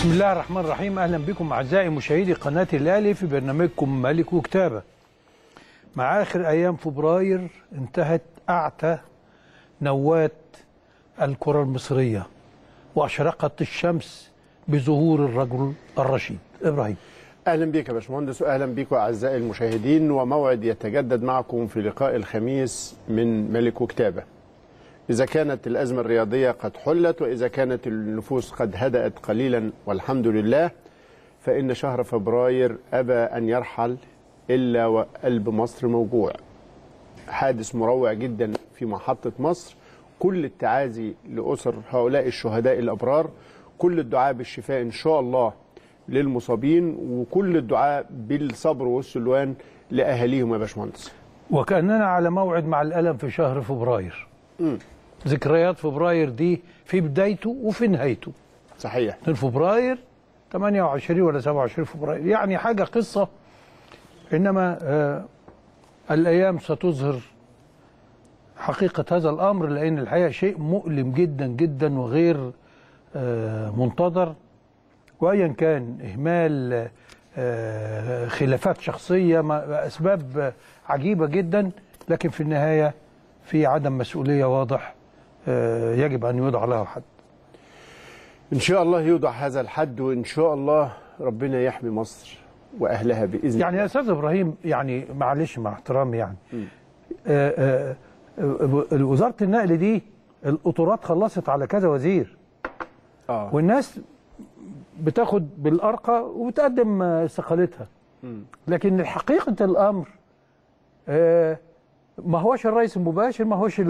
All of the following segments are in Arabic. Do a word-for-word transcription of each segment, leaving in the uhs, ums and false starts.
بسم الله الرحمن الرحيم. أهلا بكم أعزائي مشاهدي قناة الأهلي في برنامجكم ملك وكتابة. مع آخر أيام فبراير انتهت أعتى نوات الكرة المصرية وأشرقت الشمس بظهور الرجل الرشيد. إبراهيم، أهلا بك يا باشمهندس، وأهلا بكم أعزائي المشاهدين، وموعد يتجدد معكم في لقاء الخميس من ملك وكتابة. إذا كانت الأزمة الرياضية قد حلت، وإذا كانت النفوس قد هدأت قليلا والحمد لله، فإن شهر فبراير أبى أن يرحل إلا وقلب مصر موجوع. حادث مروع جدا في محطة مصر. كل التعازي لأسر هؤلاء الشهداء الأبرار، كل الدعاء بالشفاء إن شاء الله للمصابين، وكل الدعاء بالصبر والسلوان لأهاليهم يا باشمهندس. وكأننا على موعد مع الألم في شهر فبراير. م. ذكريات فبراير دي في بدايته وفي نهايته. صحيح. من فبراير ثمانية وعشرين ولا سبعة وعشرين فبراير، يعني حاجة قصة. إنما آه الأيام ستظهر حقيقة هذا الأمر، لأن الحقيقة شيء مؤلم جدا جدا وغير آه منتظر. وأيا كان إهمال، آه خلافات شخصية، أسباب عجيبة جدا، لكن في النهاية في عدم مسؤولية واضح آه يجب أن يوضع له حد. إن شاء الله يوضع هذا الحد، وإن شاء الله ربنا يحمي مصر وأهلها بإذن الله. يعني يا أستاذ إبراهيم، يعني معلش مع احترامي، يعني آه آه وزارة النقل دي القطورات خلصت على كذا وزير، آه. والناس بتاخد بالأرقى وبتقدم استقالتها، لكن الحقيقة الأمر آه ما هوش الرئيس المباشر، ما هوش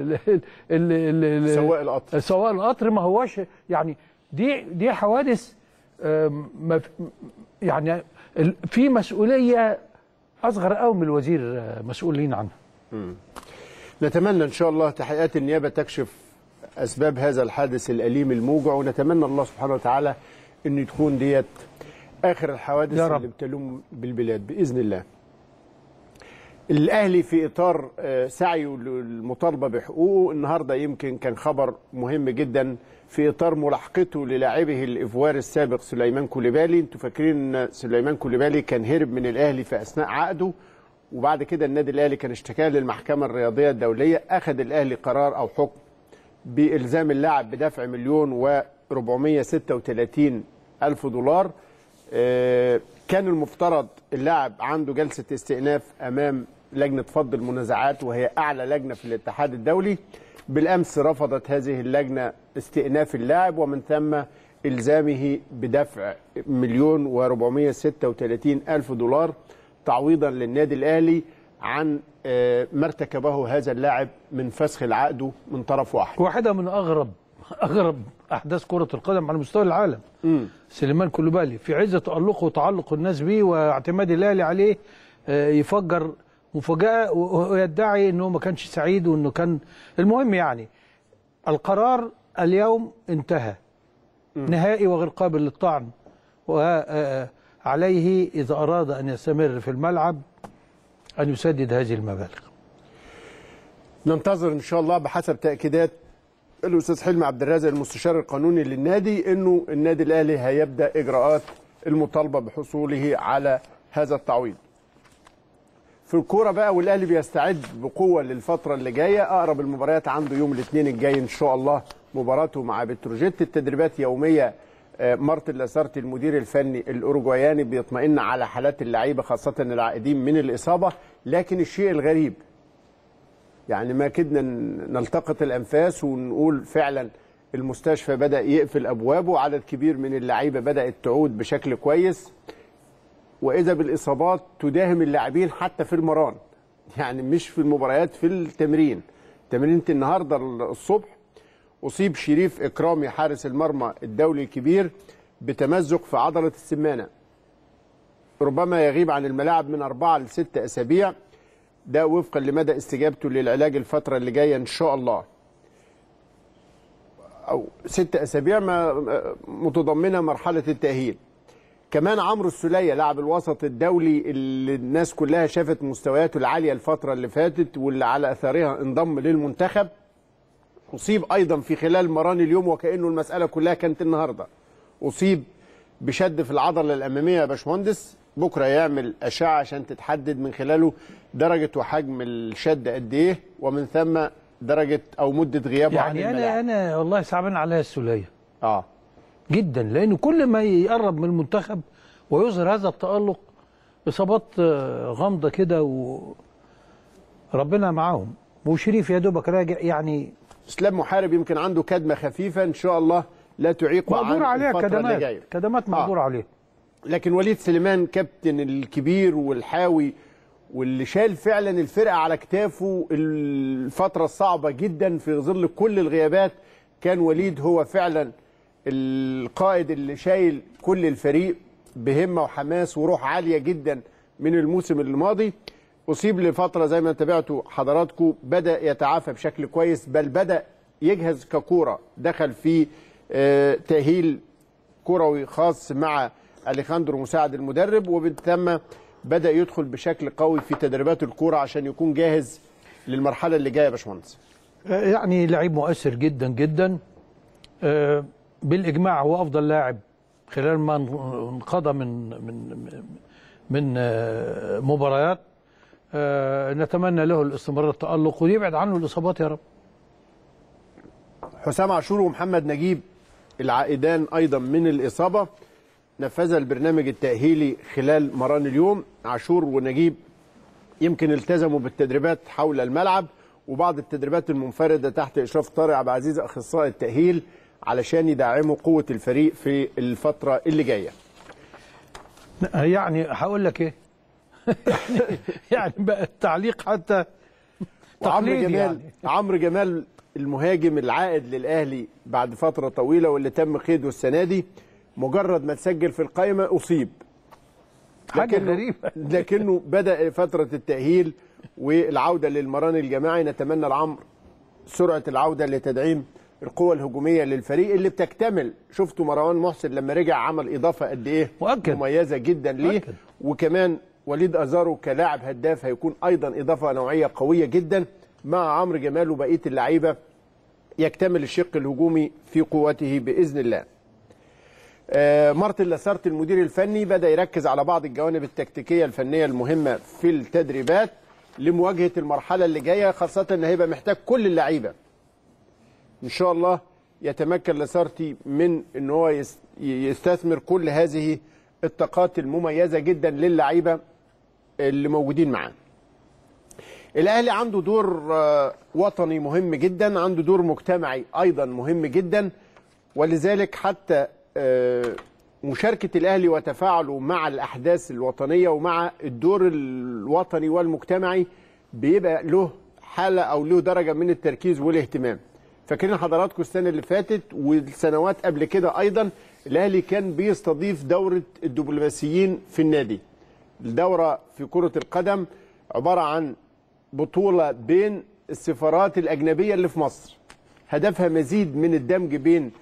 سواق القطر سواق القطر ما هوش، يعني دي دي حوادث يعني في مسؤوليه اصغر قوي من الوزير مسؤولين عنها. مم. نتمنى ان شاء الله تحقيقات النيابه تكشف اسباب هذا الحادث الاليم الموجع، ونتمنى الله سبحانه وتعالى ان تكون ديت اخر الحوادث اللي بتلوم بالبلاد باذن الله. الأهلي في إطار سعيه للمطالبة بحقوقه، النهاردة يمكن كان خبر مهم جدا في إطار ملاحقته للاعبه الإيفواري السابق سليمان كوليبالي. انتوا فاكرين ان سليمان كوليبالي كان هرب من الأهلي في أثناء عقده، وبعد كده النادي الأهلي كان اشتكاه للمحكمة الرياضية الدولية. أخذ الأهلي قرار أو حكم بإلزام اللاعب بدفع مليون وأربعمائة وستة وثلاثين ألف دولار. كان المفترض اللاعب عنده جلسة استئناف أمام لجنة فض المنازعات، وهي أعلى لجنة في الاتحاد الدولي. بالأمس رفضت هذه اللجنة استئناف اللاعب، ومن ثم إلزامه بدفع مليون وأربعمائة وستة وثلاثين ألف دولار تعويضا للنادي الأهلي عن ما ارتكبه هذا اللاعب من فسخ العقد من طرف واحد. واحدة من أغرب أغرب أحداث كرة القدم على مستوى العالم. م. سليمان كوليبالي في عز تألقه وتعلق الناس به واعتماد الأهلي عليه يفجر مفاجأة ويدعي أنه ما كانش سعيد وأنه كان المهم. يعني القرار اليوم انتهى م. نهائي وغير قابل للطعن، وعليه إذا أراد أن يستمر في الملعب أن يسدد هذه المبالغ. ننتظر إن شاء الله بحسب تأكيدات الأستاذ حلمي عبد الرازق المستشار القانوني للنادي انه النادي الاهلي هيبدا اجراءات المطالبه بحصوله على هذا التعويض. في الكوره بقى، والاهلي بيستعد بقوه للفتره اللي جايه. اقرب المباريات عنده يوم الاثنين الجاي ان شاء الله مباراته مع بتروجيت. التدريبات يوميه. مارتن لاسارتي المدير الفني الاوروجواياني بيطمئن على حالات اللعيبه خاصه العائدين من الاصابه، لكن الشيء الغريب يعني ما كدنا نلتقط الأنفاس ونقول فعلا المستشفى بدأ يقفل أبوابه، عدد كبير من اللعيبة بدأت تعود بشكل كويس، وإذا بالإصابات تداهم اللاعبين حتى في المران، يعني مش في المباريات، في التمرين. تمرينة النهاردة الصبح أصيب شريف إكرامي حارس المرمى الدولي الكبير بتمزق في عضلة السمانة، ربما يغيب عن الملاعب من أربعة لستة أسابيع. ده وفقا لمدى استجابته للعلاج الفترة اللي جاية إن شاء الله، أو ست أسابيع ما متضمنة مرحلة التأهيل. كمان عمرو السولية لاعب الوسط الدولي اللي الناس كلها شافت مستوياته العالية الفترة اللي فاتت واللي على أثرها انضم للمنتخب، أصيب أيضا في خلال مران اليوم، وكأنه المسألة كلها كانت النهاردة. أصيب بشد في العضله الاماميه يا باشمهندس. بكره يعمل اشعه عشان تتحدد من خلاله درجه وحجم الشد قد ايه، ومن ثم درجه او مده غيابه عن يعني الملاعب. انا انا والله صعبان عليا السوليه اه جدا، لانه كل ما يقرب من المنتخب ويظهر هذا التألق اصابات آه، غامضه كده، وربنا معاهم. وشريف يا دوبك راجع يعني. اسلام محارب يمكن عنده كدمه خفيفه ان شاء الله لا تعيقه عن مقدور عليها الفتره اللي كدمات جايه. كدمات مقدور آه. عليها. لكن وليد سليمان كابتن الكبير والحاوي واللي شال فعلا الفرقه على كتافه الفتره الصعبه جدا في ظل كل الغيابات، كان وليد هو فعلا القائد اللي شايل كل الفريق بهمه وحماس وروح عاليه جدا من الموسم الماضي. اصيب لفتره زي ما تابعتوا حضراتكم، بدا يتعافى بشكل كويس، بل بدا يجهز ككوره، دخل في آه تاهيل كروي خاص مع اليخاندرو مساعد المدرب، وبالتالي بدا يدخل بشكل قوي في تدريبات الكوره عشان يكون جاهز للمرحله اللي جايه يا باشمهندس. يعني لعيب مؤثر جدا جدا، آه بالاجماع هو افضل لاعب خلال ما انقضى من من من آه مباريات. آه نتمنى له الاستمرار التألق ويبعد عنه الاصابات يا رب. حسام عاشور ومحمد نجيب العائدان ايضا من الاصابه نفذ البرنامج التأهيلي خلال مران اليوم. عاشور ونجيب يمكن التزموا بالتدريبات حول الملعب وبعض التدريبات المنفردة تحت إشراف طارق عبد العزيز أخصائي التأهيل علشان يدعموا قوة الفريق في الفترة اللي جاية. يعني هقول لك ايه يعني بقى التعليق حتى عمرو جمال يعني. عمرو جمال المهاجم العائد للأهلي بعد فترة طويلة واللي تم قيده السنة دي، مجرد ما تسجل في القائمة أصيب، حاجة غريبة لكنه بدأ فترة التأهيل والعودة للمران الجماعي. نتمنى لعمرو سرعة العودة لتدعيم القوة الهجومية للفريق اللي بتكتمل. شفتوا مروان محسن لما رجع عمل إضافة قد إيه مؤكد. مميزة جدا ليه مؤكد. وكمان وليد أزارو كلاعب هداف هيكون أيضا إضافة نوعية قوية جدا مع عمرو جمال وبقية اللعيبة، يكتمل الشق الهجومي في قوته بإذن الله. آه مارتن لاسارت المدير الفني بدأ يركز على بعض الجوانب التكتيكية الفنية المهمة في التدريبات لمواجهة المرحلة اللي جاية، خاصة ان هيبقى محتاج كل اللعيبة ان شاء الله. يتمكن لاسارتي من ان هو يستثمر كل هذه الطاقات المميزة جدا للعيبة اللي موجودين معاه. الاهلي عنده دور آه وطني مهم جدا، عنده دور مجتمعي ايضا مهم جدا، ولذلك حتى مشاركة الأهلي وتفاعله مع الأحداث الوطنية ومع الدور الوطني والمجتمعي بيبقى له حالة أو له درجة من التركيز والاهتمام. فاكرين حضراتكم السنة اللي فاتت والسنوات قبل كده أيضا الأهلي كان بيستضيف دورة الدبلوماسيين في النادي. الدورة في كرة القدم عبارة عن بطولة بين السفارات الأجنبية اللي في مصر، هدفها مزيد من الدمج بين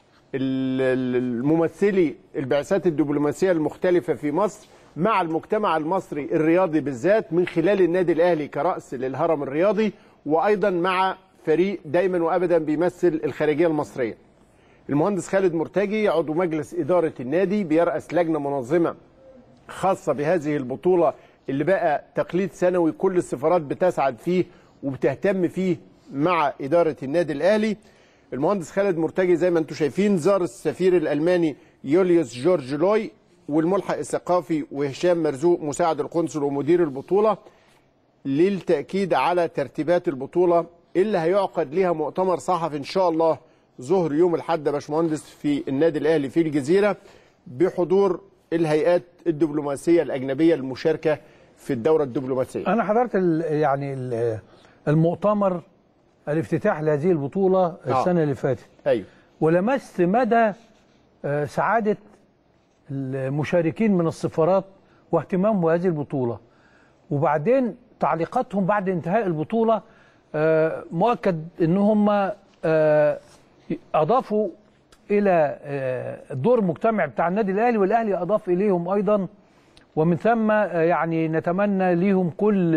الممثلي البعثات الدبلوماسية المختلفة في مصر مع المجتمع المصري الرياضي بالذات من خلال النادي الأهلي كرأس للهرم الرياضي، وأيضا مع فريق دايما وأبدا بيمثل الخارجية المصرية. المهندس خالد مرتجي عضو مجلس إدارة النادي بيرأس لجنة منظمة خاصة بهذه البطولة اللي بقى تقليد سنوي كل السفارات بتسعد فيه وبتهتم فيه مع إدارة النادي الأهلي. المهندس خالد مرتجي زي ما انتم شايفين زار السفير الألماني يوليوس جورج لوي والملحق الثقافي وهشام مرزوق مساعد القنصل ومدير البطولة للتأكيد على ترتيبات البطولة اللي هيعقد لها مؤتمر صحفي إن شاء الله ظهر يوم الأحد يا باشمهندس في النادي الأهلي في الجزيرة بحضور الهيئات الدبلوماسية الأجنبية المشاركة في الدورة الدبلوماسية. أنا حضرت ال يعني ال المؤتمر الافتتاح لهذه البطولة السنة آه. اللي فاتت. أيوه. ولمست مدى سعادة المشاركين من السفارات واهتمامهم بهذه البطولة، وبعدين تعليقاتهم بعد انتهاء البطولة مؤكد ان هم اضافوا الى الدور المجتمعي بتاع النادي الاهلي، والاهلي اضاف اليهم ايضا، ومن ثم يعني نتمنى ليهم كل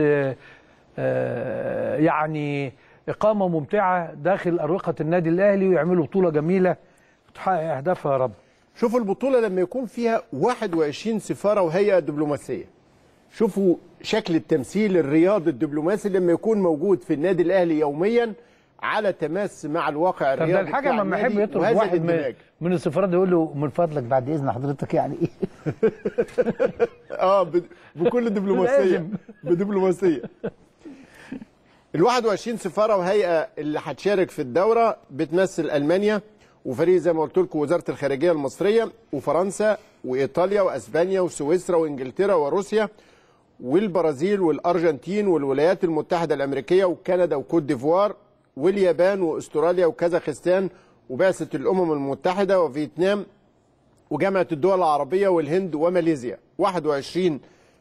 يعني إقامة ممتعة داخل أروقة النادي الأهلي ويعملوا بطولة جميلة وتحقق أهدافها يا رب. شوفوا البطوله لما يكون فيها واحد وعشرين سفاره وهيئه دبلوماسيه. شوفوا شكل التمثيل الرياضي الدبلوماسي لما يكون موجود في النادي الاهلي يوميا على تماس مع الواقع الرياضي. طب ده الحاجه لما يحب يطلب واحد من, من السفارات يقول له من فضلك بعد اذن حضرتك يعني ايه؟ اه بكل دبلوماسيه بدبلوماسيه. ال واحد وعشرين سفاره وهيئه اللي هتشارك في الدوره بتمثل المانيا وفريق زي ما قلت لكم وزاره الخارجيه المصريه وفرنسا وايطاليا واسبانيا وسويسرا وانجلترا وروسيا والبرازيل والارجنتين والولايات المتحده الامريكيه وكندا وكوت ديفوار واليابان واستراليا وكازاخستان وبعثه الامم المتحده وفيتنام وجامعه الدول العربيه والهند وماليزيا. واحد وعشرين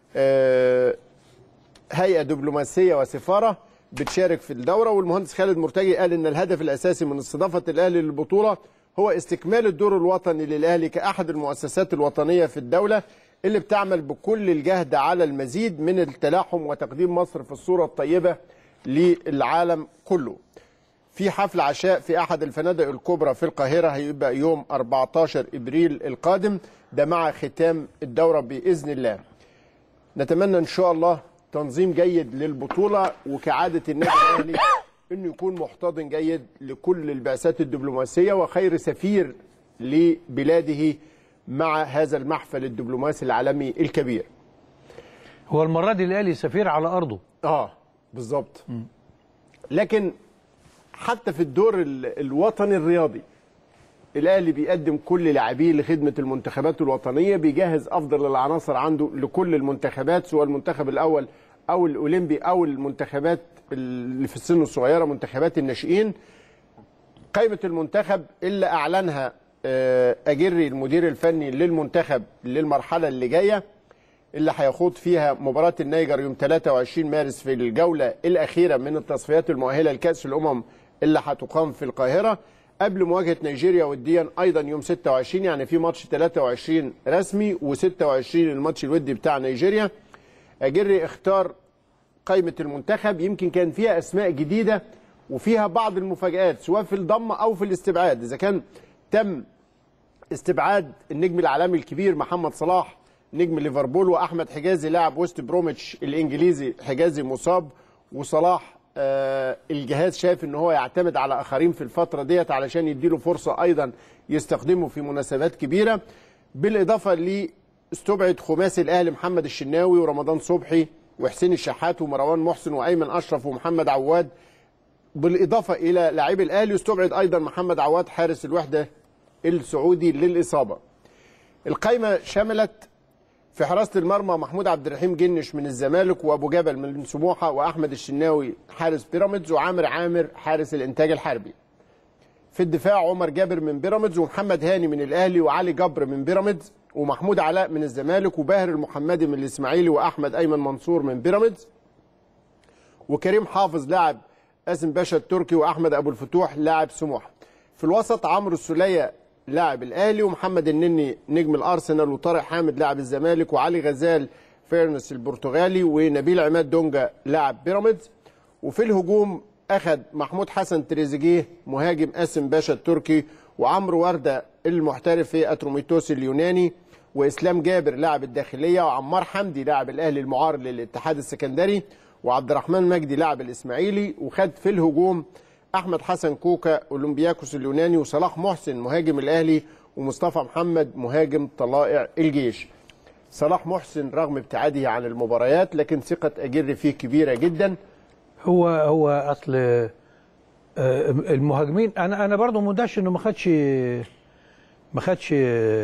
آه هيئه دبلوماسيه وسفاره بتشارك في الدوره. والمهندس خالد مرتجي قال ان الهدف الاساسي من استضافه الاهلي للبطوله هو استكمال الدور الوطني للاهلي كاحد المؤسسات الوطنيه في الدوله اللي بتعمل بكل الجهد على المزيد من التلاحم وتقديم مصر في الصوره الطيبه للعالم كله. في حفل عشاء في احد الفنادق الكبرى في القاهره هيبقى يوم أربعتاشر ابريل القادم، ده مع ختام الدوره باذن الله. نتمنى ان شاء الله تنظيم جيد للبطوله وكعاده النادي الاهلي انه يكون محتضن جيد لكل البعثات الدبلوماسيه وخير سفير لبلاده مع هذا المحفل الدبلوماسي العالمي الكبير. هو المره دي الاهلي سفير على ارضه. اه بالظبط. لكن حتى في الدور الوطني الرياضي الاهلي بيقدم كل لاعبيه لخدمه المنتخبات الوطنيه، بيجهز افضل العناصر عنده لكل المنتخبات سواء المنتخب الاول او الاولمبي او المنتخبات اللي في السن الصغيره منتخبات الناشئين. قائمه المنتخب اللي اعلنها اجري المدير الفني للمنتخب للمرحله اللي جايه اللي هيخوض فيها مباراه النيجر يوم ثلاثة وعشرين مارس في الجوله الاخيره من التصفيات المؤهله لكاس الامم اللي هتقام في القاهره قبل مواجهه نيجيريا وديا ايضا يوم ستة وعشرين، يعني في ماتش ثلاثة وعشرين رسمي وستة وعشرين الماتش الودي بتاع نيجيريا. اجري اختار قائمه المنتخب يمكن كان فيها اسماء جديده وفيها بعض المفاجآت سواء في الضم او في الاستبعاد. اذا كان تم استبعاد النجم العالمي الكبير محمد صلاح نجم ليفربول واحمد حجازي لاعب وست بروميتش الانجليزي، حجازي مصاب وصلاح آه الجهاز شايف ان هو يعتمد على اخرين في الفتره ديت علشان يديله فرصه ايضا يستخدمه في مناسبات كبيره. بالاضافه ل استبعد خماسي الاهلي محمد الشناوي ورمضان صبحي وحسين الشحات ومروان محسن وايمن اشرف ومحمد عواد. بالاضافه الى لاعبي الاهلي استبعد ايضا محمد عواد حارس الوحده السعودي للاصابه. القائمه شملت في حراسه المرمى محمود عبد الرحيم جنش من الزمالك وابو جبل من سموحه واحمد الشناوي حارس بيراميدز وعامر عامر حارس الانتاج الحربي. في الدفاع عمر جابر من بيراميدز ومحمد هاني من الاهلي وعلي جبر من بيراميدز ومحمود علاء من الزمالك وباهر المحمدي من الاسماعيلي واحمد ايمن منصور من بيراميدز وكريم حافظ لاعب قاسم باشا التركي واحمد ابو الفتوح لاعب سموحه. في الوسط عمرو السوليه لاعب الاهلي ومحمد النني نجم الارسنال وطارق حامد لاعب الزمالك وعلي غزال فيرنس البرتغالي ونبيل عماد دونجا لاعب بيراميدز. وفي الهجوم اخذ محمود حسن تريزيجيه مهاجم قاسم باشا التركي وعمرو ورده المحترف في اتروميتوس اليوناني واسلام جابر لاعب الداخليه وعمار حمدي لاعب الاهلي المعار للاتحاد السكندري وعبد الرحمن مجدي لاعب الاسماعيلي. وخد في الهجوم احمد حسن كوكا اولمبياكوس اليوناني وصلاح محسن مهاجم الاهلي ومصطفى محمد مهاجم طلائع الجيش. صلاح محسن رغم ابتعاده عن المباريات لكن ثقه اجري فيه كبيره جدا. هو هو اصل المهاجمين انا انا برضه مندهش انه ما خدش ما خدش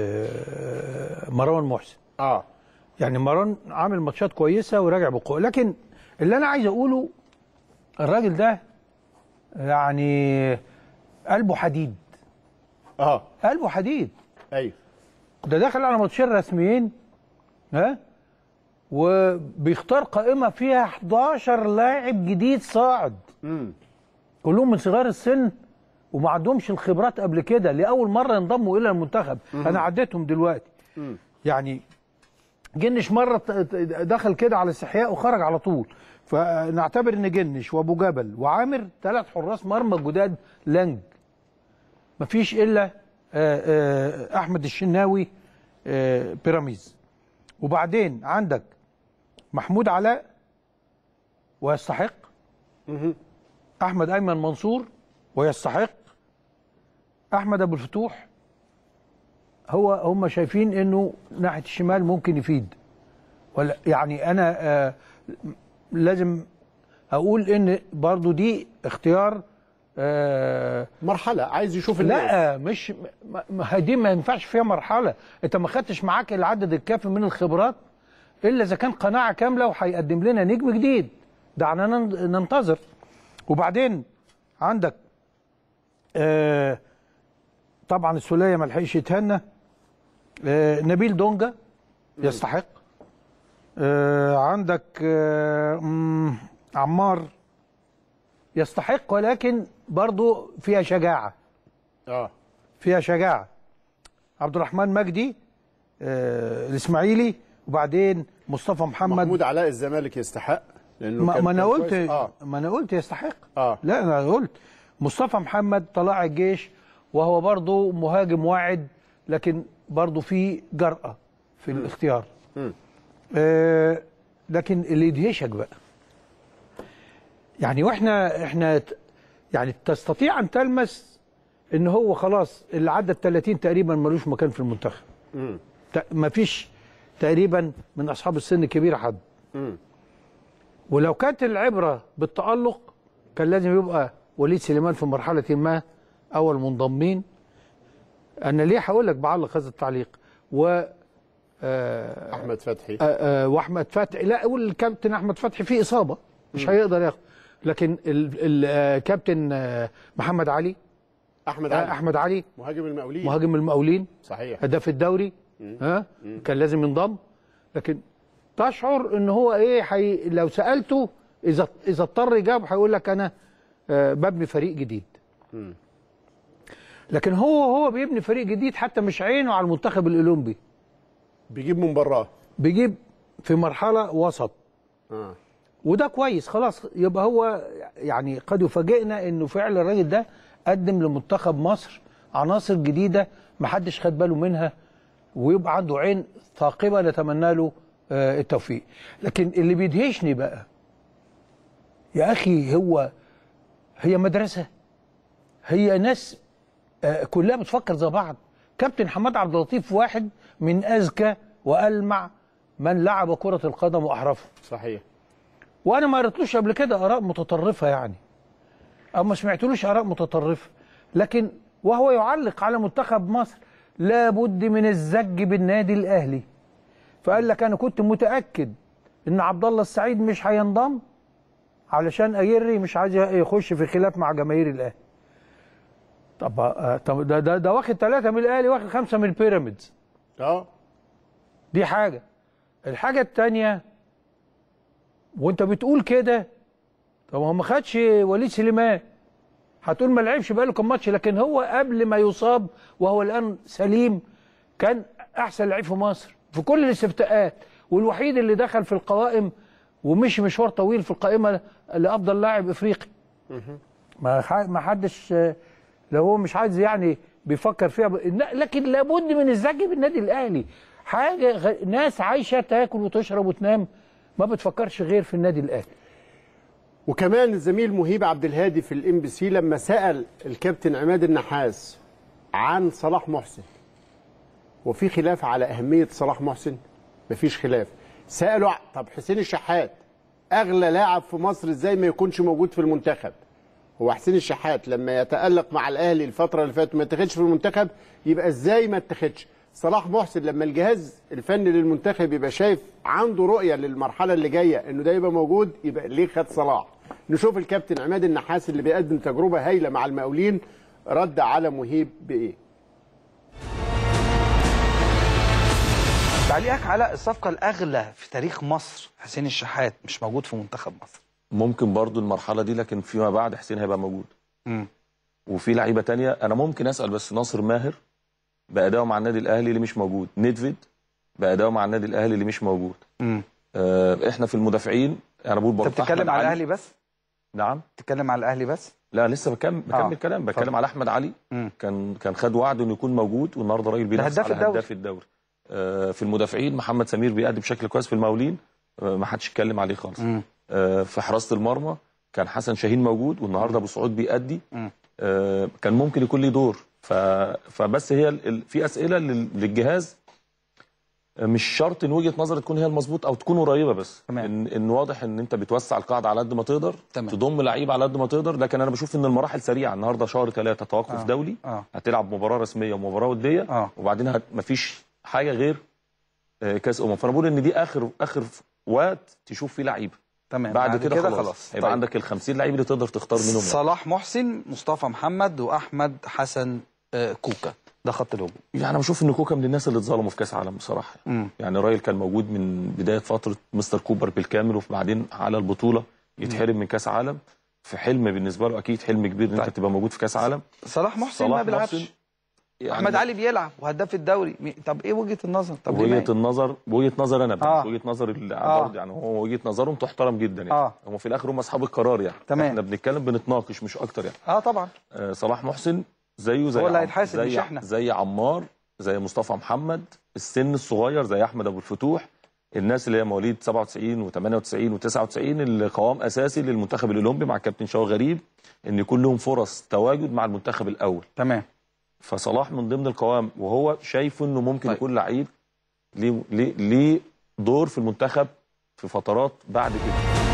مروان محسن. اه يعني مروان عامل ماتشات كويسه وراجع بقوه، لكن اللي انا عايز اقوله الراجل ده يعني قلبه حديد. اه قلبه حديد. ايوه ده داخل على ماتشين رسميين ها وبيختار قائمه فيها حداشر لاعب جديد صاعد. امم كلهم من صغار السن وما عندهمش الخبرات قبل كده، لاول مره ينضموا الى المنتخب. مم. انا عديتهم دلوقتي. مم. يعني جنش مره دخل كده على استحياء وخرج على طول، فنعتبر ان جنش وابو جبل وعامر ثلاث حراس مرمى جداد لنج. مفيش الا احمد الشناوي بيراميدز، وبعدين عندك محمود علاء ويستحق، احمد ايمن منصور ويستحق، احمد ابو الفتوح. هو هم شايفين انه ناحيه الشمال ممكن يفيد، ولا يعني انا آه لازم اقول ان برضو دي اختيار آه مرحله عايز يشوف الناس. لا مش ما دي ما ينفعش فيها مرحله، انت ما خدتش معاك العدد الكافي من الخبرات الا اذا كان قناعه كامله وهيقدم لنا نجم جديد. دعنا ننتظر. وبعدين عندك آه طبعا السوليه ما لحقش يتهنى، آه نبيل دونجا يستحق، آه عندك آه عمار يستحق، ولكن برضو فيها شجاعه. اه فيها شجاعه. عبد الرحمن مجدي آه الاسماعيلي، وبعدين مصطفى محمد. محمود علاء الزمالك يستحق لانه ما, كان ما انا كان قلت آه. ما انا قلت يستحق. اه لا انا قلت مصطفى محمد طلائع الجيش، وهو برضه مهاجم واعد، لكن برضه في جرأة في م. الاختيار. م. آه لكن اللي يدهشك بقى يعني، واحنا احنا يعني تستطيع ان تلمس ان هو خلاص اللي عدى ال ثلاثين تقريبا ملوش مكان في المنتخب. ما فيش تقريبا من اصحاب السن الكبيره حد. م. ولو كانت العبره بالتألق كان لازم يبقى وليد سليمان في مرحله ما اول منضمين. انا ليه هقول لك بعلق هذا التعليق و آه احمد فتحي آه آه واحمد فتحي. لا اقول الكابتن احمد فتحي فيه اصابه مش م. هيقدر ياخد، لكن الكابتن آه محمد علي احمد علي آه احمد علي مهاجم المقاولين مهاجم المقاولين صحيح، هداف الدوري ها آه كان لازم ينضم. لكن تشعر ان هو ايه حي... لو سالته اذا اذا اضطر يجاوب هيقول لك انا آه ببني فريق جديد. م. لكن هو هو بيبني فريق جديد، حتى مش عينه على المنتخب الاولمبي، بيجيب من براه، بيجيب في مرحله وسط. آه. وده كويس خلاص. يبقى هو يعني قد يفاجئنا انه فعلا الراجل ده قدم لمنتخب مصر عناصر جديده ما حدش خد باله منها، ويبقى عنده عين ثاقبه نتمنى له آه التوفيق. لكن اللي بيدهشني بقى يا اخي هو هي مدرسه، هي ناس آه كلها بتفكر زي بعض. كابتن حماد عبد اللطيف واحد من اذكى والمع من لعب كره القدم واحرفه. صحيح. وانا ما قريتلوش قبل كده اراء متطرفه يعني، او ما سمعتلوش اراء متطرفه، لكن وهو يعلق على منتخب مصر لابد من الزج بالنادي الاهلي. فقال لك انا كنت متاكد ان عبد الله السعيد مش هينضم علشان اجري مش عايز يخش في خلاف مع جماهير الاهلي. طب طب ده ده, ده واخد ثلاثه من الاهلي، واخد خمسه من البيراميدز. اه دي حاجه. الحاجه الثانيه، وانت بتقول كده طب هو ما خدش وليد سليمان، هتقول ما لعبش بقاله كام ماتش، لكن هو قبل ما يصاب وهو الان سليم كان احسن لعيب في مصر في كل الاستفتاءات، والوحيد اللي دخل في القوائم ومشي مشوار طويل في القائمه لافضل لاعب افريقي. ما ما حدش لو هو مش عايز يعني بيفكر فيها ب... لكن لابد من الزج بالنادي الاهلي. حاجه غ... ناس عايشه تاكل وتشرب وتنام ما بتفكرش غير في النادي الاهلي. وكمان الزميل مهيب عبد الهادي في الام بي سي لما سال الكابتن عماد النحاس عن صلاح محسن، وفي خلاف على اهميه صلاح محسن؟ مفيش خلاف. سالوا طب حسين الشحات اغلى لاعب في مصر ازاي ما يكونش موجود في المنتخب؟ هو حسين الشحات لما يتالق مع الاهلي الفتره اللي فاتت ما اتخذش في المنتخب، يبقى ازاي ما اتخذش صلاح محسن لما الجهاز الفني للمنتخب يبقى شايف عنده رؤيه للمرحله اللي جايه انه ده يبقى موجود، يبقى ليه خد صلاح؟ نشوف الكابتن عماد النحاس اللي بيقدم تجربه هايله مع المقاولين رد على مهيب بايه؟ تعليقك على الصفقه الاغلى في تاريخ مصر حسين الشحات مش موجود في منتخب مصر. ممكن برضو المرحله دي، لكن فيما بعد حسين هيبقى موجود. امم وفي لعيبه تانية انا ممكن اسال، بس ناصر ماهر بأداؤه مع النادي الاهلي اللي مش موجود، نيدفيد بأداؤه مع النادي الاهلي اللي مش موجود. امم آه احنا في المدافعين انا بقول برضه انت بتتكلم على الاهلي بس؟ نعم بتتكلم على الاهلي بس؟ لا لسه بكمل بكمل آه. كلام بتكلم فضل. على احمد علي. مم. كان كان خد وعد انه يكون موجود، والنهارده راجل بينافس على الدوري. هداف الدوري. آه في المدافعين محمد سمير بيأدي بشكل كويس، في المقاولين آه ما حدش اتكلم عليه خالص. آه في حراسه المرمى كان حسن شاهين موجود، والنهارده ابو سعود بيأدي. آه كان ممكن يكون ليه دور. ف... فبس هي ال... في اسئله لل... للجهاز، مش شرط ان وجهه نظر تكون هي المظبوط او تكون قريبه، بس تمام. ان ان واضح ان انت بتوسع القاعده على قد ما تقدر، تمام. تضم لعيبه على قد ما تقدر، لكن انا بشوف ان المراحل سريعه. النهارده شهر ثلاثة توقف آه. دولي، آه. هتلعب مباراه رسميه ومباراه وديه، آه. وبعدين هت... مفيش حاجه غير آه، كاس امم. فانا بقول ان دي اخر اخر وقت تشوف فيه لعيبه. تمام. بعد, بعد كده خلاص, خلاص. هيبقى طيب. عندك ال خمسين لعيب اللي تقدر تختار منهم. صلاح محسن، مصطفى محمد، واحمد حسن آه كوكا، ده خط الهجوم. يعني انا بشوف ان كوكا من الناس اللي اتظلموا في كاس عالم بصراحه. مم. يعني الراجل كان موجود من بدايه فتره مستر كوبر بالكامل، وبعدين على البطوله يتحرم من كاس عالم. في حلم بالنسبه له، اكيد حلم كبير ان طيب. انت تبقى موجود في كاس عالم. صلاح محسن صلاح ما بيلعبش. محسن يعني احمد علي بيلعب وهداف الدوري. مي- طب ايه وجهه النظر؟ طب ليه وجهه ما- النظر وجهه نظر انا بقى آه. مش وجهه نظر ال- آه. برضه، يعني هو وجهه نظرهم تحترم جدا يعني. آه. هم في الاخر هم اصحاب القرار يعني. تمام. احنا بنتكلم بنتناقش مش اكتر يعني. اه طبعا. آه صلاح محسن زيه زي هو اللي عم- هيتحاسب زي مش إحنا. زي عمار، زي مصطفى محمد، السن الصغير زي احمد ابو الفتوح، الناس اللي هي مواليد سبعة وتسعين وثمانية وتسعين وتسعة وتسعين اللي قوام اساسي للمنتخب الاولمبي مع الكابتن شوقي غريب، ان يكون لهم فرص تواجد مع المنتخب الاول. تمام. فصلاح من ضمن القوام، وهو شايف انه ممكن طيب. يكون لعيب ليه ليه ليه دور في المنتخب في فترات بعد كده.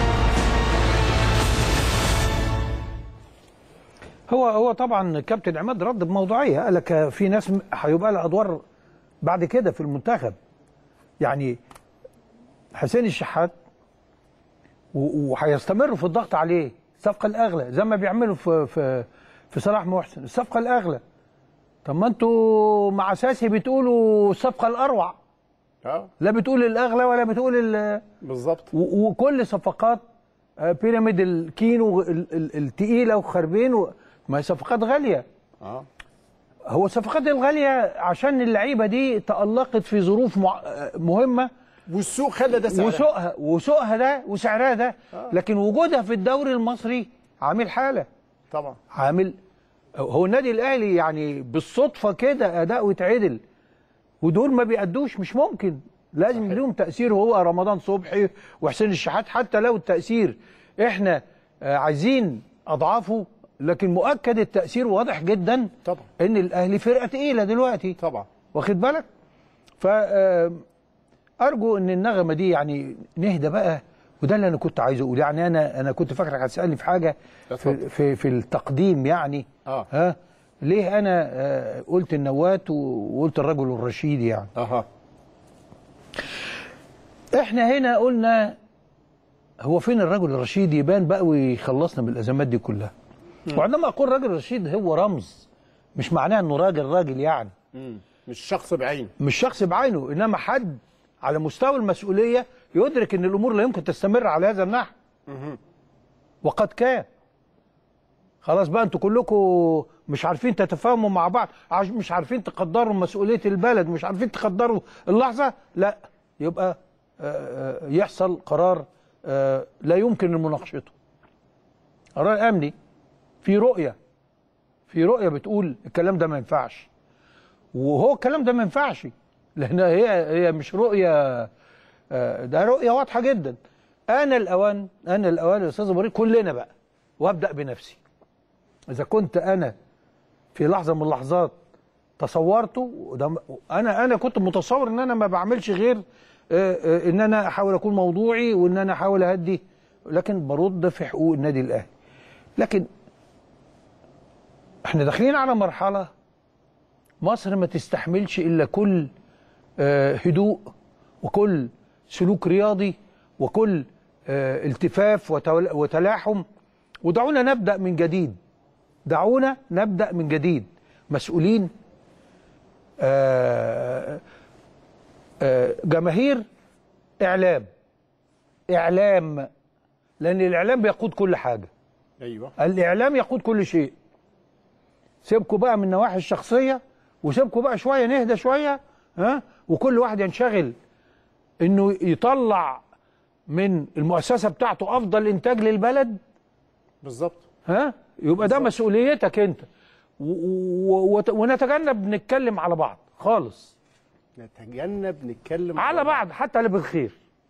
هو هو طبعا كابتن عماد رد بموضوعيه، قال لك في ناس م- هيبقى لها ادوار بعد كده في المنتخب. يعني حسين الشحات و- وهيستمروا في الضغط عليه، الصفقه الاغلى زي ما بيعملوا في في في صلاح محسن، الصفقه الاغلى. طب ما انتوا مع ساسي بتقولوا الصفقه الاروع، اه لا بتقول الاغلى ولا بتقول ال- بالظبط. و- وكل صفقات آه، بيراميد الكينو ال- ال- التقيله وخربين و- ما هي صفقات غاليه. اه هو الصفقات الغاليه عشان اللعيبه دي تألقت في ظروف مع- آه، مهمه، والسوق خلى ده سعرها. وسوقها وسوقها ده وسعرها ده. آه. لكن وجودها في الدوري المصري عامل حاله، طبعا. عامل. هو النادي الاهلي يعني بالصدفه كده اداؤه يتعدل، ودول ما بيأدوش، مش ممكن، لازم لهم تأثير. هو رمضان صبحي وحسين الشحات، حتى لو التأثير احنا آه، عايزين اضعافه، لكن مؤكد التأثير واضح جدا طبعا. ان الاهلي فرقه تقيله دلوقتي، طبعا. واخد بالك. ف آه، ارجو ان النغمه دي يعني نهدى بقى، وده اللي انا كنت عايز اقول. يعني انا انا كنت فاكرك هتسالني في حاجه في اتفضل. في, في التقديم يعني. اه ها ليه انا آه، قلت النوات وقلت الرجل الرشيد يعني. اها احنا هنا قلنا هو فين الرجل الرشيد يبان بقى ويخلصنا من الازمات دي كلها. وعندما اقول رجل رشيد هو رمز، مش معناه انه راجل راجل يعني، مم. مش شخص بعينه. مش شخص بعينه، انما حد على مستوى المسؤوليه يدرك ان الامور لا يمكن تستمر على هذا النحو. وقد كان. خلاص بقى انتوا كلكم مش عارفين تتفاهموا مع بعض، عش- مش عارفين تقدروا مسؤوليه البلد، مش عارفين تقدروا اللحظه، لا يبقى آه، آه، يحصل قرار آه، لا يمكن مناقشته. قرار امني، في رؤيه، في رؤيه بتقول الكلام ده ما ينفعش، وهو الكلام ده ما ينفعش، لان هي هي مش رؤيه آه، ده رؤيه واضحه جدا. انا الاوان انا الاوان يا استاذ ابراهيم، كلنا بقى، وابدا بنفسي. اذا كنت انا في لحظه من اللحظات تصورته ده، انا انا كنت متصور ان انا ما بعملش غير آه، آه، ان انا احاول اكون موضوعي وان انا احاول اهدي، لكن برد في حقوق النادي الاهلي. لكن احنا داخلين على مرحله مصر ما تستحملش الا كل آه، هدوء، وكل سلوك رياضي، وكل آه، التفاف وتول- وتلاحم. ودعونا نبدا من جديد، دعونا نبدا من جديد، مسؤولين، آه، آه، جماهير، اعلام اعلام لان الاعلام بيقود كل حاجه، ايوه الاعلام يقود كل شيء. سيبكوا بقى من النواحي الشخصيه، وسيبكوا بقى شويه نهدى شويه، ها، وكل واحد ينشغل انه يطلع من المؤسسه بتاعته افضل انتاج للبلد. بالظبط. ها يبقى ده مسؤوليتك انت، و... و... ونتجنب نتكلم على بعض خالص، نتجنب نتكلم على بعض حتى اللي بالخير،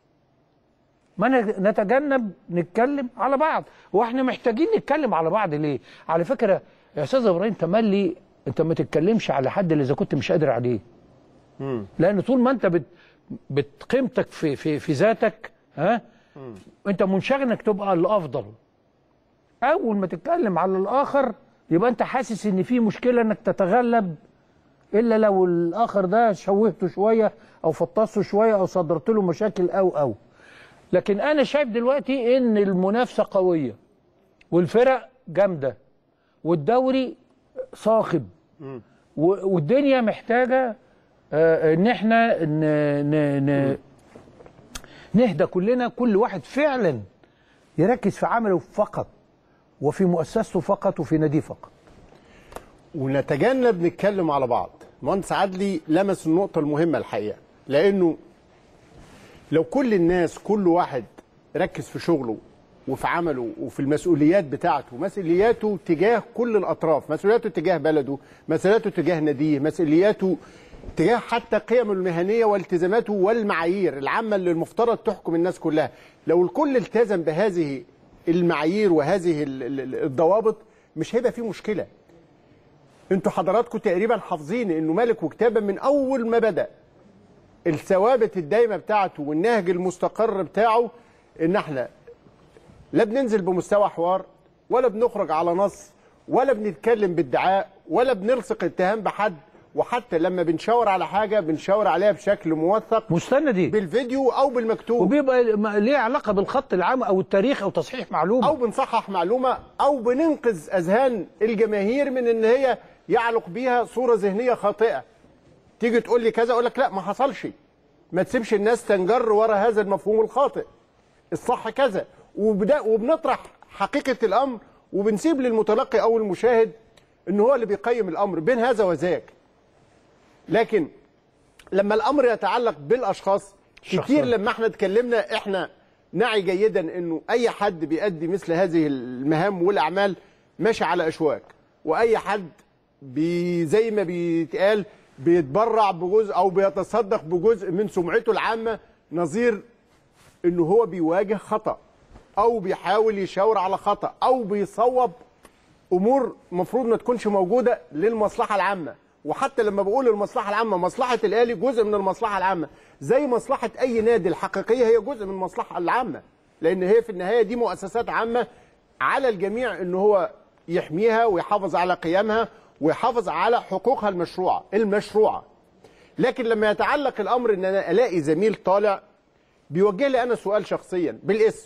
ما نتجنب نتكلم على بعض. واحنا محتاجين نتكلم على بعض ليه؟ على فكره يا استاذ ابراهيم تملي انت ما تتكلمش على حد اللي اذا كنت مش قادر عليه. مم. لان طول ما انت بت بتقيمتك في في في ذاتك، ها مم. انت منشغل انك تبقى الافضل. اول ما تتكلم على الاخر يبقى انت حاسس ان في مشكله انك تتغلب، الا لو الاخر ده شوهته شويه او فطسته شويه او صدرت له مشاكل او او لكن انا شايف دلوقتي ان المنافسه قويه والفرق جامده والدوري صاخب والدنيا محتاجه آه ان احنا ن ن ن نهدى كلنا، كل واحد فعلا يركز في عمله فقط وفي مؤسسته فقط وفي ناديه فقط، ونتجنب نتكلم على بعض. مهندس عدلي لمس النقطه المهمه الحقيقه، لانه لو كل الناس كل واحد ركز في شغله وفي عمله وفي المسؤوليات بتاعته، مسؤولياته تجاه كل الأطراف، مسؤولياته تجاه بلده، مسؤولياته تجاه ناديه، مسؤولياته تجاه حتى قيمه المهنية والتزاماته والمعايير العامة اللي المفترض تحكم الناس كلها، لو الكل التزم بهذه المعايير وهذه الضوابط مش هيبقى فيه مشكلة. انتوا حضراتكم تقريبا حافظين انه ملك وكتابة من أول ما بدأ الثوابت الدايمه بتاعته والنهج المستقر بتاعه ان احنا لا بننزل بمستوى حوار ولا بنخرج على نص ولا بنتكلم بادعاء ولا بنلصق اتهام بحد، وحتى لما بنشاور على حاجه بنشاور عليها بشكل موثق مستندي بالفيديو او بالمكتوب، وبيبقى ليه علاقه بالخط العام او التاريخ او تصحيح معلومه او بنصحح معلومه او بننقذ اذهان الجماهير من ان هي يعلق بيها صوره ذهنيه خاطئه. تيجي تقول لي كذا اقول لك لا ما حصلش، ما تسيبش الناس تنجر ورا هذا المفهوم الخاطئ، الصح كذا، وبدا وبنطرح حقيقه الامر وبنسيب للمتلقي او المشاهد ان هو اللي بيقيم الامر بين هذا وذاك. لكن لما الامر يتعلق بالاشخاص كتير، لما احنا اتكلمنا احنا نعي جيدا انه اي حد بيؤدي مثل هذه المهام والاعمال ماشي على اشواك، واي حد بي زي ما بيتقال بيتبرع بجزء او بيتصدق بجزء من سمعته العامه، نظير انه هو بيواجه خطا او بيحاول يشاور على خطا او بيصوب امور مفروض ما تكونش موجوده للمصلحه العامه. وحتى لما بقول المصلحه العامه، مصلحه الاهلي جزء من المصلحه العامه، زي مصلحه اي نادي الحقيقيه هي جزء من المصلحه العامه، لان هي في النهايه دي مؤسسات عامه على الجميع ان هو يحميها ويحافظ على قيمها ويحافظ على حقوقها المشروعه المشروعه. لكن لما يتعلق الامر ان انا الاقي زميل طالع بيوجه لي انا سؤال شخصيا بالاسم،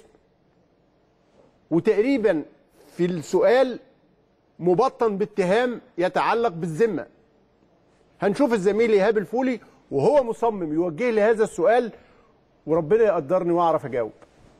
وتقريبا في السؤال مبطن باتهام يتعلق بالذمه، هنشوف الزميل ايهاب الفولي وهو مصمم يوجه لي هذا السؤال، وربنا يقدرني واعرف اجاوب.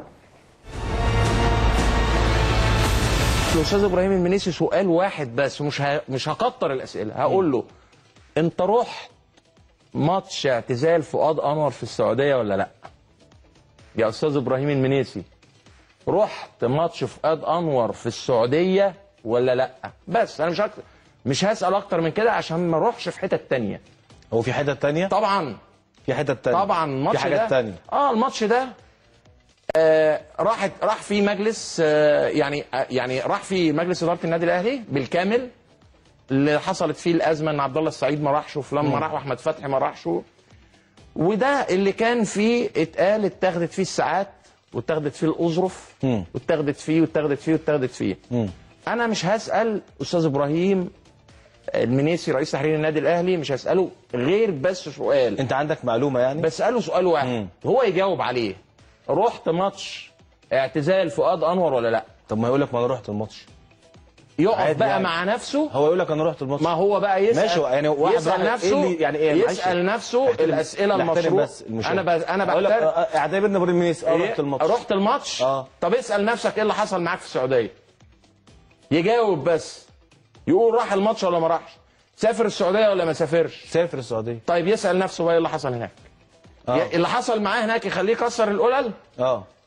الاستاذ ابراهيم المنيسي سؤال واحد بس، مش ه... مش هكتر الاسئله، هقول له انت رحت ماتش اعتزال فؤاد انور في السعوديه ولا لا؟ يا استاذ ابراهيم المنيسي، رحت ماتش فؤاد انور في السعوديه ولا لا؟ بس انا مش هك... مش هسال اكتر من كده عشان ما اروحش في حتت تانية. هو في حتت تانية؟ طبعا في حتت تانية، طبعا الماتش في حاجات ده تانية. اه الماتش ده آه راحت راح في مجلس آه يعني آه يعني راح في مجلس اداره النادي الاهلي بالكامل، اللي حصلت فيه الازمه ان عبد الله السعيد ما راحش وفلان ما راح واحمد فتحي ما راحش، وده اللي كان فيه اتقال اتاخدت فيه الساعات واتاخدت فيه الاظرف واتاخدت فيه واتاخدت فيه واتاخدت فيه. مم. انا مش هسال استاذ ابراهيم المنيسي رئيس تحرير النادي الاهلي، مش هساله غير بس سؤال. انت عندك معلومه يعني؟ بساله سؤال واحد مم. هو يجاوب عليه، رحت ماتش اعتزال فؤاد انور ولا لا؟ طب ما يقول لك ما انا رحت الماتش، يقف بقى يعني مع نفسه. هو يقول لك انا رحت الماتش، ما هو بقى يسال ماشي يعني واحد يسال نفسه إيه يعني إيه يسال نفسه الاسئله المشروعه. بس انا ب... انا بقول اعتبرني ابراهيم المنيسي اه رحت الماتش رحت الماتش اه طب اسال نفسك ايه اللي حصل معاك في السعوديه، يجاوب بس يقول راح الماتش ولا ما راحش، سافر السعوديه ولا ما سافرش. سافر السعوديه. طيب يسال نفسه بقى ايه اللي حصل هناك. آه. اللي حصل معاه هناك يخليه يكسر القلل. اه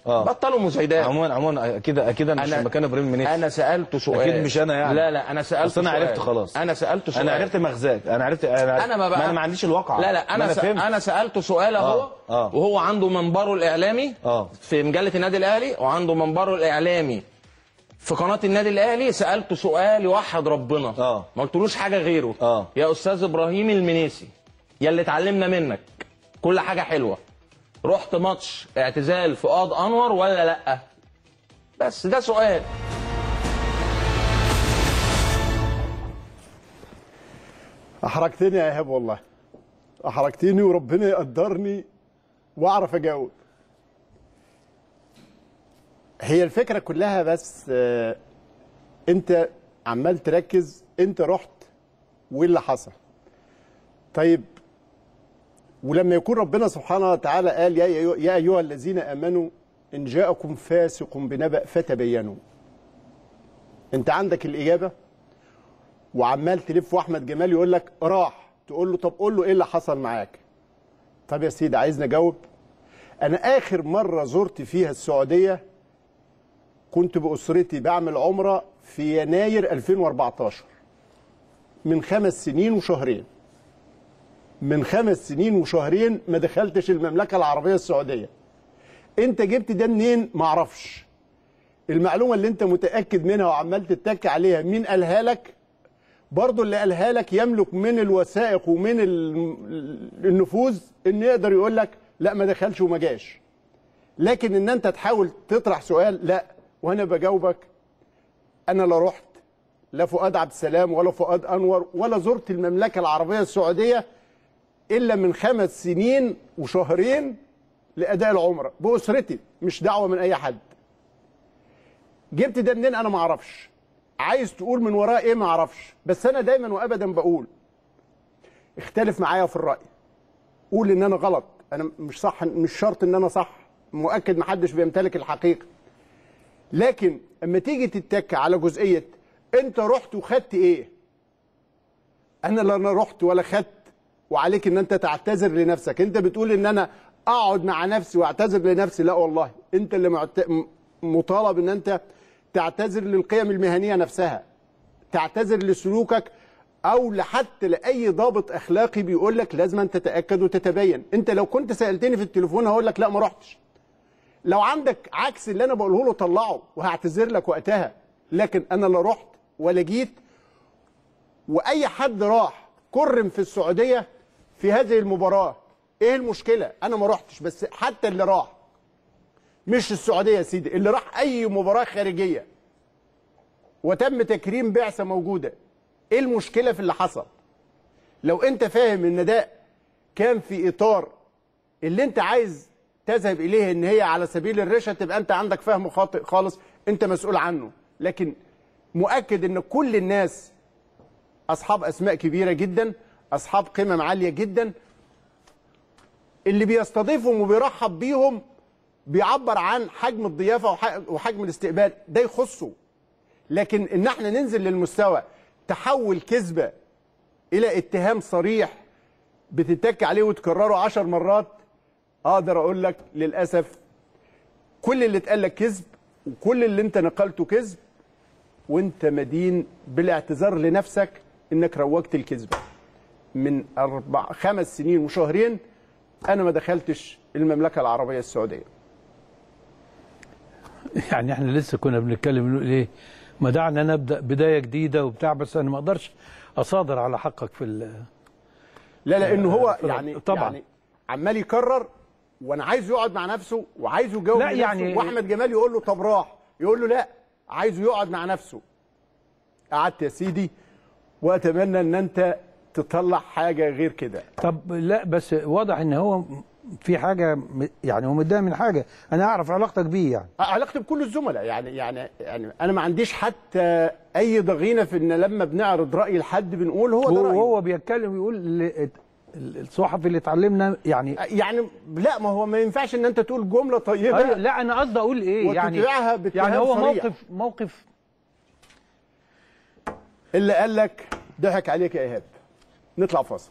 آه. بطلوا مزايدات. عموما عموما اكيد اكيد انا مش أنا- مكان ابراهيم المنيسي. انا سالته سؤال. اكيد مش انا يعني. لا لا انا سالته بس انا سؤال. عرفت خلاص. انا سالته سؤال. انا عرفت مغزاك، انا عرفت انا, انا ما بقى ما انا ما عنديش الواقع. لا لا انا انا س... فهمت. انا سالته سؤال اهو. آه. آه. وهو عنده منبره الاعلامي آه. في مجله النادي الاهلي، وعنده منبره الاعلامي في قناه النادي الاهلي. سالته سؤال يوحد ربنا. آه. ما قلتلوش حاجه غيره. آه. يا استاذ ابراهيم المنيسي، يا اللي اتعلمنا منك كل حاجه حلوه، رحت ماتش اعتزال فؤاد انور ولا لا؟ بس ده سؤال. احرجتني يا ايهاب والله، احرجتني وربنا يقدرني واعرف اجاوب. هي الفكره كلها بس آه انت عمال تركز انت رحت وايه اللي حصل. طيب ولما يكون ربنا سبحانه وتعالى قال يا يا ايها الذين امنوا ان جاءكم فاسق بنبأ فتبينوا، انت عندك الاجابه وعمال تلف، واحمد جمال يقول لك راح، تقول له طب قول له ايه اللي حصل معاك. طب يا سيدي عايزني اجاوب؟ انا اخر مره زرت فيها السعوديه كنت باسرتي بعمل عمره في يناير ألفين وأربعتاشر، من خمس سنين وشهرين. من خمس سنين وشهرين ما دخلتش المملكه العربيه السعوديه. انت جبت ده منين؟ ما اعرفش. المعلومه اللي انت متاكد منها وعمال تتك عليها مين قالها لك؟ برضه اللي قالها لك يملك من الوثائق ومن النفوذ ان يقدر يقول لك لا ما دخلش وما جاش. لكن ان انت تحاول تطرح سؤال، لا، وانا بجاوبك انا لا رحت لا فؤاد عبد السلام ولا فؤاد انور ولا زرت المملكه العربيه السعوديه الا من خمس سنين وشهرين لاداء العمره باسرتي، مش دعوه من اي حد. جبت ده منين؟ انا ما اعرفش. عايز تقول من وراه ايه؟ ما اعرفش. بس انا دايما وابدا بقول اختلف معايا في الراي، قول ان انا غلط، انا مش صح، مش شرط ان انا صح، مؤكد محدش بيمتلك الحقيقه. لكن اما تيجي تتك على جزئيه انت رحت وخدت ايه؟ انا لا انا رحت ولا خدت، وعليك ان انت تعتذر لنفسك. انت بتقول ان انا اقعد مع نفسي واعتذر لنفسي، لا والله انت اللي معت... مطالب ان انت تعتذر للقيم المهنيه نفسها، تعتذر لسلوكك او لحتى لاي ضابط اخلاقي بيقول لك لازم أن تتاكد وتتبين. انت لو كنت سالتني في التليفون هقول لك لا ما رحتش. لو عندك عكس اللي انا بقوله له طلعه وهعتذر لك وقتها. لكن انا لا رحت ولا جيت. واي حد راح كرم في السعوديه في هذه المباراه، ايه المشكله؟ انا ما رحتش، بس حتى اللي راح مش السعوديه يا سيدي، اللي راح اي مباراه خارجيه وتم تكريم بعثه موجوده، ايه المشكله في اللي حصل؟ لو انت فاهم ان ده كان في اطار اللي انت عايز تذهب اليه ان هي على سبيل الرشا، تبقى انت عندك فهم خاطئ خالص، انت مسؤول عنه. لكن مؤكد ان كل الناس اصحاب اسماء كبيره جدا، اصحاب قيمم عاليه جدا، اللي بيستضيفهم وبيرحب بيهم بيعبر عن حجم الضيافه وحجم الاستقبال، ده يخصه. لكن ان احنا ننزل للمستوى تحول كذبه الى اتهام صريح بتتك عليه وتكرره عشر مرات، اقدر اقول لك للاسف كل اللي اتقال لك كذب، وكل اللي انت نقلته كذب، وانت مدين بالاعتذار لنفسك انك روجت الكذبه. من اربع خمس سنين وشهرين انا ما دخلتش المملكه العربيه السعوديه. يعني احنا لسه كنا بنتكلم نقول ايه؟ ما دعنا نبدا بدايه جديده وبتاع، بس انا ما اقدرش اصادر على حقك في ال لا لانه هو يعني طبعا يعني عمال يكرر، وانا عايزه يقعد مع نفسه وعايزه يجاوب لا يعني واحمد جمال يقول له طب راح، يقول له لا، عايزه يقعد مع نفسه. قعدت يا سيدي واتمنى ان انت تطلع حاجه غير كده. طب لا بس واضح ان هو في حاجه، يعني هو متضايق من حاجه. انا اعرف علاقتك بيه، يعني علاقتي بكل الزملاء، يعني يعني يعني انا ما عنديش حتى اي ضغينه في ان لما بنعرض راي لحد بنقول هو ده رايه. وهو بيتكلم ويقول الصحفي اللي اتعلمنا يعني يعني لا، ما هو ما ينفعش ان انت تقول جمله طيبه. أيوة لا انا قصدي اقول ايه يعني يعني هو صريح. موقف موقف اللي قال لك ضحك عليك يا ايهاب. نطلع فاصل.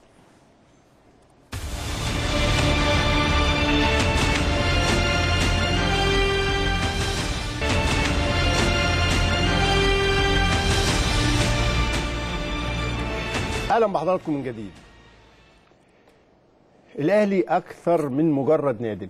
اهلا بحضراتكم من جديد. الاهلي اكثر من مجرد نادي.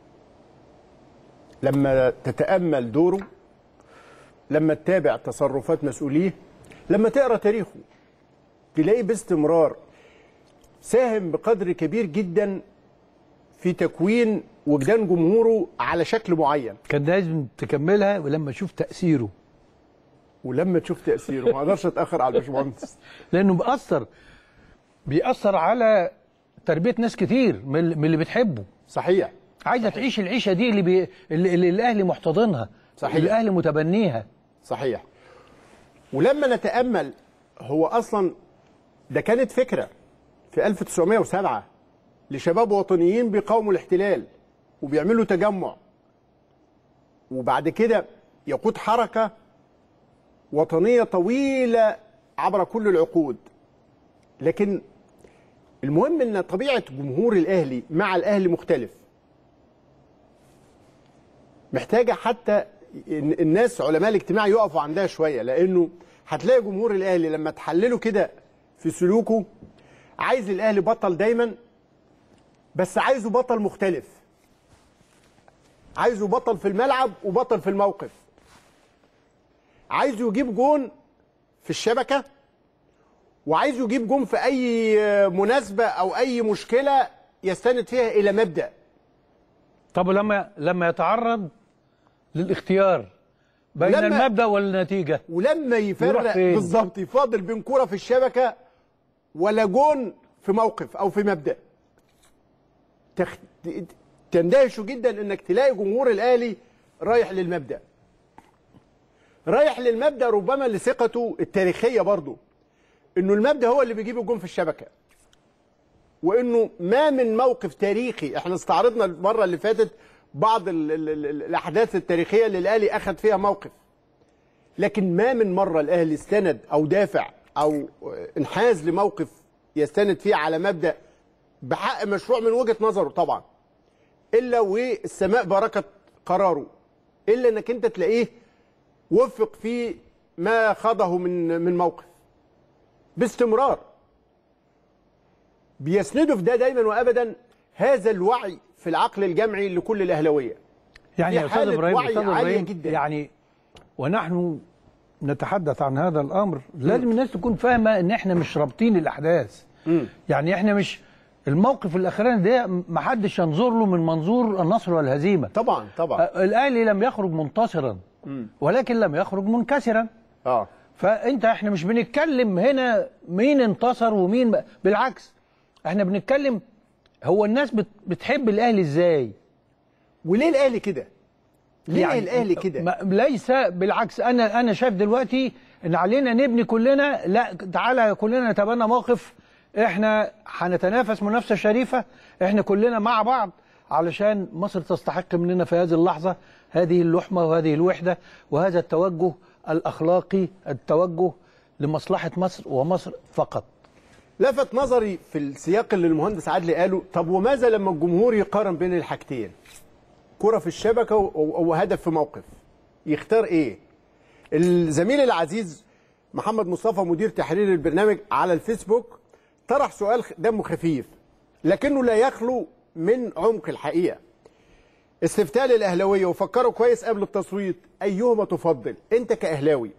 لما تتامل دوره، لما تتابع تصرفات مسؤوليه، لما تقرا تاريخه، تلاقيه باستمرار ساهم بقدر كبير جدا في تكوين وجدان جمهوره على شكل معين. كان لازم تكملها ولما تشوف تاثيره. ولما تشوف تاثيره ما اقدرش اتاخر على الباشمهندس، لانه بيأثر بيأثر على تربيه ناس كتير من اللي بتحبه. صحيح. عايزه تعيش العيشه دي اللي, بي... اللي, اللي الاهلي محتضنها. صحيح. اللي الاهلي متبنيها. صحيح. ولما نتامل، هو اصلا ده كانت فكره في ألف وتسعمائة وسبعة لشباب وطنيين بيقاوموا الاحتلال وبيعملوا تجمع، وبعد كده يقود حركه وطنيه طويله عبر كل العقود. لكن المهم ان طبيعه جمهور الاهلي مع الاهلي مختلف. محتاجه حتى الناس علماء الاجتماع يقفوا عندها شويه، لانه هتلاقي جمهور الاهلي لما تحلله كده في سلوكه عايز الاهلي بطل دايما، بس عايزه بطل مختلف. عايزه بطل في الملعب وبطل في الموقف. عايزه يجيب جون في الشبكه، وعايزه يجيب جون في اي مناسبه او اي مشكله يستند فيها الى مبدا. طب لما لما يتعرض للاختيار بين المبدا والنتيجه، ولما يفرق بالظبط، يفاضل بين كوره في الشبكه ولا جون في موقف او في مبدا. تخ... تندهشوا جدا انك تلاقي جمهور الاهلي رايح للمبدا. رايح للمبدا ربما لثقته التاريخيه برضه، انه المبدا هو اللي بيجيب الجون في الشبكه، وانه ما من موقف تاريخي. احنا استعرضنا المره اللي فاتت بعض ال ال ال الاحداث التاريخيه اللي الاهلي اخذ فيها موقف، لكن ما من مره الاهلي استند او دافع او انحاز لموقف يستند فيه على مبدا بحق مشروع من وجهه نظره طبعا، الا والسماء باركت قراره، الا انك انت تلاقيه وفق في ما خاضه من من موقف باستمرار. بيسندوا في ده دايما وابدا هذا الوعي في العقل الجمعي لكل الاهلاويه. يعني يا استاذ ابراهيم وعي عاليه جدا. يعني ونحن نتحدث عن هذا الامر لازم م. الناس تكون فاهمه ان احنا مش رابطين الاحداث. م. يعني احنا مش الموقف الاخراني ده ما حدش ينظر له من منظور النصر والهزيمه. طبعا طبعا. الاهلي لم يخرج منتصرا م. ولكن لم يخرج منكسرا. اه فانت احنا مش بنتكلم هنا مين انتصر ومين ب... بالعكس احنا بنتكلم هو الناس بت... بتحب الاهلي ازاي؟ وليه الاهلي كده؟ ليه يعني الاهلي كده؟ ليس بالعكس. انا انا شايف دلوقتي ان علينا نبني كلنا، لا تعالى كلنا نتبنى موقف احنا هنتنافس منافسه شريفه، احنا كلنا مع بعض علشان مصر تستحق مننا في هذه اللحظه هذه اللحمه وهذه الوحده وهذا التوجه الاخلاقي، التوجه لمصلحه مصر ومصر فقط. لفت نظري في السياق اللي المهندس عادل قاله، طب وماذا لما الجمهور يقارن بين الحاجتين؟ كرة في الشبكة وهدف في موقف، يختار ايه؟ الزميل العزيز محمد مصطفى مدير تحرير البرنامج على الفيسبوك طرح سؤال دمه خفيف لكنه لا يخلو من عمق الحقيقة. استفتاء للأهلاوية وفكروا كويس قبل التصويت، أيهما تفضل؟ أنت كأهلاوي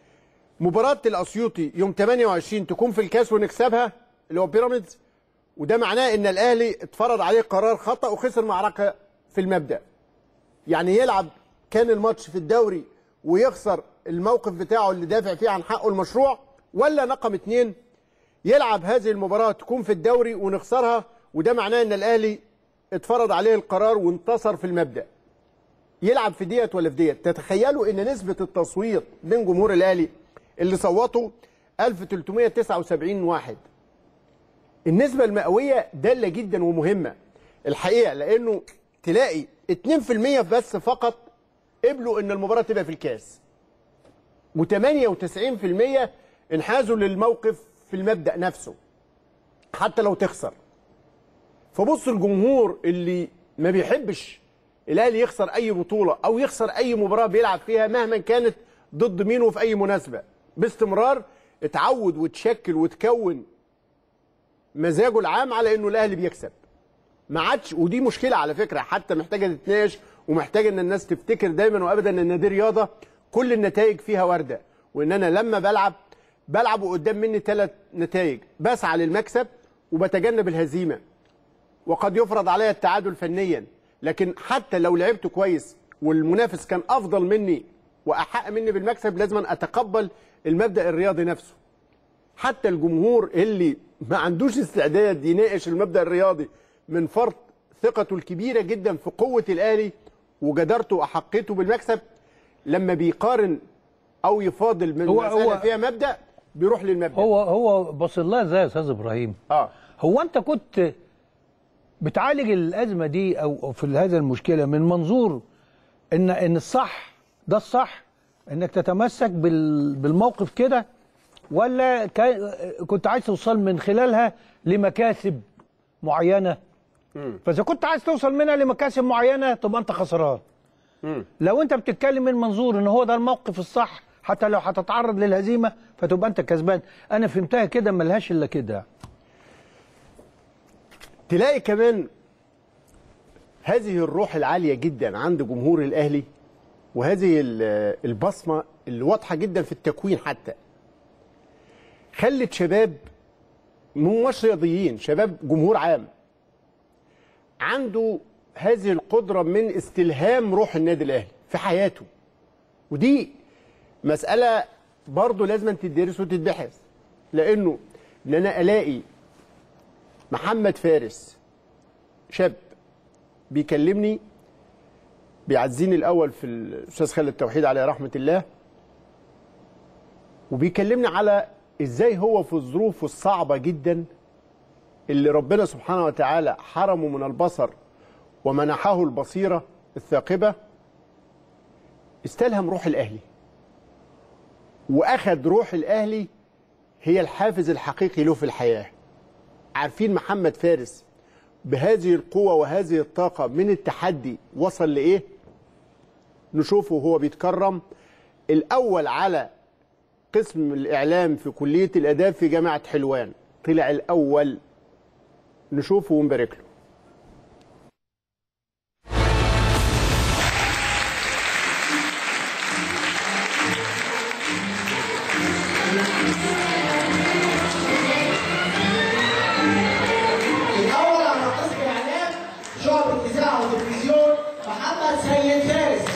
مباراة الأسيوطي يوم ثمانية وعشرين تكون في الكاس ونكسبها اللي هو بيراميدز، وده معناه ان الاهلي اتفرض عليه قرار خطأ وخسر معركة في المبدأ. يعني يلعب كان الماتش في الدوري ويخسر الموقف بتاعه اللي دافع فيه عن حقه المشروع، ولا رقم اتنين يلعب هذه المباراة تكون في الدوري ونخسرها وده معناه ان الاهلي اتفرض عليه القرار وانتصر في المبدأ. يلعب في ديت ولا في ديت؟ تتخيلوا ان نسبة التصويت بين جمهور الاهلي اللي صوتوا ألف وثلاثمائة وتسعة وسبعين واحد. النسبة المئوية دالة جدا ومهمة الحقيقة، لأنه تلاقي اتنين في المية بس فقط قبلوا إن المباراة تبقى في الكاس، وثمانية وتسعين في المية انحازوا للموقف في المبدأ نفسه حتى لو تخسر. فبص الجمهور اللي ما بيحبش الأهلي يخسر أي بطولة أو يخسر أي مباراة بيلعب فيها مهما كانت ضد مين وفي أي مناسبة، باستمرار اتعود وتشكل وتكون مزاجه العام على انه الاهلي بيكسب. ما عادش، ودي مشكله على فكره حتى محتاجه تتناقش، ومحتاجه ان الناس تفتكر دايما وابدا ان دي رياضه كل النتائج فيها وارده، وان انا لما بلعب بلعب وقدام مني ثلاث نتائج، بسعى للمكسب وبتجنب الهزيمه، وقد يفرض عليا التعادل فنيا، لكن حتى لو لعبت كويس والمنافس كان افضل مني واحق مني بالمكسب لازم اتقبل المبدا الرياضي نفسه. حتى الجمهور اللي ما عندوش استعداد يناقش المبدا الرياضي من فرط ثقته الكبيره جدا في قوه الاهلي وجدارته واحقيته بالمكسب، لما بيقارن او يفاضل من هو مساله هو فيها مبدا بيروح للمبدا. هو هو بص لها ازاي يا استاذ ابراهيم؟ اه هو انت كنت بتعالج الازمه دي او في هذا المشكله من منظور ان ان الصح ده الصح انك تتمسك بال بالموقف كده، ولا كنت عايز توصل من خلالها لمكاسب معينه؟ مم. فاذا كنت عايز توصل منها لمكاسب معينه تبقى انت خسران. مم. لو انت بتتكلم من منظور ان هو ده الموقف الصح حتى لو هتتعرض للهزيمه فتبقى انت كسبان. انا فهمتها كده، ملهاش الا كده. تلاقي كمان هذه الروح العاليه جدا عند جمهور الاهلي، وهذه البصمه اللي واضحه جدا في التكوين حتى خلت شباب مش رياضيين، شباب جمهور عام عنده هذه القدره من استلهام روح النادي الاهلي في حياته. ودي مساله برضه لازم تدرس وتتبحث، لانه ان انا الاقي محمد فارس شاب بيكلمني بيعزيني الاول في الاستاذ خالد توحيد عليه رحمه الله، وبيكلمني على ازاي هو في الظروف الصعبه جدا اللي ربنا سبحانه وتعالى حرمه من البصر ومنحه البصيره الثاقبه استلهم روح الاهلي، واخد روح الاهلي هي الحافز الحقيقي له في الحياه. عارفين محمد فارس بهذه القوه وهذه الطاقه من التحدي وصل لايه؟ نشوفه وهو بيتكرم الاول على قسم الاعلام في كليه الاداب في جامعه حلوان، طلع الاول. نشوفه ونبارك له. الاول على قسم الاعلام شعبة اذاعه وتلفزيون محمد سيد فارس.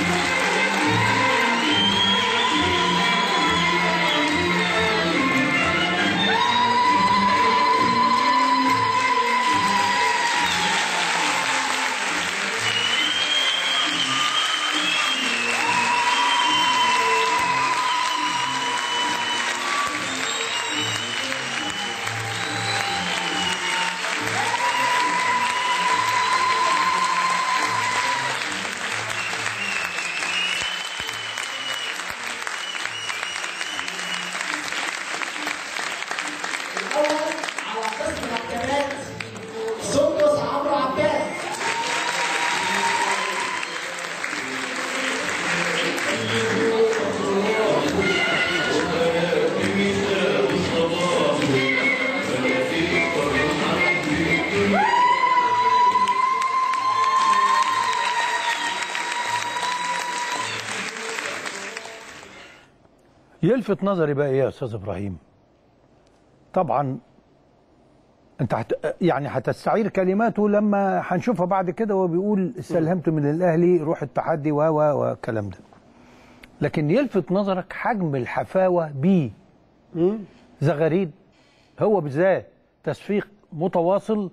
يلفت نظري بقى ايه يا استاذ ابراهيم؟ طبعا انت هت... يعني هتستعير كلماته لما هنشوفها بعد كده وهو بيقول استلهمت من الاهلي روح التحدي و و والكلام ده. لكن يلفت نظرك حجم الحفاوه بيه. زغاريد هو بالذات تصفيق متواصل.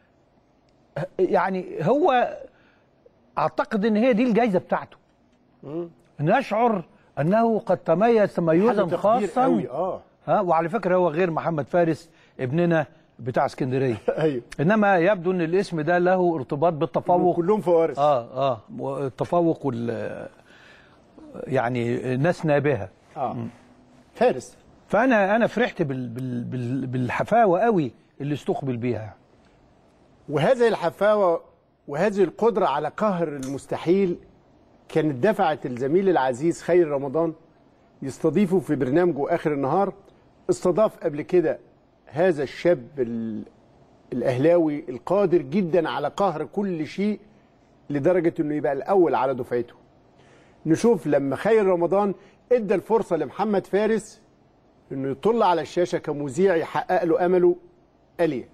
يعني هو اعتقد ان هي دي الجائزه بتاعته. ان يشعر انه قد تميز تميزا خاصا. اه ها وعلى فكره هو غير محمد فارس ابننا بتاع اسكندريه. ايوه. انما يبدو ان الاسم ده له ارتباط بالتفوق. كلهم فوارس. اه اه التفوق وال يعني ناس نابهه. اه فارس. فانا انا فرحت بال بال بال بالحفاوه قوي اللي استقبل بيها. وهذه الحفاوه وهذه القدره على قهر المستحيل كانت دفعت الزميل العزيز خير رمضان يستضيفه في برنامجه اخر النهار. استضاف قبل كده هذا الشاب الاهلاوي القادر جدا على قهر كل شيء لدرجه انه يبقى الاول على دفعته. نشوف لما خير رمضان ادى الفرصه لمحمد فارس انه يطل على الشاشه كمذيع يحقق له امله. اليه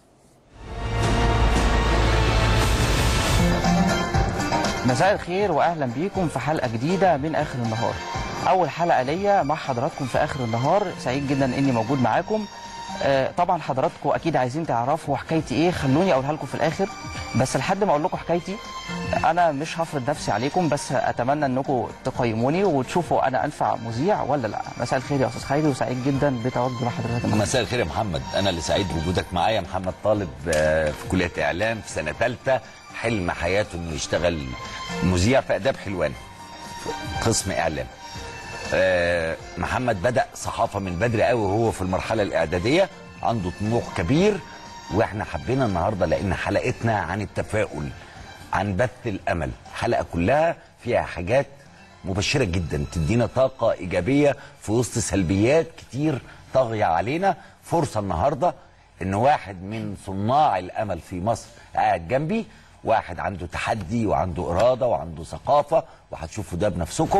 مساء الخير واهلا بيكم في حلقه جديده من اخر النهار. اول حلقه ليا مع حضراتكم في اخر النهار، سعيد جدا اني موجود معاكم. آه طبعا حضراتكم اكيد عايزين تعرفوا حكايتي ايه، خلوني اقولها لكم في الاخر. بس لحد ما اقول لكم حكايتي انا مش هفرض نفسي عليكم، بس اتمنى انكم تقيموني وتشوفوا انا انفع مذيع ولا لا. مساء الخير يا استاذ خيري وسعيد جدا بتواجدي مع حضرتك. مساء الخير يا محمد، انا اللي سعيد بوجودك معايا. محمد طالب في كليه اعلام في سنه ثالثه، حلم حياته انه يشتغل مذيع في اداب حلوان قسم اعلام. أه محمد بدأ صحافة من بدري قوي وهو في المرحلة الإعدادية، عنده طموح كبير. واحنا حبينا النهاردة لأن حلقتنا عن التفاؤل، عن بث الأمل. حلقة كلها فيها حاجات مبشرة جدا تدينا طاقة إيجابية في وسط سلبيات كتير طاغية علينا. فرصة النهاردة إن واحد من صناع الأمل في مصر قاعد جنبي، واحد عنده تحدي وعنده إرادة وعنده ثقافة، وهتشوفوا ده بنفسكم.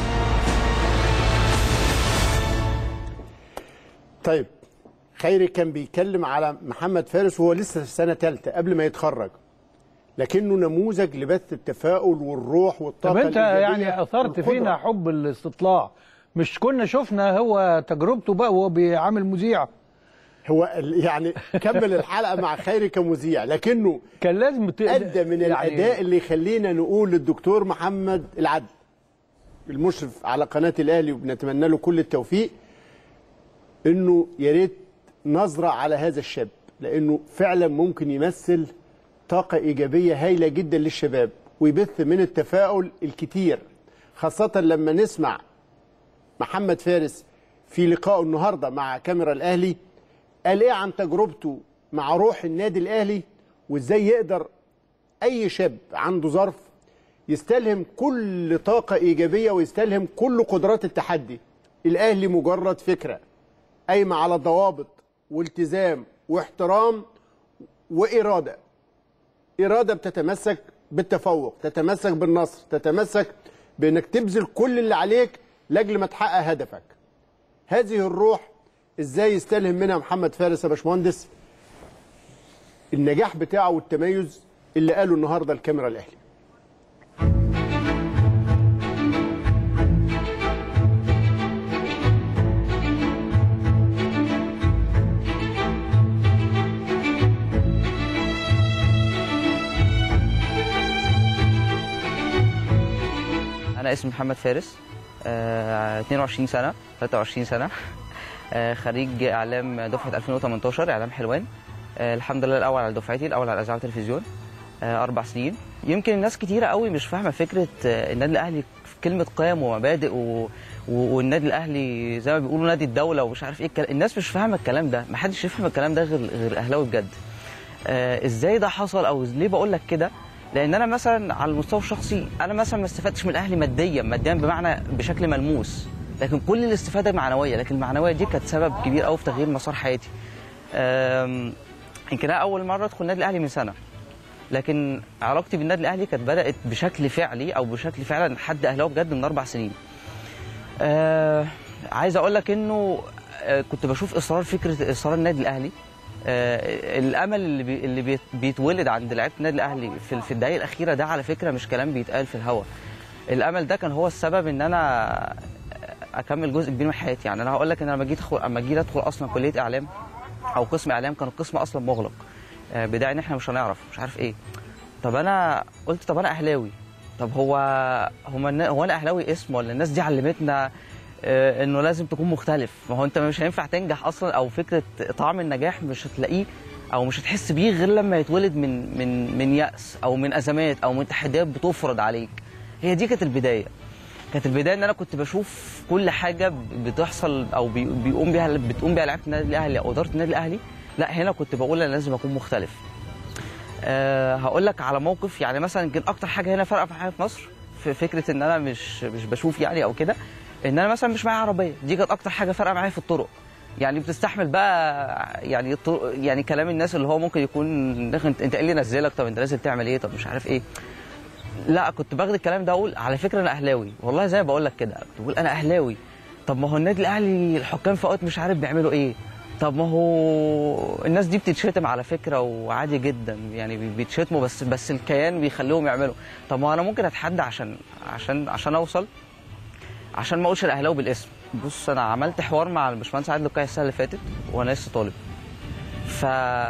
طيب خيري كان بيتكلم على محمد فارس وهو لسه في سنه ثالثه قبل ما يتخرج، لكنه نموذج لبث التفاؤل والروح والطاقه. طب انت يعني اثرت فينا حب الاستطلاع، مش كنا شفنا هو تجربته بقى وهو بيعمل مذيع؟ هو يعني كمل الحلقه مع خيري كمذيع، لكنه كان لازم ت... ادى من يعني الاداء اللي يخلينا نقول للدكتور محمد العدل المشرف على قناه الاهلي، وبنتمنى له كل التوفيق، انه يا ريت نظره على هذا الشاب، لانه فعلا ممكن يمثل طاقه ايجابيه هائله جدا للشباب ويبث من التفاؤل الكتير، خاصه لما نسمع محمد فارس في لقائه النهارده مع كاميرا الاهلي قال ايه عن تجربته مع روح النادي الاهلي، وازاي يقدر اي شاب عنده ظرف يستلهم كل طاقه ايجابيه ويستلهم كل قدرات التحدي. الاهلي مجرد فكره قايمه على ضوابط والتزام واحترام واراده. اراده بتتمسك بالتفوق، تتمسك بالنصر، تتمسك بانك تبذل كل اللي عليك لاجل ما تحقق هدفك. هذه الروح ازاي يستلهم منها محمد فارس يا باشمهندس النجاح بتاعه والتميز اللي قاله النهارده الكاميرا الاهلي؟ أنا اسمي محمد فارس، آه، اثنين وعشرين سنة، ثلاثة وعشرين سنة، آه، خريج إعلام دفعة ألفين وثمانية عشر إعلام حلوان. آه، الحمد لله الأول على دفعتي، الأول على الإذاعة والتلفزيون، آه، أربع سنين. يمكن الناس كتيرة قوي مش فاهمة فكرة آه، النادي الأهلي في كلمة قيم ومبادئ و... والنادي الأهلي زي ما بيقولوا نادي الدولة ومش عارف إيه الكلام. الناس مش فاهمة الكلام ده، محدش يفهم الكلام ده غير غير الأهلاوي بجد. آه، إزاي ده حصل أو ليه بقول لك كده؟ لان انا مثلا على المستوى الشخصي انا مثلا ما استفدتش من الاهلي ماديا ماديا بمعنى بشكل ملموس، لكن كل الاستفاده معنويه، لكن المعنويه دي كانت سبب كبير قوي في تغيير مسار حياتي. يمكن انا اول مره ادخل النادي الاهلي من سنه، لكن علاقتي بالنادي الاهلي كانت بدات بشكل فعلي او بشكل فعلا حد اهلاوي بجد من اربع سنين. أه عايز اقول لك انه كنت بشوف اصرار فكره اصرار النادي الاهلي، آه الامل اللي بي اللي بيت بيتولد عند لعيبه النادي الاهلي في في الدقائق الاخيره ده، على فكره مش كلام بيتقال في الهوا. الامل ده كان هو السبب ان انا اكمل جزء كبير من حياتي. يعني انا هقول لك ان انا لما جيت ادخل اما جيت ادخل اصلا كليه اعلام او قسم اعلام، كان القسم اصلا مغلق، آه بداعي ان احنا مش هنعرف مش عارف ايه. طب انا قلت طب انا اهلاوي، طب هو هو هو انا اهلاوي اسم ولا الناس دي علمتنا آه انه لازم تكون مختلف؟ ما هو انت مش هينفع تنجح اصلا، او فكره طعم النجاح مش هتلاقيه او مش هتحس بيه غير لما يتولد من من من يأس او من ازمات او من تحديات بتفرض عليك. هي دي كانت البدايه. كانت البدايه ان انا كنت بشوف كل حاجه بتحصل او بيقوم بيها بتقوم بيها لعيبه النادي الاهلي او اداره النادي الاهلي، لا هنا كنت بقول انا لازم اكون مختلف. أه هقول لك على موقف، يعني مثلا يمكن اكتر حاجه هنا فارقه معايا في مصر في فكره ان انا مش مش بشوف يعني او كده، ان انا مثلا مش معايا عربيه، دي كانت اكتر حاجه فارقه معايا في الطرق. يعني بتستحمل بقى يعني يعني كلام الناس اللي هو ممكن يكون انت انت ايه اللي نزلك، طب انت نازل تعمل ايه، طب مش عارف ايه. لا كنت باخد الكلام ده اقول على فكره انا اهلاوي، والله زي ما بقول لك كده كنت بقول انا اهلاوي. طب ما هو النادي الاهلي الحكام في اوقات مش عارف بيعملوا ايه، طب ما هو الناس دي بتتشتم على فكره وعادي جدا يعني بيتشتموا بس بس الكيان بيخليهم يعملوا. طب ما انا ممكن اتحدى عشان عشان عشان اوصل، عشان ما اقولش الاهلاوي بالاسم. بص انا عملت حوار مع الباشمهندس عادل لقاي السنه اللي فاتت وانا لسه طالب. ف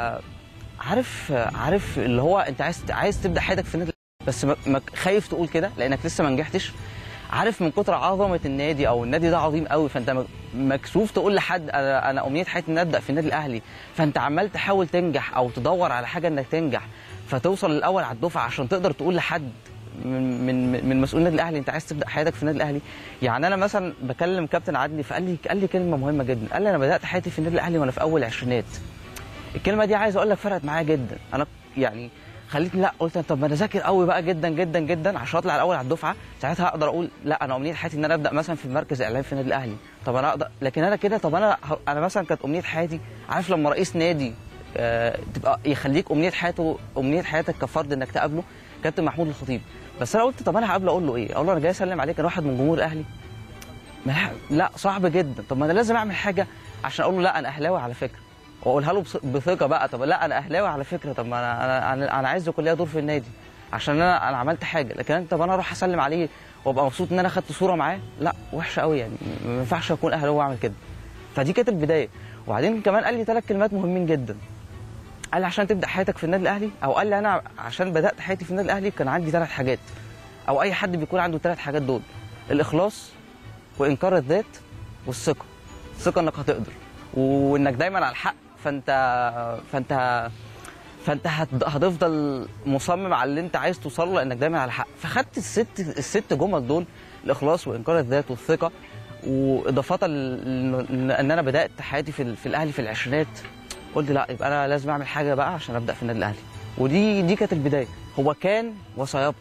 عارف عارف اللي هو انت عايز عايز تبدا حياتك في النادي بس خايف تقول كده لانك لسه ما نجحتش. عارف من كتر عظمه النادي او النادي ده عظيم قوي، فانت مكسوف تقول لحد انا انا امنيه حياتي اني ابدا في النادي الاهلي، فانت عمال تحاول تنجح او تدور على حاجه انك تنجح فتوصل للاول على الدفعه عشان تقدر تقول لحد من من من مسؤول النادي الاهلي انت عايز تبدا حياتك في النادي الاهلي. يعني انا مثلا بكلم كابتن عدلي فقال لي قال لي كلمه مهمه جدا، قال لي انا بدات حياتي في النادي الاهلي وانا في اول عشرينات. الكلمه دي عايز اقول لك فرقت معايا جدا، انا يعني خليتني لا قلت طب ما انا ذاكر قوي بقى جدا جدا جدا عشان اطلع الاول على الدفعه، ساعتها اقدر اقول لا انا امنيه حياتي ان انا ابدا مثلا في مركز اعلام في النادي الاهلي. طب انا اقدر، لكن انا كده طب انا انا مثلا كانت امنيه حياتي، عارف لما رئيس نادي آه تبقى يخليك امنيه حياته امنيه حياتك كفرد انك تقابله كابتن محمود الخطيب، بس انا قلت طب انا هقابله اقول له ايه؟ اقول له انا جاي اسلم عليك انا واحد من جمهور الاهلي؟ لا صعب جدا. طب ما انا لازم اعمل حاجه عشان اقول له لا انا اهلاوي على فكره، واقولها له بثقه بقى. طب لا انا اهلاوي على فكره، طب ما انا انا انا عايز يكون ليا دور في النادي عشان انا انا عملت حاجه. لكن انت طب انا اروح اسلم عليه وابقى مبسوط ان انا خدت صوره معاه؟ لا وحشه قوي يعني، ما ينفعش اكون اهلاوي واعمل كده. فدي كانت البدايه. وبعدين كمان قال لي ثلاث كلمات مهمين جدا. قال لي عشان تبدا حياتك في النادي الاهلي، او قال لي انا عشان بدات حياتي في النادي الاهلي كان عندي ثلاث حاجات، او اي حد بيكون عنده ثلاث حاجات دول: الاخلاص وانكار الذات والثقه. الثقه انك هتقدر وانك دايما على الحق، فانت فانت فانت هتفضل مصمم على اللي انت عايز توصل له لانك دايما على الحق. فخدت الست الست جمل دول: الاخلاص وانكار الذات والثقه، واضافه ان انا بدات حياتي في, في الاهلي في العشرينات. قلت لا يبقى انا لازم اعمل حاجه بقى عشان ابدا في النادي الاهلي. ودي دي كانت البدايه. هو كان وسيبقى،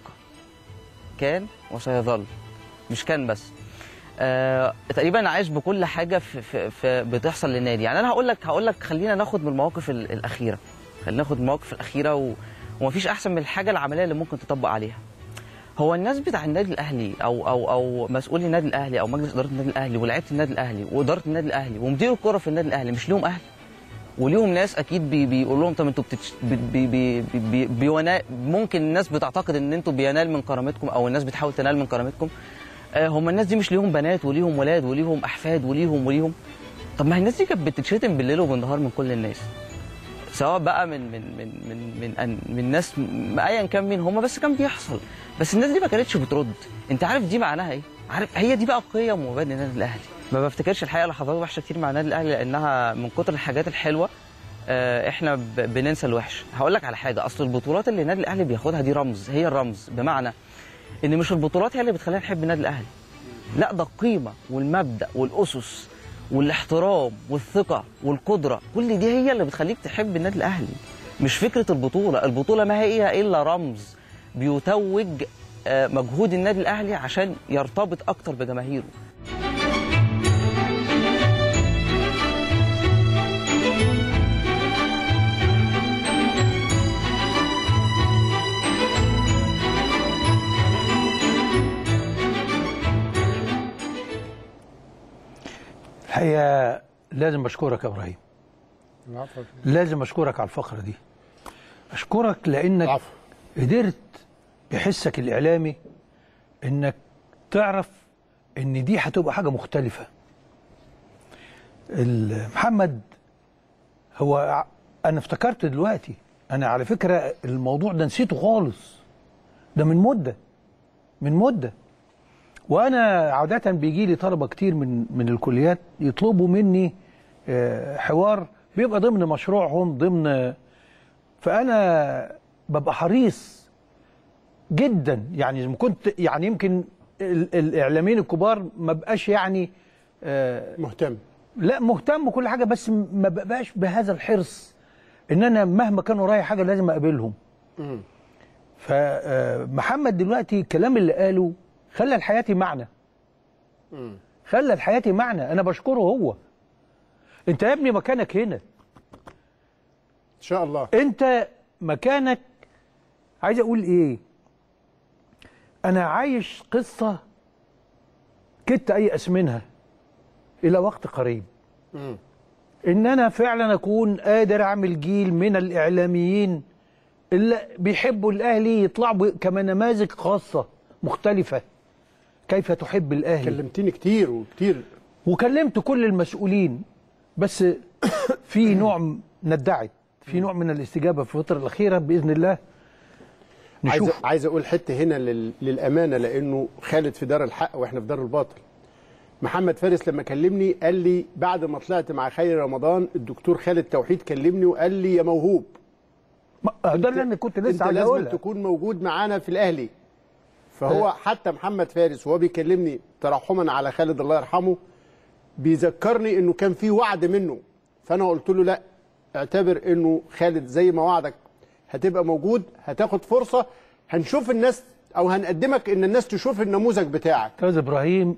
كان وسيظل، مش كان بس. آه، تقريبا عايش بكل حاجه في, في, في بتحصل للنادي. يعني انا هقول لك هقول لك خلينا ناخد من المواقف الاخيره، خلينا ناخد المواقف الاخيره و... ومفيش احسن من الحاجه العمليه اللي ممكن تطبق عليها. هو الناس بتاع النادي الاهلي او او او مسؤولي النادي الاهلي او مجلس اداره النادي الاهلي ولاعيبه النادي الاهلي واداره النادي الاهلي ومدير الكره في النادي الاهلي، مش ليهم اهل وليهم ناس اكيد بي بيقول لهم طب انتوا بتتش... بي بي بي بي بي ممكن الناس بتعتقد ان انتوا بينال من كرامتكم او الناس بتحاول تنال من كرامتكم. هم الناس دي مش ليهم بنات وليهم ولاد وليهم احفاد وليهم وليهم؟ طب ما الناس دي كانت بتتشتم بالليل وبالنهار من كل الناس، سواء بقى من من من من من, من ناس ايا كان مين هم، بس كان بيحصل. بس الناس دي ما كانتش بترد. انت عارف دي معناها ايه؟ عارف هي دي بقى قيم ومبادئ النادي الاهلي. ما بفتكرش الحقيقه لحظات وحشه كتير مع النادي الاهلي لانها من كتر الحاجات الحلوه احنا بننسى الوحش. هقول لك على حاجه، اصل البطولات اللي النادي الاهلي بياخدها دي رمز، هي الرمز، بمعنى ان مش البطولات هي اللي بتخلينا نحب النادي الاهلي، لا ده القيمه والمبدا والاسس والاحترام والثقه والقدره، كل دي هي اللي بتخليك تحب النادي الاهلي، مش فكره البطوله. البطوله ما هي الا رمز بيتوج مجهود النادي الاهلي عشان يرتبط اكتر بجماهيره. الحقيقة لازم أشكرك يا إبراهيم، لازم أشكرك على الفقرة دي. أشكرك لأنك عفو. قدرت بحسك الإعلامي إنك تعرف إن دي هتبقى حاجة مختلفة. محمد هو أنا افتكرت دلوقتي، أنا على فكرة الموضوع ده نسيته خالص، ده من مدة من مدة وانا عاده بيجي لي طلبه كتير من من الكليات يطلبوا مني حوار بيبقى ضمن مشروعهم، ضمن، فانا ببقى حريص جدا. يعني كنت يعني يمكن الاعلاميين الكبار ما بقاش يعني مهتم، لا مهتم وكل حاجه، بس ما بقاش بهذا الحرص ان انا مهما كان ورايا حاجه لازم اقابلهم. فمحمد دلوقتي الكلام اللي قاله خلى لحياتي معنى، خلى لحياتي معنى. انا بشكره هو، انت يا ابني مكانك هنا ان شاء الله. انت مكانك. عايز اقول ايه؟ انا عايش قصه كدت ايأس منها الى وقت قريب. مم. ان انا فعلا اكون قادر اعمل جيل من الاعلاميين اللي بيحبوا الاهلي يطلعوا كنماذج خاصه مختلفه. كيف تحب الاهلي. كلمتني كتير وكتير وكلمت كل المسؤولين، بس في نوع ندعت في نوع من الاستجابه في الفتره الاخيره باذن الله. عايز نشوف. عايز اقول حته هنا لل... للامانه، لانه خالد في دار الحق واحنا في دار الباطل. محمد فارس لما كلمني قال لي بعد ما طلعت مع خيري رمضان الدكتور خالد توحيد كلمني وقال لي يا موهوب، ده اللي انا كنت لسه عايز لازم اقولها. تكون موجود معانا في الاهلي. فهو أه. حتى محمد فارس وهو بيكلمني ترحما على خالد الله يرحمه بيذكرني انه كان في وعد منه، فانا قلت له لا، اعتبر انه خالد زي ما وعدك هتبقى موجود، هتاخد فرصه، هنشوف الناس او هنقدمك ان الناس تشوف النموذج بتاعك. استاذ ابراهيم،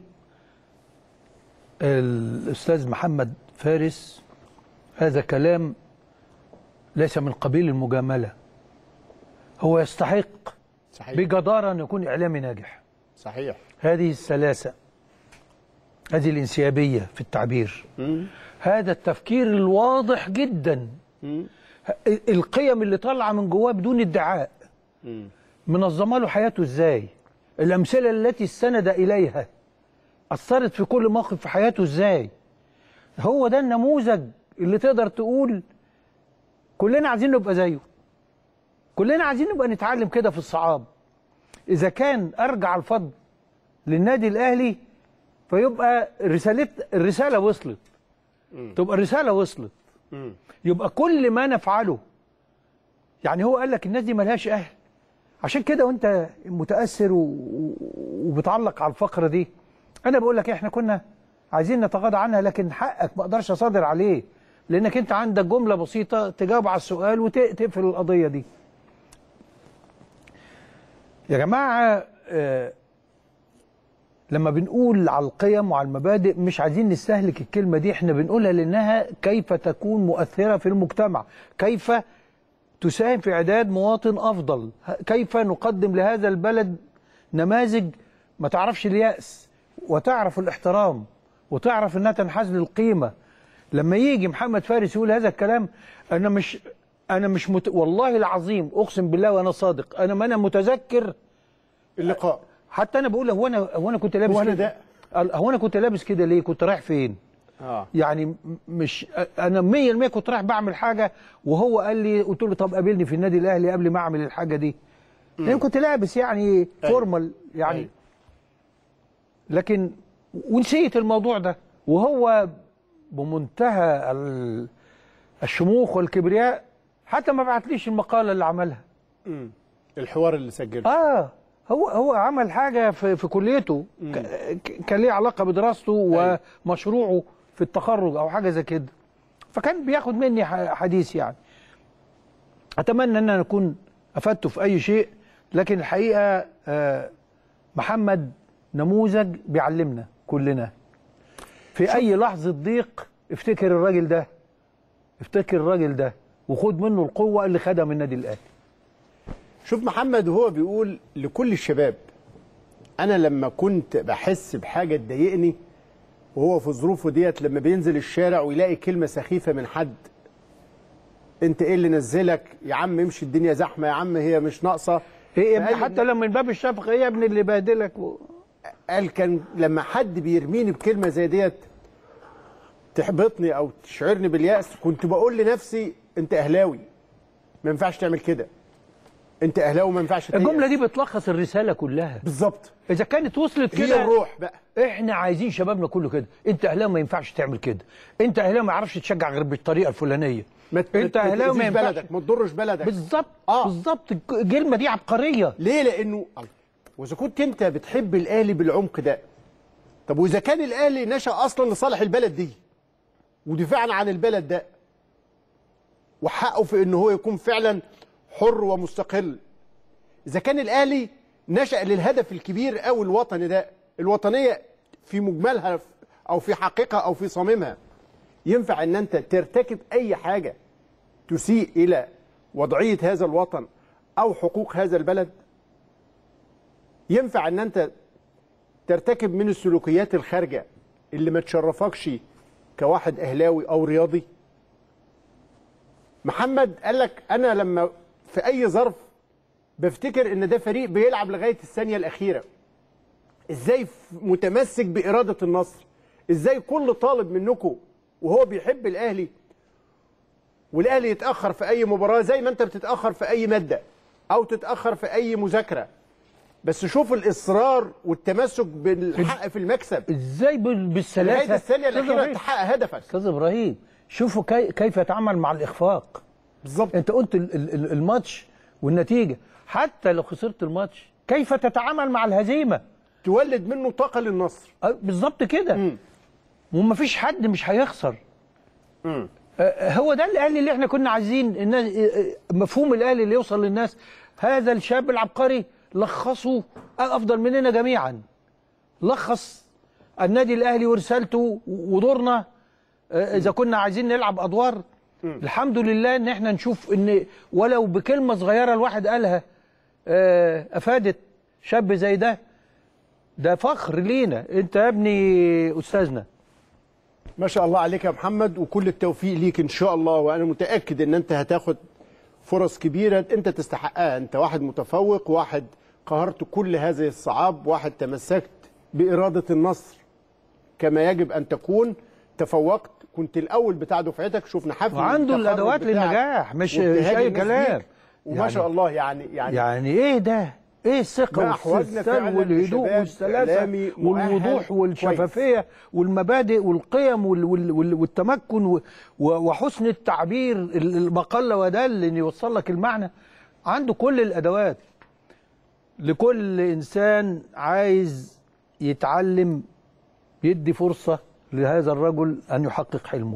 الاستاذ محمد فارس هذا كلام ليس من قبيل المجامله. هو يستحق صحيح. بجداره ان يكون اعلامي ناجح. صحيح. هذه السلاسه، هذه الانسيابيه في التعبير، مم. هذا التفكير الواضح جدا، مم. القيم اللي طالعه من جواه بدون ادعاء، مم. منظمه له حياته ازاي، الامثله التي استند اليها اثرت في كل موقف في حياته ازاي. هو ده النموذج اللي تقدر تقول كلنا عايزين نبقى زيه، كلنا عايزين نبقى نتعلم كده في الصعاب. اذا كان ارجع الفضل للنادي الاهلي فيبقى رساله الرساله وصلت، تبقى الرساله وصلت، يبقى كل ما نفعله. يعني هو قال لك الناس دي ملهاش اهل، عشان كده وانت متاثر وبتعلق على الفقره دي، انا بقول لك احنا كنا عايزين نتغاضى عنها، لكن حقك ما اقدرش اصادر عليه، لانك انت عندك جمله بسيطه تجاوب على السؤال وتقفل القضيه دي. يا جماعه، آه لما بنقول على القيم وعلى المبادئ مش عايزين نستهلك الكلمه دي، احنا بنقولها لانها كيف تكون مؤثره في المجتمع، كيف تساهم في اعداد مواطن افضل، كيف نقدم لهذا البلد نماذج ما تعرفش اليأس وتعرف الاحترام وتعرف انها تنحاز للقيمه. لما يجي محمد فارس يقول هذا الكلام، انا مش انا مش مت... والله العظيم اقسم بالله وانا صادق، انا ما انا متذكر اللقاء. حتى انا بقول هو انا هو انا كنت لابس هو أنا كده هو انا كنت لابس كده ليه؟ كنت رايح فين؟ اه يعني مش انا مية بالمية كنت رايح بعمل حاجه، وهو قال لي، قلت له طب قابلني في النادي الاهلي قبل ما اعمل الحاجه دي، لان كنت لابس يعني فورمال يعني أي. لكن ونسيت الموضوع ده، وهو بمنتهى الشموخ والكبرياء حتى ما بعتليش المقاله اللي عملها. امم الحوار اللي سجله. اه هو هو عمل حاجه في في كليته كان ليه علاقه بدراسته ومشروعه في التخرج او حاجه زي كده، فكان بياخد مني حديث. يعني اتمنى ان انا اكون افدته في اي شيء، لكن الحقيقه آه محمد نموذج بيعلمنا كلنا في اي لحظه ضيق. افتكر الراجل ده، افتكر الراجل ده وخد منه القوه اللي خدها من النادي الاهلي. شوف محمد وهو بيقول لكل الشباب، انا لما كنت بحس بحاجه تضايقني وهو في ظروفه ديت، لما بينزل الشارع ويلاقي كلمه سخيفه من حد، انت ايه اللي نزلك يا عم، امشي الدنيا زحمه يا عم، هي مش ناقصه، ايه يا ابني، حتى لما من باب الشفقه، ايه يا ابني اللي بهدلك و... قال كان لما حد بيرميني بكلمه زي ديت تحبطني او تشعرني باليأس، كنت بقول لنفسي انت اهلاوي ما ينفعش تعمل كده، انت اهلاوي ما ينفعش تيأس. الجمله دي بتلخص الرساله كلها بالظبط. اذا كانت وصلت كده هي الروح بقى. احنا عايزين شبابنا كله كده، انت اهلاوي ما ينفعش تعمل كده، انت اهلاوي ما يعرفش تشجع غير بالطريقه الفلانيه، انت اهلاوي ما ينفعش بلدك، ما تضرش بلدك. بالظبط آه. بالظبط. الكلمه دي عبقريه. ليه؟ لانه واذا كنت انت بتحب الاهلي بالعمق ده، طب واذا كان الاهلي نشأ اصلا لصالح البلد دي ودفاعا عن البلد ده وحقه في ان هو يكون فعلا حر ومستقل، اذا كان الاهلي نشأ للهدف الكبير قوي الوطني ده، الوطنيه في مجملها او في حقيقه او في صميمها، ينفع ان انت ترتكب اي حاجه تسيء الى وضعيه هذا الوطن او حقوق هذا البلد؟ ينفع ان انت ترتكب من السلوكيات الخارجه اللي ما تشرفكش كواحد اهلاوي او رياضي؟ محمد قال لك انا لما في اي ظرف بفتكر ان ده فريق بيلعب لغايه الثانيه الاخيره. ازاي متمسك باراده النصر؟ ازاي كل طالب منكم وهو بيحب الاهلي والاهلي يتاخر في اي مباراه زي ما انت بتتاخر في اي ماده او تتاخر في اي مذاكره، بس شوف الاصرار والتمسك بالحق في المكسب. ازاي بالسلاسه لغايه الثانيه الاخيره تحقق هدفك. استاذ ابراهيم شوفوا كي كيف يتعامل مع الاخفاق. بالظبط. انت قلت ال ال الماتش والنتيجه، حتى لو خسرت الماتش كيف تتعامل مع الهزيمه؟ تولد منه طاقه للنصر. بالظبط كده. ومفيش حد مش هيخسر. امم هو ده الاهلي اللي احنا كنا عايزين الناس، مفهوم الاهلي اللي يوصل للناس. هذا الشاب العبقري لخصه افضل مننا جميعا. لخص النادي الاهلي ورسالته ودورنا اذا كنا عايزين نلعب ادوار. م. الحمد لله ان احنا نشوف ان ولو بكلمه صغيره الواحد قالها افادت شاب زي ده. ده فخر لينا. انت يا ابني استاذنا. ما شاء الله عليك يا محمد، وكل التوفيق ليك ان شاء الله، وانا متاكد ان انت هتاخد فرص كبيره انت تستحقها. انت واحد متفوق، واحد قهرت كل هذه الصعاب، واحد تمسكت باراده النصر كما يجب ان تكون. تفوقت، كنت الاول بتاع دفعتك، شفنا حفل وعنده الادوات للنجاح، مش مش اي كلام. وما يعني شاء الله يعني يعني يعني ايه ده؟ ايه الثقه والسلسال والهدوء والسلاسه والوضوح والشفافيه كويس. والمبادئ والقيم وال وال وال والتمكن وحسن التعبير ما قل ودل ان يوصل لك المعنى. عنده كل الادوات. لكل انسان عايز يتعلم يدي فرصه لهذا الرجل ان يحقق حلمه.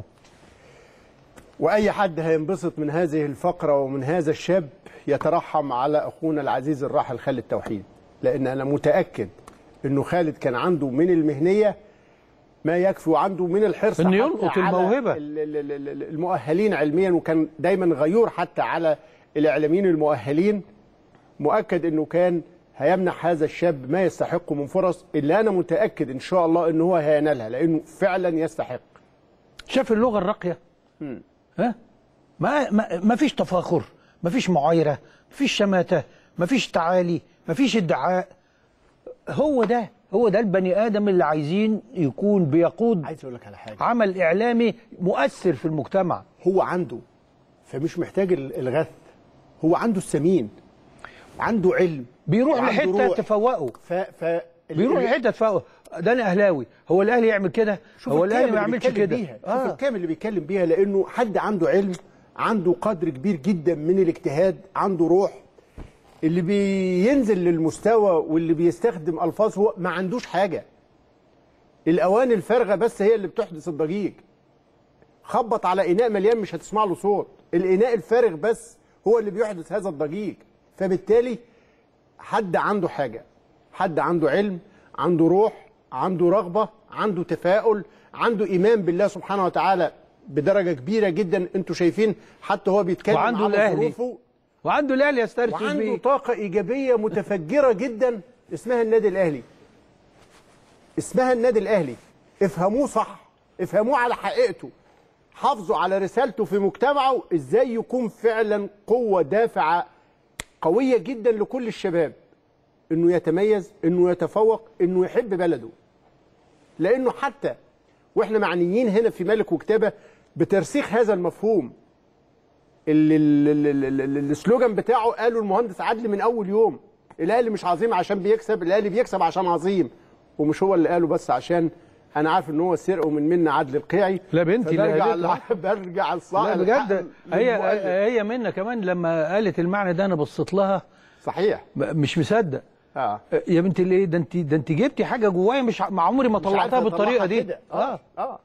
واي حد هينبسط من هذه الفقره ومن هذا الشاب يترحم على اخونا العزيز الراحل خالد توحيد، لان انا متاكد انه خالد كان عنده من المهنيه ما يكفي، وعنده من الحرص انه يلقط الموهبه المؤهلين علميا، وكان دايما غيور حتى على الاعلاميين المؤهلين. مؤكد انه كان هيمنح هذا الشاب ما يستحقه من فرص، اللي انا متاكد ان شاء الله انه هو هينالها لانه فعلا يستحق. شاف اللغه الراقيه؟ ها؟ ما ما ما فيش تفاخر، ما فيش معايره، ما فيش شماته، ما فيش تعالي، ما فيش ادعاء. هو ده هو ده البني ادم اللي عايزين يكون بيقود. عايز اقول لك على حاجه، عمل اعلامي مؤثر في المجتمع. هو عنده، فمش محتاج الغث، هو عنده السمين، عنده علم، بيروح لحته تفوقه. ف ف بيروح لحته تفوقه. ده انا اهلاوي، هو الاهلي يعمل كده؟ هو الاهلي ما يعملش كده. آه. شوف الكامل اللي بيتكلم بيها، لانه حد عنده علم، عنده قدر كبير جدا من الاجتهاد، عنده روح. اللي بينزل للمستوى واللي بيستخدم الفاظ هو ما عندوش حاجه. الاواني الفارغه بس هي اللي بتحدث الضجيج. خبط على اناء مليان مش هتسمع له صوت، الاناء الفارغ بس هو اللي بيحدث هذا الضجيج. فبالتالي حد عنده حاجه، حد عنده علم، عنده روح، عنده رغبه، عنده تفاؤل، عنده ايمان بالله سبحانه وتعالى بدرجه كبيره جدا. انتوا شايفين حتى هو بيتكلم وعنده على الاهلي، ظروفه، وعنده الاهلي يسترسل بيه، وعنده طاقه ايجابيه متفجره جدا اسمها النادي الاهلي. اسمها النادي الاهلي. افهموه صح، افهموه على حقيقته، حافظوا على رسالته في مجتمعه، ازاي يكون فعلا قوه دافعه قويه جدا لكل الشباب، انه يتميز، انه يتفوق، انه يحب بلده. لانه حتى واحنا معنيين هنا في ملك وكتابه بترسيخ هذا المفهوم، اللي السلوجان بتاعه قاله المهندس عدلي من اول يوم، الاهلي مش عظيم عشان بيكسب، الاهلي بيكسب عشان عظيم. ومش هو اللي قاله بس عشان انا عارف ان هو سرقه من منا عدل القيعي. لا بنتي لا برجع الصاع. لا بجد، هي هي منا كمان لما قالت المعنى ده انا بصيت لها صحيح مش مصدق. اه يا بنتي ليه ده؟ انت ده انت جبتي حاجه جوايا مش مع عمري ما طلعتها بالطريقه دي. اه اه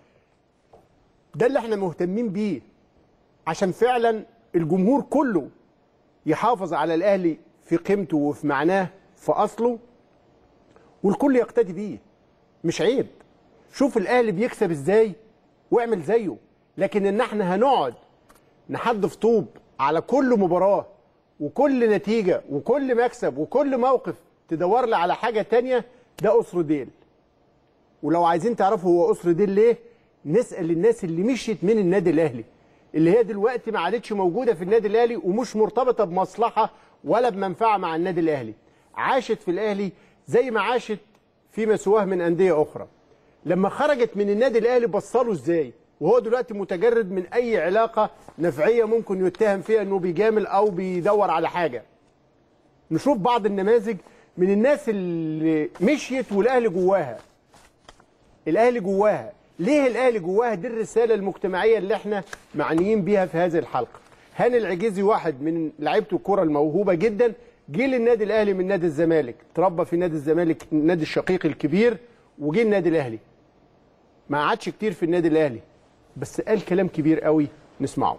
ده اللي احنا مهتمين بيه، عشان فعلا الجمهور كله يحافظ على الاهلي في قيمته وفي معناه في اصله، والكل يقتدي بيه. مش عيب. شوف الاهلي بيكسب ازاي واعمل زيه. لكن ان احنا هنقعد نحدف طوب على كل مباراه وكل نتيجه وكل مكسب وكل موقف تدور لي على حاجه تانية، ده اسر ديل. ولو عايزين تعرفوا هو اسر ديل ليه، نسال الناس اللي مشيت من النادي الاهلي، اللي هي دلوقتي ما عادتش موجوده في النادي الاهلي ومش مرتبطه بمصلحه ولا بمنفعه مع النادي الاهلي. عاشت في الاهلي زي ما عاشت فيما سواه من انديه اخرى. لما خرجت من النادي الاهلي بصله ازاي، وهو دلوقتي متجرد من اي علاقه نفعيه ممكن يتهم فيها انه بيجامل او بيدور على حاجه. نشوف بعض النماذج من الناس اللي مشيت والاهلي جواها. الاهلي جواها، ليه الاهلي جواها؟ دي الرساله المجتمعيه اللي احنا معنيين بيها في هذه الحلقه. هاني العجيزي واحد من لعيبه الكره الموهوبه جدا، جه للنادي الاهلي من نادي الزمالك، تربى في نادي الزمالك النادي الشقيق الكبير، وجه النادي الاهلي. ما قعدش كتير في النادي الاهلي بس قال كلام كبير قوي، نسمعه.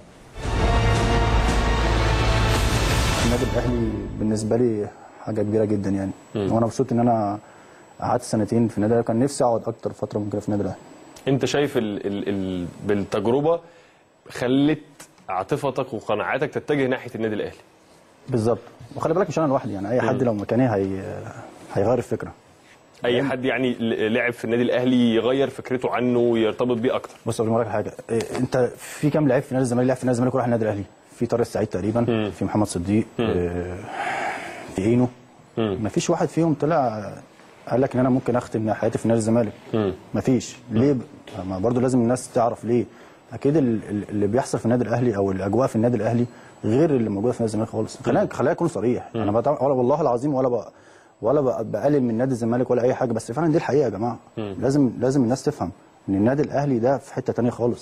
النادي الاهلي بالنسبه لي حاجه كبيره جدا يعني، وانا مبسوط ان انا قعدت سنتين في النادي الاهلي. كان نفسي اقعد اكتر فتره ممكن في النادي الاهلي. انت شايف ال ال ال بالتجربه خلت عاطفتك وقناعاتك تتجه ناحيه النادي الاهلي؟ بالظبط. وخلي بالك مش انا لوحدي يعني، اي حد لو مكاني هي هيغير الفكره. اي حد يعني لعب في النادي الاهلي يغير فكرته عنه ويرتبط بيه اكتر. بص اقول لك حاجه، انت في كام لعيب في نادي الزمالك لعب في نادي الزمالك وراح النادي الاهلي؟ في طارق السعيد تقريبا، مم. في محمد صديق، آه في اينو، ما فيش واحد فيهم طلع قال لك ان انا ممكن اختم حياتي في نادي الزمالك. ما فيش. ليه؟ ما برضه لازم الناس تعرف ليه. اكيد اللي بيحصل في النادي الاهلي او الاجواء في النادي الاهلي غير اللي موجوده في نادي الزمالك خالص. خلينا خلينا اكون صريح، انا ولا والله العظيم ولا بقى ولا بقلل من نادي الزمالك ولا اي حاجه، بس فعلا دي الحقيقه يا جماعه. مم. لازم لازم الناس تفهم ان النادي الاهلي ده في حته ثانيه خالص.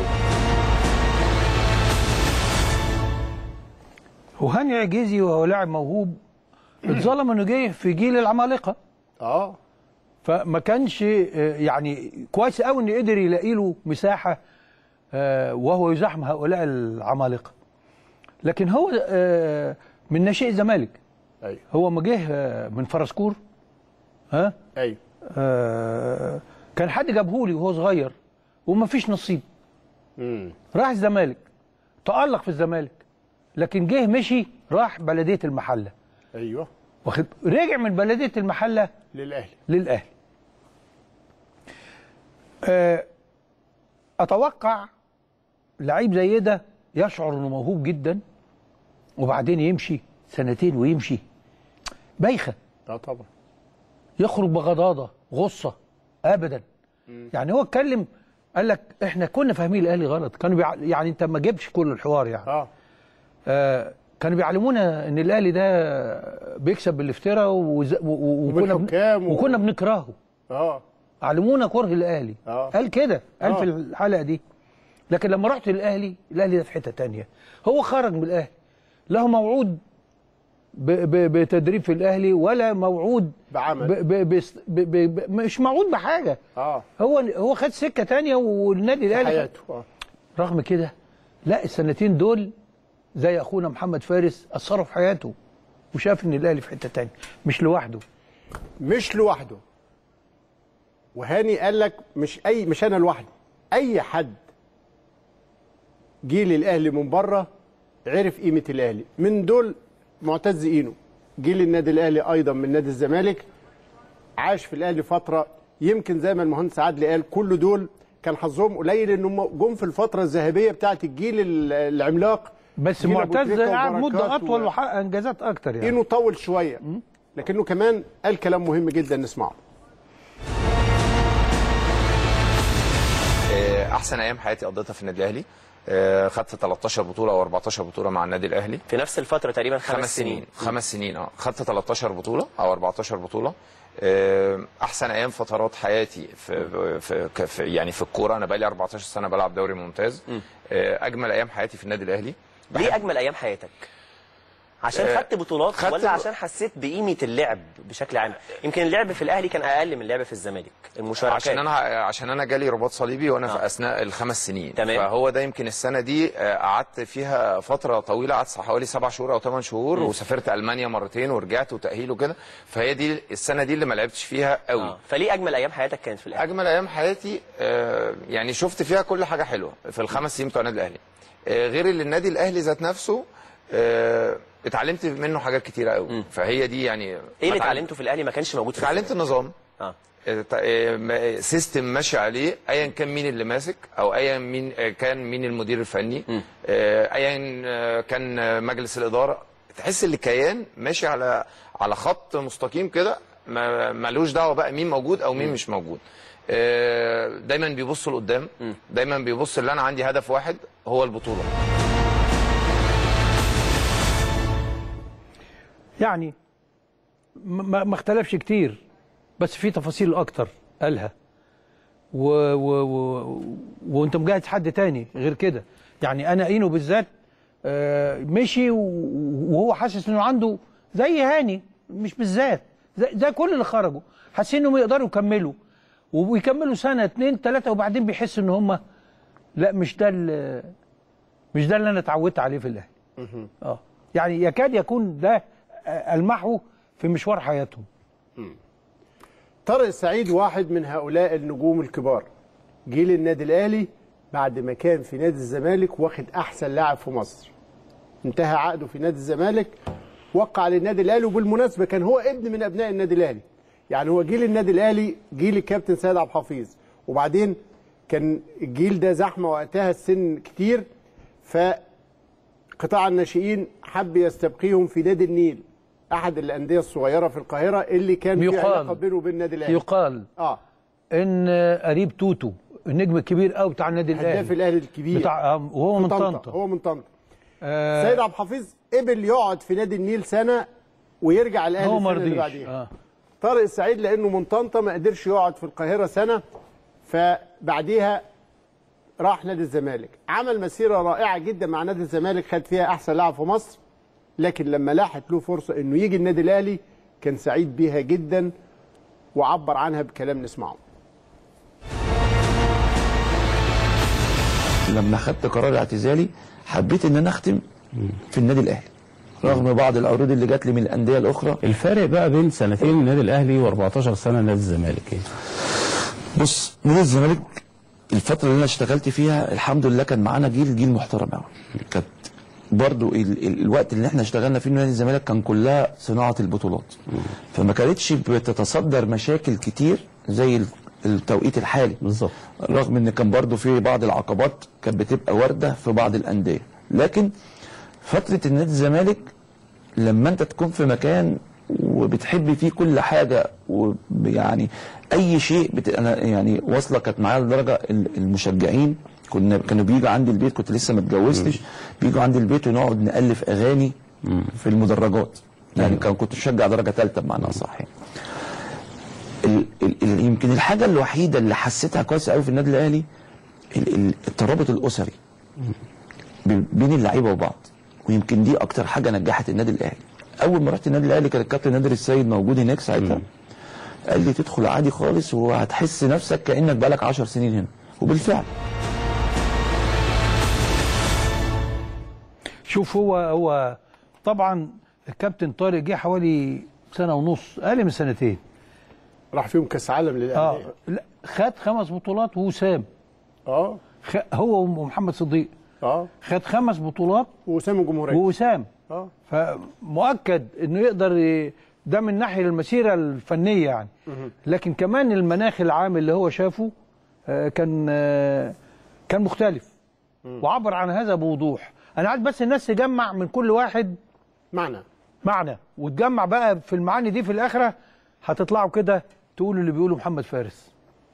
وهاني عجيزي وهو لاعب موهوب اتظلم انه جه في جيل العمالقه. اه فما كانش يعني كويس قوي انه قدر يلاقي له مساحه وهو يزاحم هؤلاء العمالقه. لكن هو من ناشئ الزمالك. ايوه. هو ما جه من فرسكور، ها؟ ايوه. آه كان حد جابهولي وهو صغير وما فيش نصيب. امم راح الزمالك، تألق في الزمالك، لكن جه مشي راح بلديه المحله. ايوه. واخد رجع من بلديه المحله للاهلي. للاهلي. آه اتوقع لعيب زي ده يشعر انه موهوب جدا وبعدين يمشي سنتين ويمشي بايخه. اه طبعا. يخرج بغضاضه غصه ابدا. مم. يعني هو اتكلم قال لك احنا كنا فاهمين الاهلي غلط، كانوا بيع... يعني انت ما جبتش كل الحوار يعني. اه, آه كانوا بيعلمونا ان الاهلي ده بيكسب بالافتراء وز... و... و... وكنا بن... وكنا بنكرهه. اه علمونا كره الاهلي. اه قال كده، قال آه. في الحلقه دي. لكن لما رحت للاهلي، الاهلي ده في حته ثانيه. هو خرج من الاهلي له موعود ب... ب... بتدريب في الاهلي ولا موعود بعمل ب... ب... ب... ب... ب... مش موعود بحاجه. اه هو هو خد سكه ثانيه والنادي الاهلي حياته. اه رغم كده لا، السنتين دول زي اخونا محمد فارس اثروا في حياته وشاف ان الاهلي في حته ثانيه، مش لوحده. مش لوحده. وهاني قال لك مش اي مش انا لوحدي، اي حد جه للاهلي من بره عرف قيمه الاهلي. من دول معتز اينو، جه للنادي الاهلي ايضا من نادي الزمالك، عاش في الاهلي فتره، يمكن زي ما المهندس عادل قال كل دول كان حظهم قليل انهم جم في الفتره الذهبيه بتاعه الجيل العملاق. بس معتز قعد مده اطول و... وحقق انجازات اكتر يعني. اينو طول شويه لكنه كمان قال كلام مهم جدا نسمعه. احسن ايام حياتي قضيتها في النادي الاهلي. خدت تلتاشر بطوله او اربعتاشر بطوله مع النادي الاهلي في نفس الفتره تقريبا. خمس, خمس سنين. سنين خمس سنين اه خدت تلتاشر بطوله او اربعتاشر بطوله. احسن ايام فترات حياتي في, في, في يعني في الكوره. انا بقالي اربعتاشر سنه بلعب دوري ممتاز. اجمل ايام حياتي في النادي الاهلي. ليه اجمل ايام حياتك؟ عشان آه، خدت بطولات خدت ولا عشان حسيت بقيمه اللعب بشكل عام؟ يمكن اللعب في الاهلي كان اقل من اللعب في الزمالك، المشاركات. عشان انا عشان انا جالي رباط صليبي وانا آه. في اثناء الخمس سنين. تمام. فهو ده يمكن السنه دي آه، قعدت فيها فتره طويله، قعدت حوالي سبع شهور او ثمان شهور. م. وسافرت المانيا مرتين ورجعت وتاهيل وكده. فهي دي السنه دي اللي ما لعبتش فيها قوي. آه. فليه اجمل ايام حياتك كانت في الاهلي؟ اجمل ايام حياتي آه، يعني شفت فيها كل حاجه حلوه في الخمس سنين بتوع النادي الاهلي. آه، غير اللي النادي الاهلي ذات نفسه آه، اتعلمت منه حاجات كتيره قوي. م. فهي دي يعني ايه اللي اتعلمته في الاهلي ما كانش موجود في اتعلمت النظام. اه سيستم ماشي عليه، ايا كان مين اللي ماسك او ايا مين كان مين المدير الفني، ايا كان مجلس الاداره. تحس ان الكيان ماشي على على خط مستقيم كده، ملوش دعوه بقى مين موجود او مين م. مش موجود. دايما بيبصوا لقدام، دايما بيبص اللي انا عندي هدف واحد هو البطوله. يعني ما ما اختلفش كتير، بس في تفاصيل اكتر قالها و... و... و... وانت مجهز حد تاني غير كده. يعني انا اينو بالذات آه مشي وهو حاسس انه عنده زي هاني، مش بالذات زي, زي كل اللي خرجوا، حاسين انهم يقدروا يكملوا ويكملوا سنه اتنين تلاته، وبعدين بيحسوا ان هم لا مش ده مش ده اللي انا اتعودت عليه في الاهلي. اه يعني يكاد يكون ده المحو في مشوار حياتهم. طارق السعيد واحد من هؤلاء النجوم الكبار، جيل النادي الاهلي بعد ما كان في نادي الزمالك واخد احسن لاعب في مصر، انتهى عقده في نادي الزمالك، وقع للنادي الاهلي. وبالمناسبه كان هو ابن من ابناء النادي الاهلي، يعني هو جيل النادي الاهلي جيل الكابتن سيد عبد الحفيظ، وبعدين كان الجيل ده زحمه وقتها السن كتير، فقطاع الناشئين حب يستبقيهم في نادي النيل، احد الانديه الصغيره في القاهره اللي كان في علاقه بينه وبين النادي الاهلي. يقال اه ان قريب توتو النجم الكبير قوي بتاع النادي الاهلي، هداف الاهلي الكبير بتاع وهو من طنطا. هو من طنطا. آه سيد عبد الحفيظ قبل يقعد في نادي النيل سنه ويرجع الاهلي السنه اللي بعديها. آه. طارق السعيد لانه من طنطا ما قدرش يقعد في القاهره سنه، فبعديها راح نادي الزمالك، عمل مسيره رائعه جدا مع نادي الزمالك، خد فيها احسن لاعب في مصر. لكن لما لاحت له فرصه انه يجي النادي الاهلي كان سعيد بيها جدا، وعبر عنها بكلام نسمعه. لما خدت قرار اعتزالي حبيت ان انا اختم في النادي الاهلي رغم بعض العروض اللي جات لي من الانديه الاخرى. الفارق بقى بين سنتين من النادي الاهلي و14 سنه نادي الزمالك ايه؟ بص، نادي الزمالك الفتره اللي انا اشتغلت فيها الحمد لله كان معانا جيل جيل محترم قوي. كانت برضو ال ال الوقت اللي احنا اشتغلنا فيه نادي الزمالك كان كلها صناعه البطولات، فما كانتش بتتصدر مشاكل كتير زي التوقيت الحالي بالظبط، رغم ان كان برضو في بعض العقبات كانت بتبقى وارده في بعض الانديه. لكن فتره النادي الزمالك لما انت تكون في مكان وبتحب فيه كل حاجه، ويعني اي شيء بت... انا يعني واصله كانت معايا لدرجه المشجعين كنا كانوا بييجوا عندي البيت، كنت لسه ما اتجوزتش، بييجوا عندي البيت ونقعد نالف اغاني مم. في المدرجات. يعني كان كنت بشجع درجه ثالثه بمعنى اصح. ال... ال... ال... يمكن الحاجه الوحيده اللي حسيتها كويس قوي في النادي الاهلي ال... ال... الترابط الاسري بين اللعيبه وبعض، ويمكن دي اكتر حاجه نجحت النادي الاهلي. اول ما رحت النادي الاهلي كان الكابتن نادر السيد موجود هناك ساعتها، قال لي تدخل عادي خالص وهتحس نفسك كانك بقالك عشر سنين هنا، وبالفعل. شوف هو هو طبعا الكابتن طارق جه حوالي سنه ونص، اقل من سنتين، راح فيهم كاس عالم للاهلي. اه لا خد خمس بطولات ووسام. اه هو ومحمد صديق. اه خد خمس بطولات ووسام الجمهوريه. ووسام اه فمؤكد انه يقدر ي... ده من ناحيه المسيره الفنيه يعني. مه. لكن كمان المناخ العام اللي هو شافه آه كان آه كان مختلف. مه. وعبر عن هذا بوضوح. انا عايز بس الناس تجمع من كل واحد معنى معنى وتجمع بقى في المعاني دي في الاخره هتطلعوا كده تقولوا اللي بيقوله محمد فارس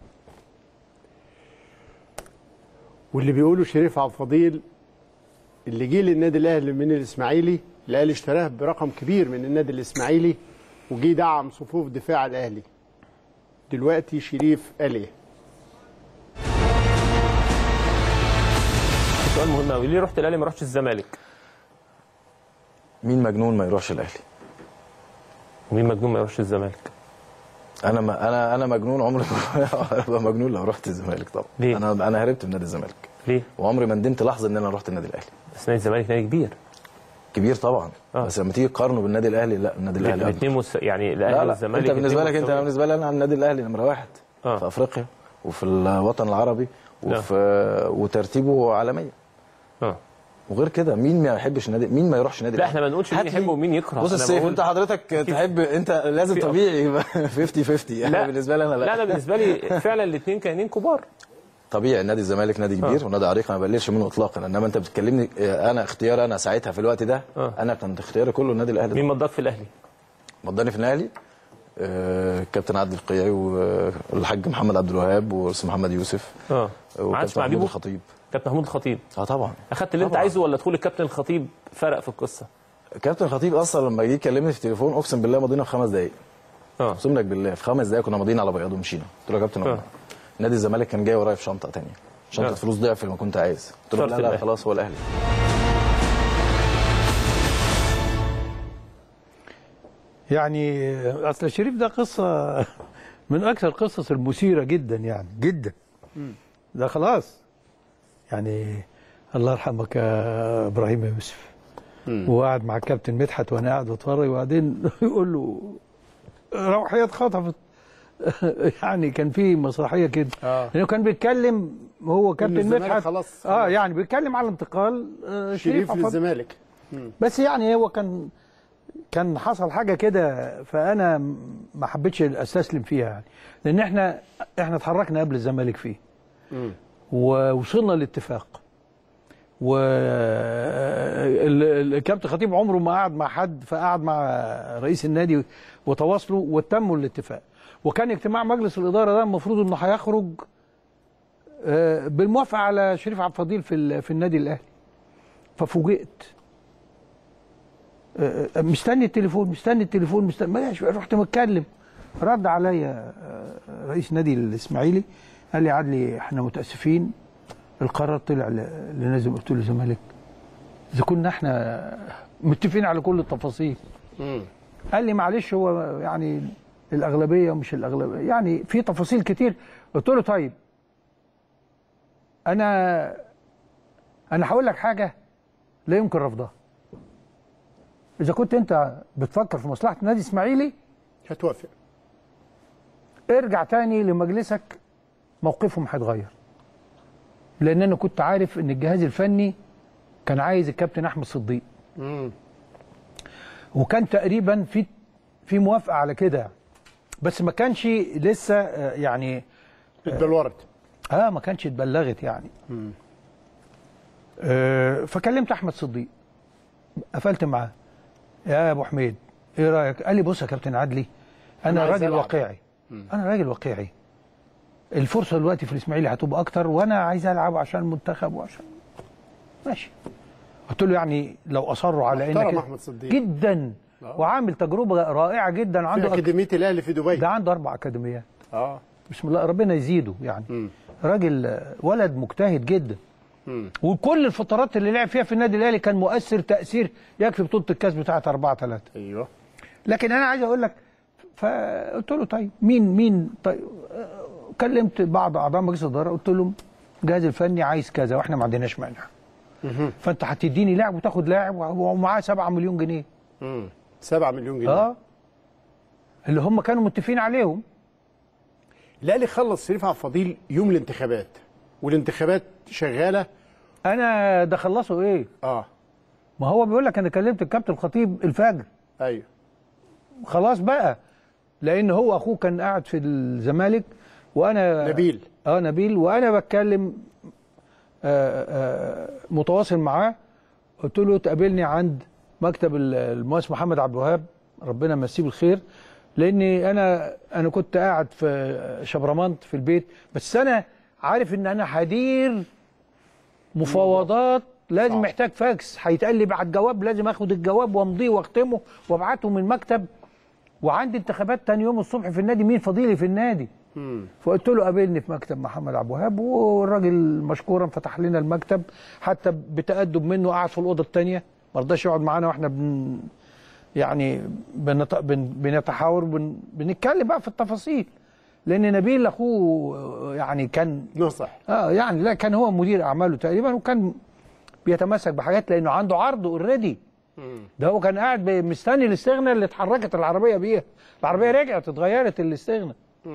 واللي بيقوله شريف عبد الفضيل، اللي جه للنادي الاهلي من الاسماعيلي. الاهلي اشتراه برقم كبير من النادي الاسماعيلي وجي دعم صفوف دفاع الاهلي. دلوقتي شريف قال ايه؟ سؤال مهم قوي، ليه رحت الاهلي ما رحتش الزمالك؟ مين مجنون ما يروحش الاهلي؟ ومين مجنون ما يروحش الزمالك؟ انا ما انا انا مجنون، عمري ما ابقى مجنون لو رحت الزمالك طبعا. ليه؟ انا انا هربت من نادي الزمالك. ليه؟ وعمري ما ندمت لحظه ان انا رحت النادي الاهلي. بس نادي الزمالك نادي كبير. كبير طبعا. آه. بس لما تيجي تقارنه بالنادي الاهلي، لا النادي الاهلي الاثنين مس... يعني الاهلي لا لا والزمالك. انت بالنسبه لك، انت بالنسبه لي انا النادي الاهلي نمره واحد آه. في افريقيا وفي الوطن العربي وفي آه. وترتيبه عالميا. اه وغير كده مين ما يحبش نادي، مين ما يروحش نادي لا احنا ما نقولش مين يحب ومين يكره. بص السيف، انت حضرتك تحب، انت لازم طبيعي يبقى خمسين خمسين. انا بالنسبه لي انا لا لا انا بالنسبه لي فعلا الاثنين كيانين كبار. طبيعي نادي الزمالك نادي كبير آه. ونادي عريق، ما بقللش منه اطلاقا، انما انت بتكلمني انا اختياري انا ساعتها في الوقت ده آه. انا كنت اختياري كله النادي الاهلي. مين مضاك في الاهلي؟ مضاني في الاهلي آه كابتن عادل القيعي والحاج محمد عبد الوهاب والاستاذ محمد يوسف اه وكابتن محمود الخطيب. كابتن محمود الخطيب اه طبعا. اخدت اللي طبعًا. انت عايزه ولا دخول الكابتن الخطيب فرق في القصه؟ كابتن الخطيب اصلا لما جه يكلمني في التليفون اقسم بالله مضينا في خمس دقائق. اه اقسم لك بالله في خمس دقائق كنا ماضيين على بياض ومشينا. قلت له يا كابتن آه. نادي الزمالك كان جاي ورايا في شنطه ثانيه، شنطه آه. فلوس ضعف اللي ما كنت عايز. قلت له لا لا خلاص هو الاهلي. يعني اصل شريف ده قصه من اكثر القصص المثيره جدا يعني جدا. ده خلاص يعني الله يرحمك يا ابراهيم يوسف. وقعد مع الكابتن مدحت وانا قاعد بتفرج وبعدين يقول له روحيه اتخطفت. يعني كان في مسرحيه كده آه. لانه كان بيتكلم هو كابتن مدحت خلاص اه يعني بيتكلم على انتقال آه شريف, شريف للزمالك. بس يعني هو كان كان حصل حاجه كده فانا ما حبيتش استسلم فيها يعني، لان احنا احنا اتحركنا قبل الزمالك فيه ووصلنا لاتفاق. والكابتن خطيب عمره ما قعد مع حد، فقعد مع رئيس النادي وتواصلوا وتموا الاتفاق. وكان اجتماع مجلس الاداره ده المفروض انه هيخرج بالموافقه على شريف عبد الفضيل في في النادي الاهلي. ففوجئت مستني التليفون مستني التليفون مستني رحت متكلم. رد عليا رئيس نادي الاسماعيلي قال لي عدلي احنا متاسفين القرار طلع لنازل. قلت له الزمالك اذا كنا احنا متفقين على كل التفاصيل. مم. قال لي معلش هو يعني الاغلبيه ومش الاغلبيه يعني في تفاصيل كتير. قلت له طيب انا انا هقول لك حاجه لا يمكن رفضها. اذا كنت انت بتفكر في مصلحه نادي اسماعيلي هتوافق. ارجع تاني لمجلسك موقفهم هيتغير. لان انا كنت عارف ان الجهاز الفني كان عايز الكابتن احمد صديق. امم وكان تقريبا في في موافقه على كده بس ما كانش لسه يعني اتبلورت. اه ما كانش اتبلغت يعني. امم آه فكلمت احمد صديق قفلت معاه يا ابو حميد ايه رايك؟ قال لي بص يا كابتن عدلي انا راجل واقعي. مم. انا راجل واقعي. الفرصه دلوقتي في الاسماعيلي هتبقى اكتر وانا عايز العب عشان المنتخب وعشان ماشي. قلت له يعني لو اصروا على انك احمد صديق جدا أوه. وعامل تجربه رائعه جدا عنده في اكاديميه أك... الاهلي في دبي. ده عنده اربع اكاديميات. اه بسم الله ربنا يزيده يعني. م. راجل ولد مجتهد جدا. م. وكل الفترات اللي لعب فيها في النادي الاهلي كان مؤثر تاثير يكفي بطوله الكاس بتاعه أربعة ثلاثة. ايوه. لكن انا عايز اقول لك فقلت له طيب مين مين طيب كلمت بعض اعضاء مجلس الاداره قلت لهم الجهاز الفني عايز كذا واحنا ما عندناش مانع. فانت هتديني لاعب وتاخد لاعب ومعاه سبعة مليون جنيه. امم سبعة مليون جنيه اه اللي هم كانوا متفقين عليهم. الاهلي خلص شريف عبد الفضيل يوم الانتخابات والانتخابات شغاله. انا ده خلصوا ايه؟ اه ما هو بيقول لك انا كلمت الكابتن الخطيب الفجر. ايوه خلاص بقى لان هو اخوه كان قاعد في الزمالك وانا نبيل اه نبيل وانا بتكلم آآ آآ متواصل معاه. قلت له تقابلني عند مكتب المهندس محمد عبد الوهاب ربنا يمسيه بالخير لاني انا انا كنت قاعد في شبرمنت في البيت بس انا عارف ان انا هدير مفاوضات لازم صح. محتاج فاكس هيتقال لي بعد جواب لازم اخد الجواب وامضيه واختمه وابعته من المكتب وعندي انتخابات تاني يوم الصبح في النادي مين فضيلي في النادي. مم. فقلت له قابلني في مكتب محمد عبد الوهاب والراجل مشكورا فتح لنا المكتب حتى بتأدب منه قعد في الاوضه الثانيه ما رضاش يقعد معانا واحنا بن يعني بنت... بن... بنتحاور بن... بنتكلم بقى في التفاصيل، لان نبيل اخوه يعني كان نصح اه يعني لا كان هو مدير اعماله تقريبا، وكان بيتمسك بحاجات لانه عنده عرض اوريدي. ده هو كان قاعد مستني الاستغناء اللي اتحركت العربيه بيها، العربيه رجعت اتغيرت الاستغناء.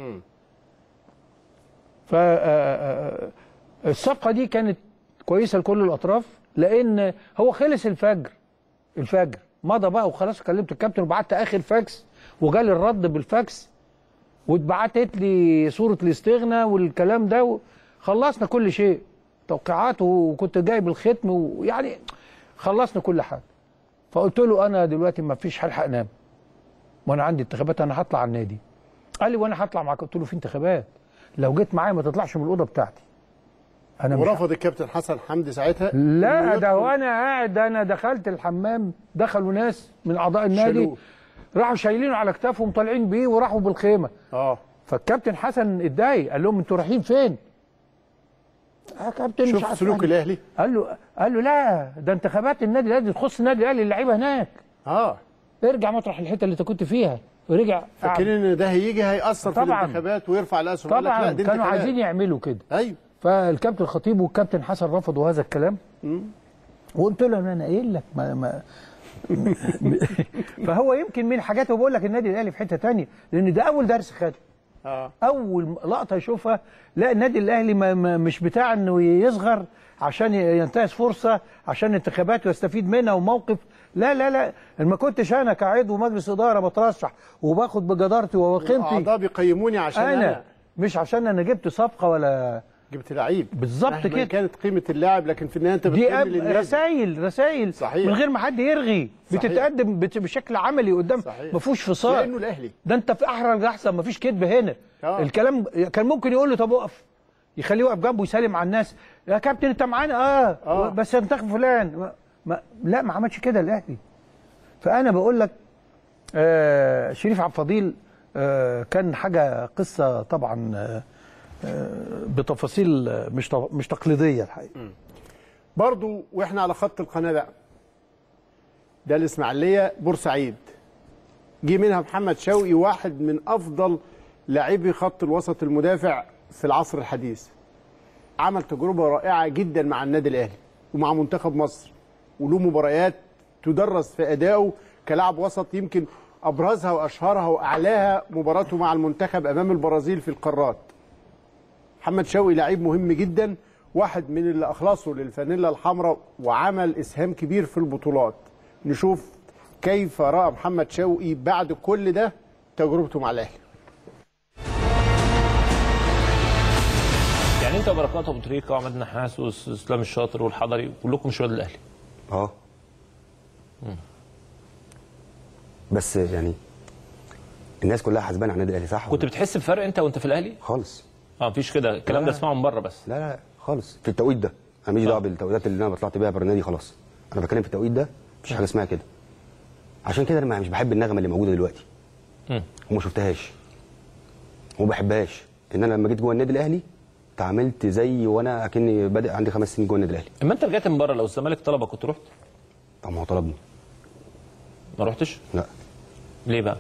ف الصفقه دي كانت كويسه لكل الاطراف، لان هو خلص الفجر الفجر مضى بقى وخلاص. كلمت الكابتن وبعت اخر فاكس وجالي الرد بالفاكس، واتبعتت لي صوره الاستغناء والكلام ده، خلصنا كل شيء، توقيعات، وكنت جايب الختم، ويعني خلصنا كل حاجه. فقلت له انا دلوقتي ما فيش هلحق انام وانا عندي انتخابات، انا هطلع على النادي. قال لي وانا هطلع معاك. قلت له في انتخابات، لو جيت معايا ما تطلعش من الاوضه بتاعتي. انا ورفض الكابتن حسن حمدي ساعتها. لا ده وانا قاعد، انا دخلت الحمام، دخلوا ناس من اعضاء النادي شلو. راحوا شايلينه على كتافهم طالعين بيه وراحوا بالخيمه. اه فالكابتن حسن اتضايق، قال لهم انتوا رايحين فين؟ يا كابتن شوف سلوك الاهلي. قال له قال له لا ده انتخابات النادي الاهلي تخص النادي الاهلي، اللعيبه هناك. اه ارجع مطرح الحته اللي انت كنت فيها. ورجع فاكرين ان ده هيجي هيأثر في طبعا الانتخابات ويرفع الاسهم. طبعا لا كانوا عايزين يعملوا كده. ايوه فالكابتن الخطيب والكابتن حسن رفضوا هذا الكلام. وقلت له انا قايل لك ما, ما فهو يمكن من حاجاته بقول لك النادي الاهلي في حته ثانيه، لان ده اول درس خده. اه اول لقطه يشوفها، لا النادي الاهلي ما ما مش بتاع انه يصغر عشان ينتهز فرصه عشان انتخابات ويستفيد منها وموقف. لا لا لا، ما كنتش انا كعضو مجلس اداره بترشح وباخد بجدارتي وقيمتي، اعضاء بيقيموني عشان أنا, انا مش عشان انا جبت صفقه ولا جبت لعيب بالظبط كده. كانت قيمه اللاعب، لكن في النهايه انت دي بتقيم للنادي. رسائل رسائل صحيح. من غير ما حد يرغي، بتتقدم بشكل عملي قدام، ما فيهوش فصال. لانه الاهلي ده انت في احرج احسن، ما فيش كذب هنا. أوه. الكلام كان ممكن يقول له طب اقف، يخليه يقف جنبه يسلم على الناس، يا كابتن انت معانا اه, آه. بس انتخب فلان ما ما لا ما عملش كده الاهلي. فانا بقول لك آه شريف عبد الفضيل آه كان حاجه قصه طبعا آه بتفاصيل مش مش تقليديه الحقيقه. برضو واحنا على خط القناه بقى، ده الاسماعيليه بورسعيد، جه منها محمد شوقي، واحد من افضل لاعبي خط الوسط المدافع في العصر الحديث. عمل تجربه رائعه جدا مع النادي الاهلي ومع منتخب مصر، وله مباريات تدرس في ادائه كلاعب وسط، يمكن ابرزها واشهرها واعلاها مباراته مع المنتخب امام البرازيل في القارات. محمد شوقي لعيب مهم جدا، واحد من اللي اخلصوا للفانيلا الحمراء وعمل اسهام كبير في البطولات. نشوف كيف راى محمد شوقي بعد كل ده تجربته مع الاهلي. يعني انت وبركات ابو تريكه وعماد النحاس واسلام الشاطر والحضري كلكم شباب الاهلي. اه بس يعني الناس كلها حاسبانه على النادي الاهلي، صح؟ كنت بتحس بفرق انت وانت في الاهلي؟ خالص. اه مفيش كده الكلام ده اسمعه من بره بس. لا لا خالص في التوقيت ده، انا ماليش دعوه بالتوقيتات اللي انا طلعت بيها بره النادي، خلاص. انا بتكلم في التوقيت ده، مفيش حاجه اسمها كده. عشان كده انا مش بحب النغمه اللي موجوده دلوقتي. امم وما شفتهاش وما بحبهاش. ان انا لما جيت جوه النادي الاهلي تعاملت زي وانا اكني بادئ عندي خمس سنين جوه النادي الاهلي. اما انت رجعت من بره، لو الزمالك طلبك كنت رحت؟ طب ما هو طلبني. ما رحتش؟ لا. ليه بقى؟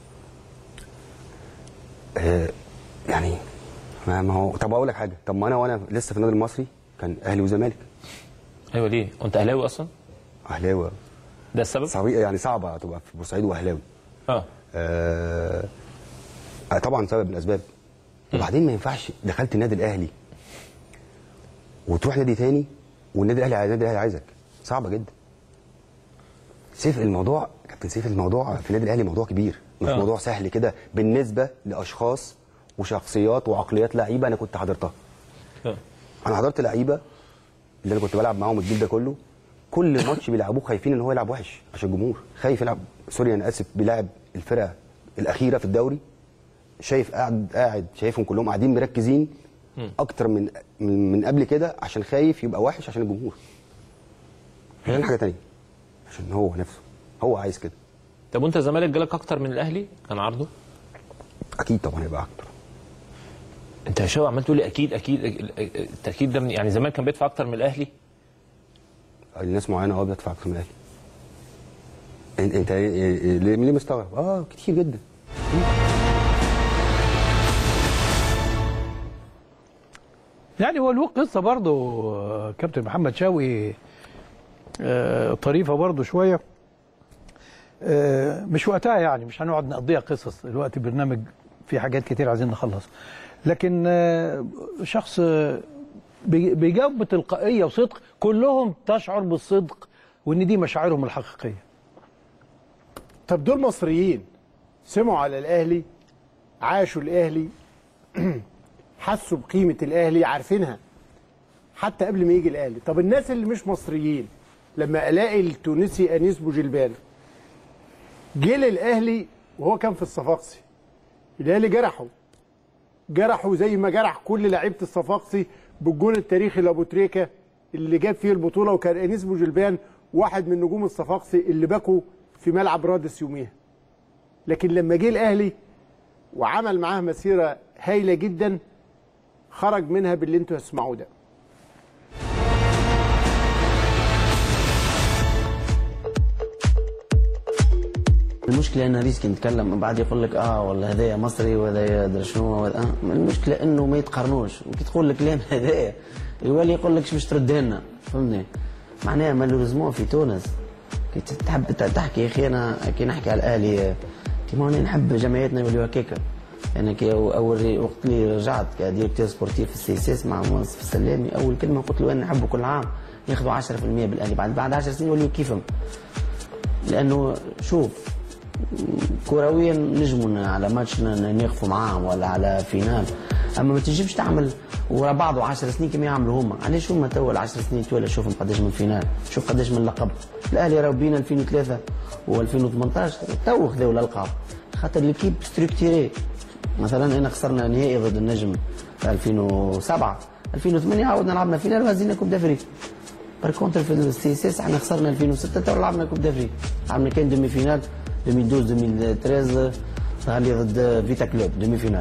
آه يعني ما ما هو طب اقول لك حاجه، طب ما انا وانا لسه في النادي المصري كان اهلي وزمالك. ايوه ليه؟ وانت اهلاوي اصلا؟ اهلاوي. ده السبب؟ صعب يعني، صعبه تبقى في بورسعيد واهلاوي. اه آه طبعا سبب من الاسباب. وبعدين ما ينفعش دخلت النادي الاهلي وتروح نادي تاني والنادي الاهلي النادي الاهلي عايزك، صعبه جدا. سيف الموضوع كابتن سيف، الموضوع في النادي الاهلي موضوع كبير، مش آه. موضوع سهل كده بالنسبه لاشخاص وشخصيات وعقليات لعيبه انا كنت حضرتها. آه. انا حضرت لعيبه اللي انا كنت بلعب معاهم الجيل ده كله، كل ماتش بيلعبوه خايفين ان هو يلعب وحش عشان الجمهور، خايف يلعب سوري انا اسف بيلعب الفرقه الاخيره في الدوري، شايف قاعد قاعد شايفهم كلهم قاعدين مركزين اكتر من من قبل كده عشان خايف يبقى وحش عشان الجمهور. عشان حاجه ثانيه، عشان هو نفسه هو عايز كده. طب وانت الزمالك جالك اكتر من الاهلي كان عرضه؟ اكيد طبعا هيبقى اكتر. انت يا شباب عمال تقول لي اكيد اكيد التاكيد ده من يعني الزمالك كان بيدفع اكتر من الاهلي؟ الناس معينه اه بتدفع اكتر من الاهلي. انت ليه ليه مستغرب؟ اه كتير جدا. يعني هو له قصه برضه كابتن محمد شوقي آه طريفه برضه شويه، آه مش وقتها يعني، مش هنقعد نقضيها قصص دلوقتي، برنامج في حاجات كتير عايزين نخلص، لكن آه شخص آه بيجاوب بتلقائيه وصدق، كلهم تشعر بالصدق وان دي مشاعرهم الحقيقيه. طب دول مصريين سمعوا على الاهلي، عاشوا الاهلي، حسوا بقيمه الاهلي، عارفينها حتى قبل ما يجي الاهلي. طب الناس اللي مش مصريين، لما الاقي التونسي انيس بوجلبان جه للاهلي وهو كان في الصفاقسي، الاهلي جرحه جرحه زي ما جرح كل لعيبه الصفاقسي بالجون التاريخي لابو تريكه اللي جاب فيه البطوله، وكان انيس بوجلبان واحد من نجوم الصفاقسي اللي بكوا في ملعب رادس يوميها. لكن لما جه الاهلي وعمل معاه مسيره هايله جدا، خرج منها باللي انتوا هتسمعوه ده. المشكلة ان ريسك نتكلم من بعد يقول لك اه والله هذايا مصري وهذايا ادري شنو، آه المشكلة انه ما يتقارنوش، وكي تقول الكلام هذايا يولي يقول لك باش ترد لنا، فهمني؟ معناها مالوريزمون في تونس كي تحب تحكي يا اخي، انا كي نحكي على الاهلي كيما انا نحب جمعيتنا يوليو هكاكا. انا كي اول وقت اللي رجعت كديريكتور سبورتيف في السي اس اس مع منصف السلامي، اول كلمة قلت له انا نحبه كل عام ياخذوا عشرة في المية بالاهلي، بعد بعد عشر سنين يوليو كيفهم. لانه شوف كرويا نجموا على ماتش نقفوا معاهم ولا على فينال، اما ما تنجمش تعمل ورا بعض عشر سنين كما يعملوا هما. علاش هما تو العشر سنين تولى شوفهم قداش من فينال، شوف قداش من لقب. الاهلي راهو بين ألفين وثلاثة و2018 تو خذاو الالقاب، خاطر ليكيب ستركتيري. مثلا انا خسرنا نهائي ضد النجم في ألفين وسبعة، ألفين وثمانية عاودنا لعبنا فينال وهزينا كوب دافريك. بار كونتر في السي اس اس احنا خسرنا ألفين وستة تو لعبنا كوب دافريك، لعبنا كان دومي فينال ألفين واثناش ألفين وثلاثة هذه ضد فيتا كلوب دومي فينال.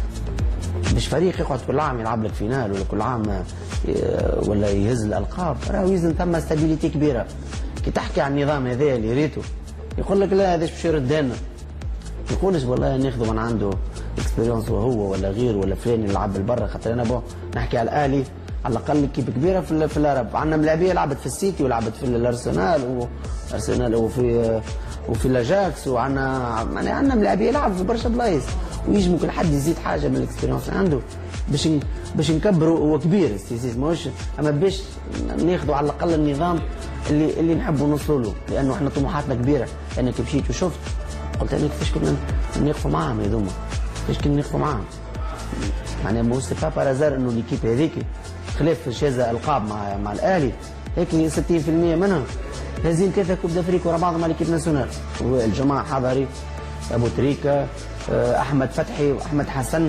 مش فريق يقعد كل عام يلعب لك فينال ولا كل عام ولا يهز الالقاب، راهو يلزم ثم ستابيليتي كبيره. كي تحكي عن النظام هذا اللي ريته يقول لك لا هذاش باش يرد لنا، ما يقولش والله ناخذه من عنده اكسبيريونس وهو ولا غير ولا فلان يلعب بالبرا. خاطر انا بو نحكي على الاهلي على الاقل كيب كبيره في في العرب، عندنا ملاعبيه لعبت في السيتي ولعبت في الارسنال وارسنال وفي وفي الاجاكس، وعندنا يعني عندنا ملاعبيه لعب في برشا بلايص، ويجي ممكن حد يزيد حاجه من الاكسبيريونس عنده باش باش نكبروا. هو كبير السيسيس ماهوش، اما باش ناخذوا على الاقل النظام اللي اللي نحبوا نوصلوا له، لانه احنا طموحاتنا كبيره. انا كي مشيت وشفت قلت انا كيفاش كنا نقفوا معاهم هذوما، كيفاش كنا نقفوا معاهم. معناها مو سي با بارازار انه ليكيب هذيك خلاف شاذة القاب مع مع الاهلي هيك ستين بالمية منهم هازين ثلاثه كوب دافريك ورا بعض مع ليكيب ناسيونال. الجماعه حضري ابو تريكه احمد فتحي واحمد حسن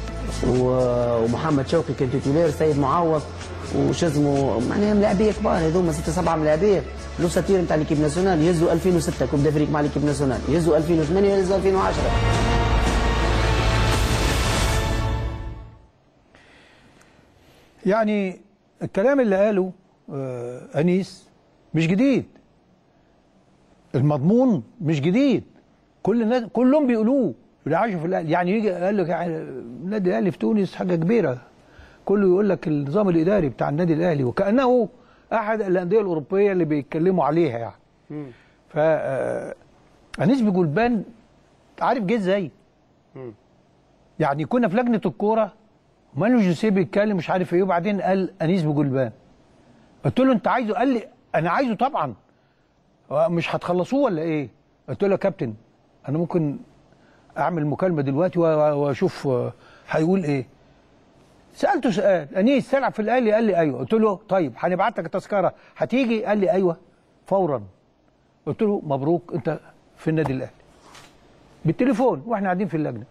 ومحمد شوقي كان تيتولير، سيد معوض وش اسمه، معناها ملاعبيه كبار هذوما ستة سبعة ملاعبيه. لو ساتير نتاع ليكيب ناسيونال يهزوا ألفين وستة كوب دافريك مع ليكيب ناسيونال، يهزوا ألفين وثمانية يهزوا ألفين وعشرة. يعني الكلام اللي قاله آه انيس مش جديد، المضمون مش جديد، كل الناس كلهم بيقولوه اللي عاشوا في الاهلي. يعني يجي قال لك يعني النادي الاهلي في تونس حاجه كبيره، كله يقول لك النظام الاداري بتاع النادي الاهلي وكانه احد الانديه الاوروبيه اللي بيتكلموا عليها يعني. ف انيس بجلبان عارف جه ازاي؟ يعني كنا في لجنه الكوره مانو جوزيه بيتكلم مش عارف ايه، وبعدين قال انيس بجلبان. قلت له انت عايزه؟ قال لي انا عايزه طبعا. مش هتخلصوه ولا ايه؟ قلت له يا كابتن انا ممكن اعمل مكالمه دلوقتي واشوف هيقول ايه. سالته سؤال، انيس تلعب في الاهلي؟ قال لي ايوه. قلت له طيب هنبعت لك التذكره هتيجي؟ قال لي ايوه فورا. قلت له مبروك انت في النادي الاهلي بالتليفون واحنا قاعدين في اللجنه.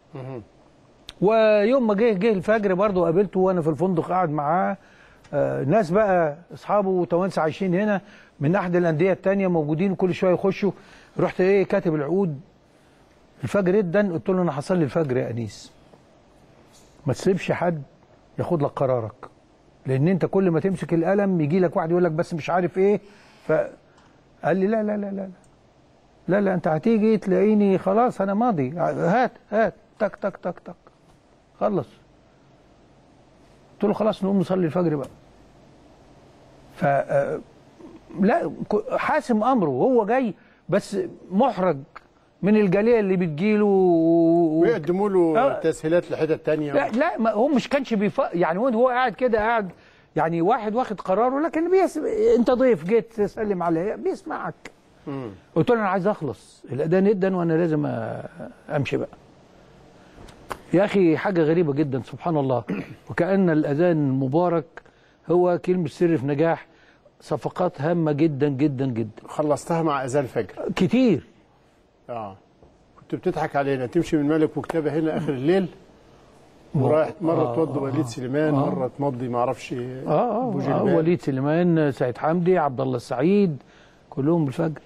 ويوم ما جه جه الفجر برضه قابلته وانا في الفندق قاعد معاه آه ناس بقى اصحابه وتوانسه عايشين هنا من احد الانديه الثانيه موجودين كل شويه يخشوا. رحت ايه كاتب العقود الفجر جدا، قلت له انا هصلي الفجر يا انيس ما تسيبش حد ياخد لك قرارك، لان انت كل ما تمسك القلم يجي لك واحد يقول لك بس مش عارف ايه. فقال لي لا لا لا لا لا لا انت هتيجي تلاقيني خلاص انا ماضي، هات هات تك تك تك تك خلص. قلت له خلاص نقوم نصلي الفجر بقى. ف لا حاسم امره وهو جاي، بس محرج من الجاليه اللي بتجيله و... ويقدموا له آه. تسهيلات لحتت تانية. لا لا ما هو مش كانش بيف... يعني هو قاعد كده قاعد يعني واحد واخد قراره، لكن بيس... انت ضيف جيت تسلم عليه بيسمعك. مم. قلت له انا عايز اخلص الاذان يدن وانا لازم امشي بقى. يا اخي حاجه غريبه جدا سبحان الله، وكأن الاذان المبارك هو كلمه سر في نجاح صفقات هامه جدا جدا جدا. خلصتها مع اذان الفجر كتير. اه كنت بتضحك علينا تمشي من ملك وكتابه هنا اخر الليل ورايح مره آه تودي وليد سليمان آه مره تمضي ما اعرفش اه اه, آه وليد سليمان، سعيد حمدي، عبد الله السعيد، كلهم بالفجر.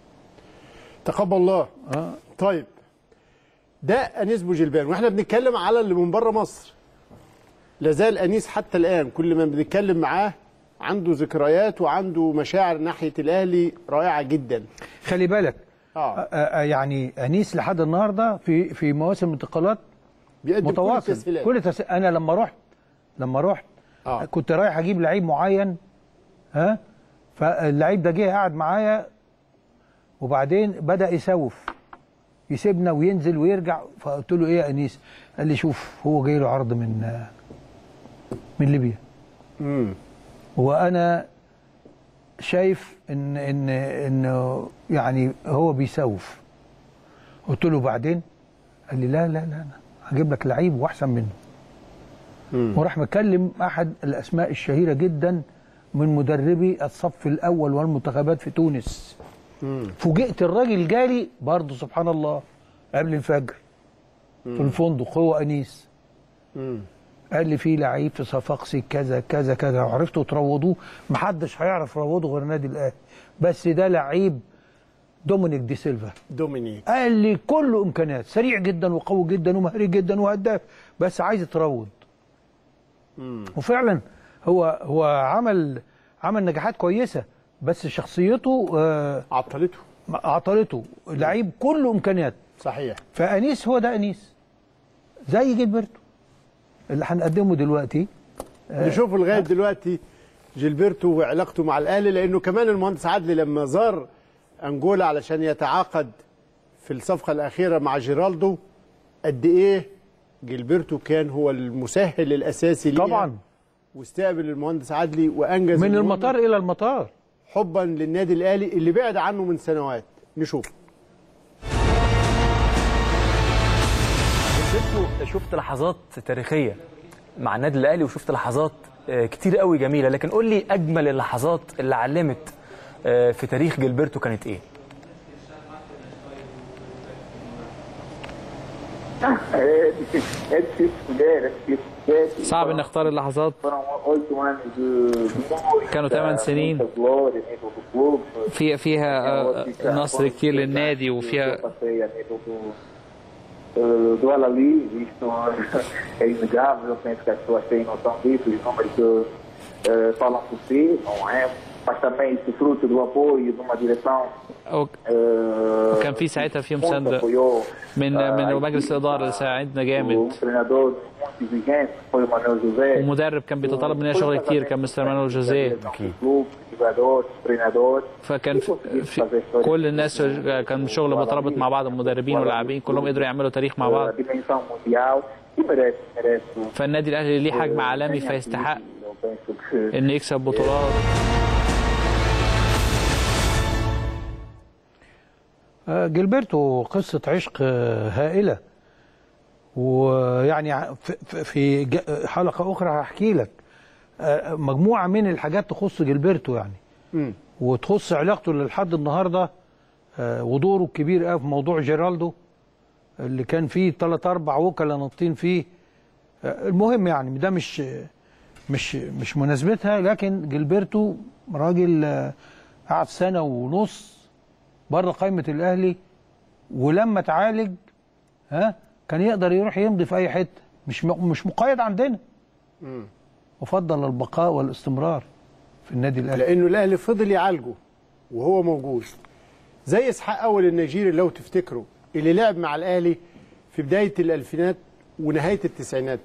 تقبل الله. اه طيب ده انيس بوجلبان، واحنا بنتكلم على اللي من بره مصر. لازال انيس حتى الان كل ما بنتكلم معاه عنده ذكريات وعنده مشاعر ناحيه الاهلي رائعه جدا. خلي بالك آه. آه يعني انيس لحد النهارده في في مواسم انتقالات متواصل. كل تسهيلات كل تس... انا لما رحت لما رحت آه. كنت رايح اجيب لعيب معين، ها فاللعيب ده جه قعد معايا وبعدين بدا يسوف يسيبنا وينزل ويرجع. فقلت له ايه يا انيس؟ قال لي شوف هو جاي له عرض من من ليبيا. امم وانا شايف ان ان انه يعني هو بيسوف. قلت له بعدين؟ قال لي لا لا لا انا هجيب لك لعيب واحسن منه. مم. وراح مكلم احد الاسماء الشهيره جدا من مدربي الصف الاول والمنتخبات في تونس. مم. فوجئت الراجل جالي برضه سبحان الله قبل الفجر مم. في الفندق هو انيس. مم. قال لي في لعيب في صفاقسي كذا كذا كذا، وعرفتوا تروضوه محدش هيعرف يروضه غير النادي الاهلي، بس ده لعيب دومينيك دي سيلفا. دومينيك قال لي كله امكانيات، سريع جدا وقوي جدا ومهري جدا وهداف، بس عايز يتروض. مم. وفعلا هو هو عمل عمل نجاحات كويسه، بس شخصيته آه عطلته عطلته لعيب كله امكانيات. صحيح. فانيس هو ده انيس زي جيلبرتو اللي هنقدمه دلوقتي. آه نشوفه لغايه دلوقتي جيلبرتو وعلاقته مع الاهلي، لانه كمان المهندس عدلي لما زار انجولا علشان يتعاقد في الصفقه الاخيره مع جيرالدو قد ايه جيلبرتو كان هو المسهل الاساسي ليه طبعا، واستقبل المهندس عدلي وانجز من المطار الى المطار حبا للنادي الاهلي اللي بعد عنه من سنوات. نشوف. شفت لحظات تاريخيه مع النادي الاهلي وشفت لحظات كتير قوي جميله، لكن قول لي اجمل اللحظات اللي علمت في تاريخ جيلبرتو كانت ايه؟ صعب ان اختار اللحظات. كانوا ثمان سنين في فيها نصر كتير للنادي وفيها do Alali, isso é inegável, eu penso que as pessoas têm noção disso, os números que uh, falam por si, não é? Mas também isso fruto do apoio de uma direção. وكان في ساعتها في مساندة من من مجلس الإدارة اللي ساعدنا جامد، ومدرب كان بيتطلب مننا شغل كتير كان مستر مانويل جوزيه. فكان في, في كل الناس كان شغل مترابط مع بعض، المدربين واللاعبين كلهم قدروا يعملوا تاريخ مع بعض. فالنادي الأهلي ليه حجم عالمي فيستحق إنه يكسب بطولات. جيلبرتو قصة عشق هائلة، ويعني في حلقة أخرى هحكي لك مجموعة من الحاجات تخص جيلبرتو يعني م. وتخص علاقته لحد النهاردة ودوره الكبير قوي في موضوع جيرالدو اللي كان فيه ثلاث أربع وكلاء ناطين فيه. المهم يعني ده مش مش مش مناسبتها، لكن جيلبرتو راجل قعد سنة ونص بره قائمة الأهلي، ولما تعالج ها كان يقدر يروح يمضي في أي حتة، مش مش مقيد عندنا. امم وفضل البقاء والاستمرار في النادي الأهلي لأنه الأهلي فضل يعالجه وهو موجود. زي اسحاق اول النيجيري لو تفتكروا اللي لعب مع الاهلي في بدايه الالفينات ونهايه التسعينات.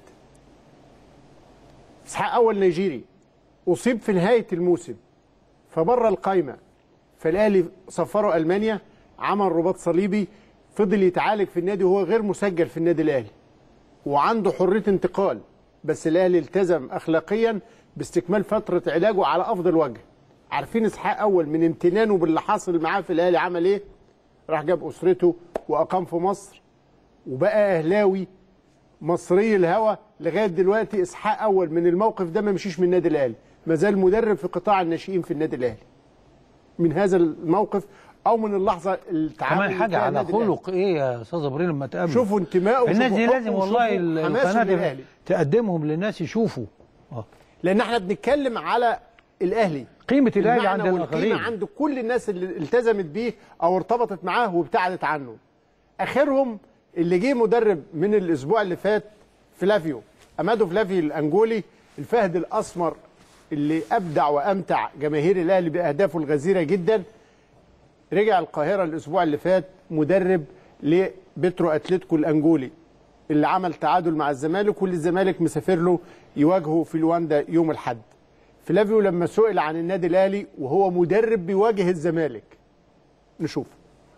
اسحاق اول نيجيري اصيب في نهايه الموسم فبره القايمه، فالاهلي سفره المانيا، عمل رباط صليبي، فضل يتعالج في النادي وهو غير مسجل في النادي الاهلي وعنده حريه انتقال، بس الاهلي التزم اخلاقيا باستكمال فتره علاجه على افضل وجه. عارفين اسحاق اول من امتنانه باللي حاصل معاه في الاهلي عمل ايه؟ راح جاب اسرته واقام في مصر وبقى اهلاوي مصري الهوى لغايه دلوقتي. اسحاق اول من الموقف ده ما مشيش من النادي الاهلي، ما زال مدرب في قطاع الناشئين في النادي الاهلي. من هذا الموقف او من اللحظه التعامل كمان حاجه على خلق ايه يا استاذ ابراهيم لما تقابل شوفوا انتمائه الناس دي لازم والله القناه تقدمهم للناس يشوفوا اه لان احنا بنتكلم على الاهلي، قيمه الاهلي عند الاخرين، عند كل الناس اللي التزمت بيه او ارتبطت معاه وابتعدت عنه. اخرهم اللي جه مدرب من الاسبوع اللي فات فلافيو امادو فلافيو الانجولي، الفهد الاسمر اللي ابدع وامتع جماهير الاهلي باهدافه الغزيره جدا. رجع القاهره الاسبوع اللي فات مدرب لبترو اتلتيكو الانجولي اللي عمل تعادل مع الزمالك، واللي الزمالك مسافر له يواجهه في لواندا يوم الاحد. فلافيو لما سئل عن النادي الاهلي وهو مدرب بيواجه الزمالك، نشوف.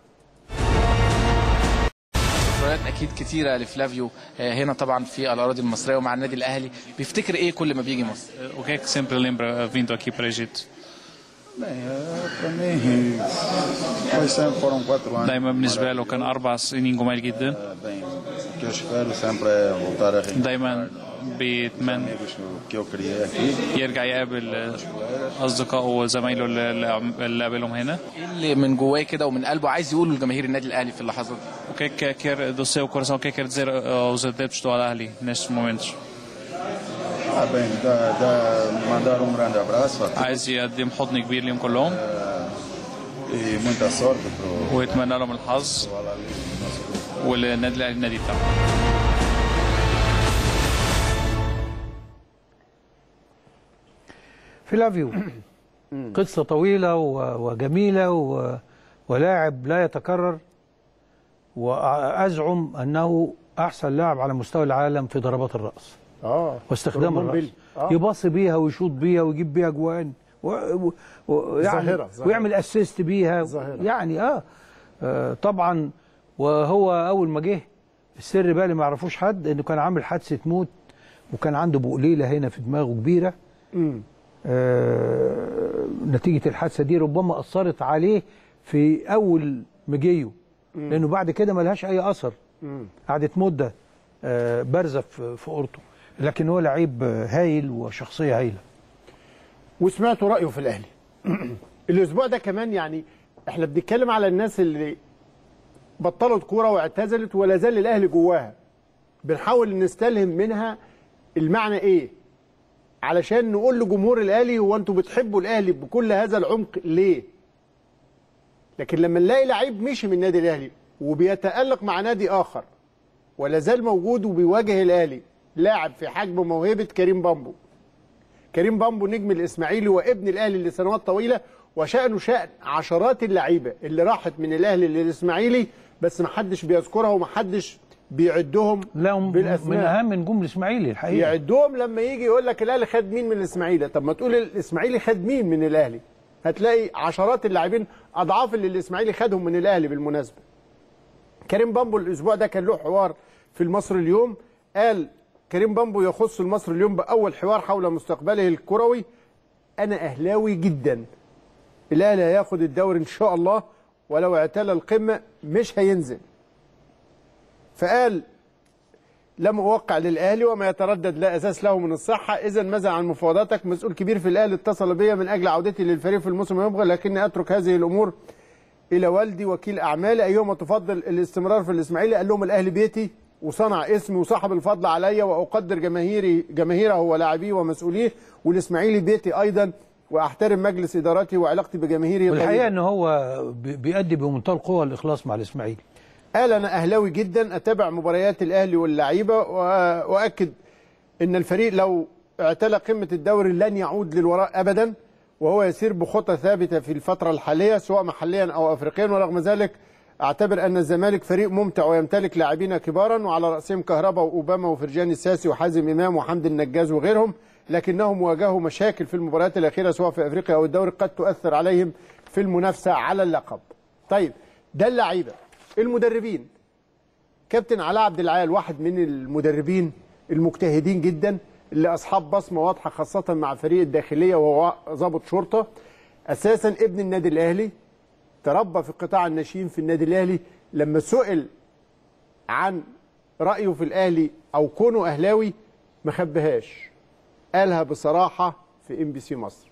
ذكريات اكيد كتيره لفلافيو هنا طبعا في الاراضي المصريه ومع النادي الاهلي. بيفتكر ايه كل ما بيجي مصر؟ O que é que sempre lembra vindo aqui para Egito? Bem, para mim foi sempre foram quatro anos. دايما بالنسبه له كان اربع سنين جمال جدا. Bem, o que eu espero sempre é voltar a reencontrar. دايما بيتمنى que eu criei aqui. يرجع يقابل اصدقائه وزمايله اللي قابلهم هنا. ايه اللي من جواه كده ومن قلبه عايز يقوله لجماهير النادي الاهلي في اللحظات دي؟ O que é que quer do seu coração, o que é que quer dizer aos adeptos do Al-Ahly nestes momentos? Ah, bem, dá, dá, mandar um grande abraço a todos. عايز يقدم حضن كبير ليهم كلهم. E muita sorte pro. ويتمنى لهم الحظ والنادي الاهلي النادي بتاعهم. فلافيو قصة طويلة وجميلة ولاعب لا يتكرر، وأزعم أنه أحسن لاعب على مستوى العالم في ضربات الرأس اه واستخدام الرأس. آه. يباصي بيها ويشوط بيها ويجيب بيها جوان ويعني ويعمل اسيست بيها ظاهرة. يعني آه. اه طبعا. وهو أول ما جه السر بقى اللي ما يعرفوش حد إنه كان عامل حادثة موت وكان عنده بقليلة هنا في دماغه كبيرة. امم آه نتيجة الحادثة دي ربما أثرت عليه في أول مجيه، لأنه بعد كده ما لهاش أي أثر. قعدت مدة آه بارزة في أورته، لكن هو لعيب هايل وشخصية هايلة. وسمعتوا رأيه في الأهلي الأسبوع ده كمان. يعني احنا بنتكلم على الناس اللي بطلت كورة واعتزلت ولا زال الأهلي جواها، بنحاول نستلهم منها المعنى إيه علشان نقول لجمهور الاهلي هو انتوا بتحبوا الاهلي بكل هذا العمق ليه؟ لكن لما نلاقي لعيب مشي من النادي الاهلي وبيتألق مع نادي اخر ولا زال موجود وبيواجه الاهلي، لاعب في حجم موهبه كريم بامبو. كريم بامبو نجم الاسماعيلي وابن الاهلي لسنوات طويله، وشأنه شأن عشرات اللعيبه اللي راحت من الاهلي للاسماعيلي بس ما حدش بيذكرها وما حدش بيعدهم بالاسماء. من اهم نجوم الاسماعيلي الحقيقه يعدهم. لما يجي يقول لك الاهلي خد مين من الاسماعيلي، طب ما تقول الاسماعيلي خد مين من الاهلي، هتلاقي عشرات اللاعبين اضعاف اللي الاسماعيلي خدهم من الاهلي. بالمناسبه كريم بامبو الاسبوع ده كان له حوار في المصري اليوم، قال كريم بامبو يخص المصري اليوم باول حوار حول مستقبله الكروي: انا اهلاوي جدا، الاهلي هياخد الدوري ان شاء الله، ولو اعتلى القمه مش هينزل. فقال لم أوقع للأهلي وما يتردد لا أساس له من الصحة، إذا ماذا عن مفاوضاتك؟ مسؤول كبير في الأهلي اتصل بي من أجل عودتي للفريق في الموسم المقبل، لكني أترك هذه الأمور إلى والدي وكيل أعمالي. أيهما تفضل الاستمرار في الإسماعيلي؟ قال لهم الأهلي بيتي وصنع اسمي وصاحب الفضل عليا، وأقدر جماهيري جماهيره ولاعبيه ومسؤوليه، والإسماعيلي بيتي أيضا، وأحترم مجلس إدارتي وعلاقتي بجماهيري. والحقيقة أنه هو بيؤدي بمنتهى القوة والإخلاص مع الإسماعيلي. قال أنا أهلاوي جدا، أتابع مباريات الأهلي واللعيبة، وأؤكد أن الفريق لو اعتلى قمة الدوري لن يعود للوراء أبدا، وهو يسير بخطى ثابته في الفتره الحاليه سواء محليا او افريقيا، ورغم ذلك اعتبر ان الزمالك فريق ممتع ويمتلك لاعبين كبارا وعلى راسهم كهربا واوباما وفرجاني الساسي وحازم امام وحمدي النجاز وغيرهم، لكنهم واجهوا مشاكل في المباريات الاخيره سواء في افريقيا او الدوري قد تؤثر عليهم في المنافسه على اللقب. طيب ده اللعيبه. المدربين، كابتن علاء عبد العال واحد من المدربين المجتهدين جدا اللي اصحاب بصمه واضحه خاصه مع فريق الداخليه وهو ضابط شرطه، اساسا ابن النادي الاهلي، تربى في قطاع الناشئين في النادي الاهلي. لما سئل عن رايه في الاهلي او كونه اهلاوي ما خبهاش، قالها بصراحه في ام بي سي مصر.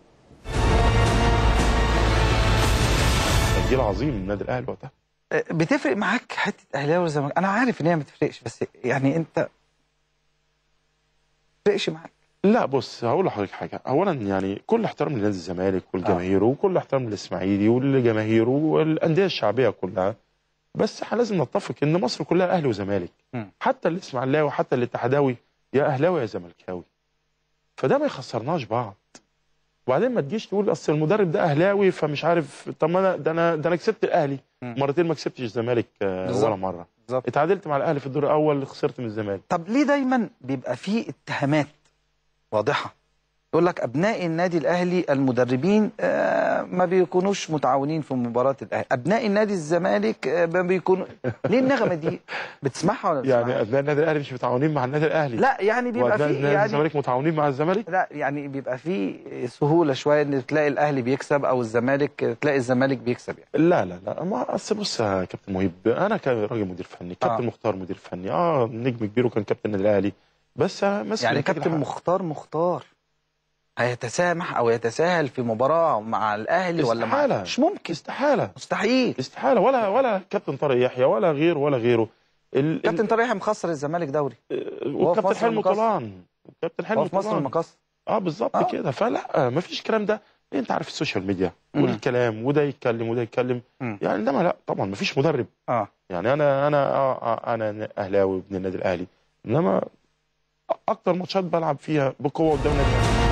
جيل عظيم النادي الاهلي وقتها. بتفرق معاك حته اهلاوي والزمالك؟ انا عارف ان هي ما بتفرقش، بس يعني انت ما بتفرقش معاك. لا بص هقول لحضرتك حاجه، اولا يعني كل احترام لنادي الزمالك والجماهير، آه. وكل احترام للاسماعيلي والجماهير والانديه الشعبيه كلها، بس احنا لازم نتفق ان مصر كلها اهلي وزمالك، حتى الاسماعيلاوي وحتى الاتحاداوي يا اهلاوي يا زملكاوي، فده ما يخسرناش بعض. وبعدين ما تجيش تقول اصل المدرب ده اهلاوي فمش عارف، طب ما انا ده انا ده انا كسبت الاهلي مرتين ما كسبتش الزمالك ولا مره، بالظبط. اتعادلت مع الاهلي في الدور الاول خسرت من الزمالك. طب ليه دايما بيبقى فيه اتهامات واضحه؟ يقول لك ابناء النادي الاهلي المدربين آه ما بيكونوش متعاونين في مباراه الاهلي، ابناء النادي الزمالك آه ما بيكونوا. ليه النغمه دي بتسمعها ولا بتسمعها؟ يعني ابناء النادي الاهلي مش متعاونين مع النادي الاهلي؟ لا يعني بيبقى في يعني يعني الزمالك متعاونين مع الزمالك؟ لا يعني بيبقى في سهوله شويه ان تلاقي الاهلي بيكسب او الزمالك تلاقي الزمالك بيكسب يعني. لا لا لا ما اصل بص يا كابتن مهيب، انا كراجل مدير فني، كابتن آه. مختار مدير فني، اه نجم كبير وكان كابتن النادي الاهلي، بس يعني كابتن مختار مختار هيتسامح او يتساهل في مباراه مع الاهلي ولا مع؟ مش ممكن، استحاله مستحيل استحاله. ولا ولا كابتن طارق يحيى ولا غيره ولا غيره. ال... كابتن طارق يحيى مخسر الزمالك دوري، وكابتن حلمي طولان، كابتن حلمي طولان في مصر المقص، اه بالظبط آه. كده. فلا ما فيش الكلام ده، انت عارف السوشيال ميديا والكلام وده يتكلم وده يتكلم، م. يعني انما لا طبعا ما فيش مدرب اه يعني انا انا آه انا اهلاوي ابن النادي الاهلي، انما اكتر ماتشات بلعب فيها بقوه قدام النادي الاهلي.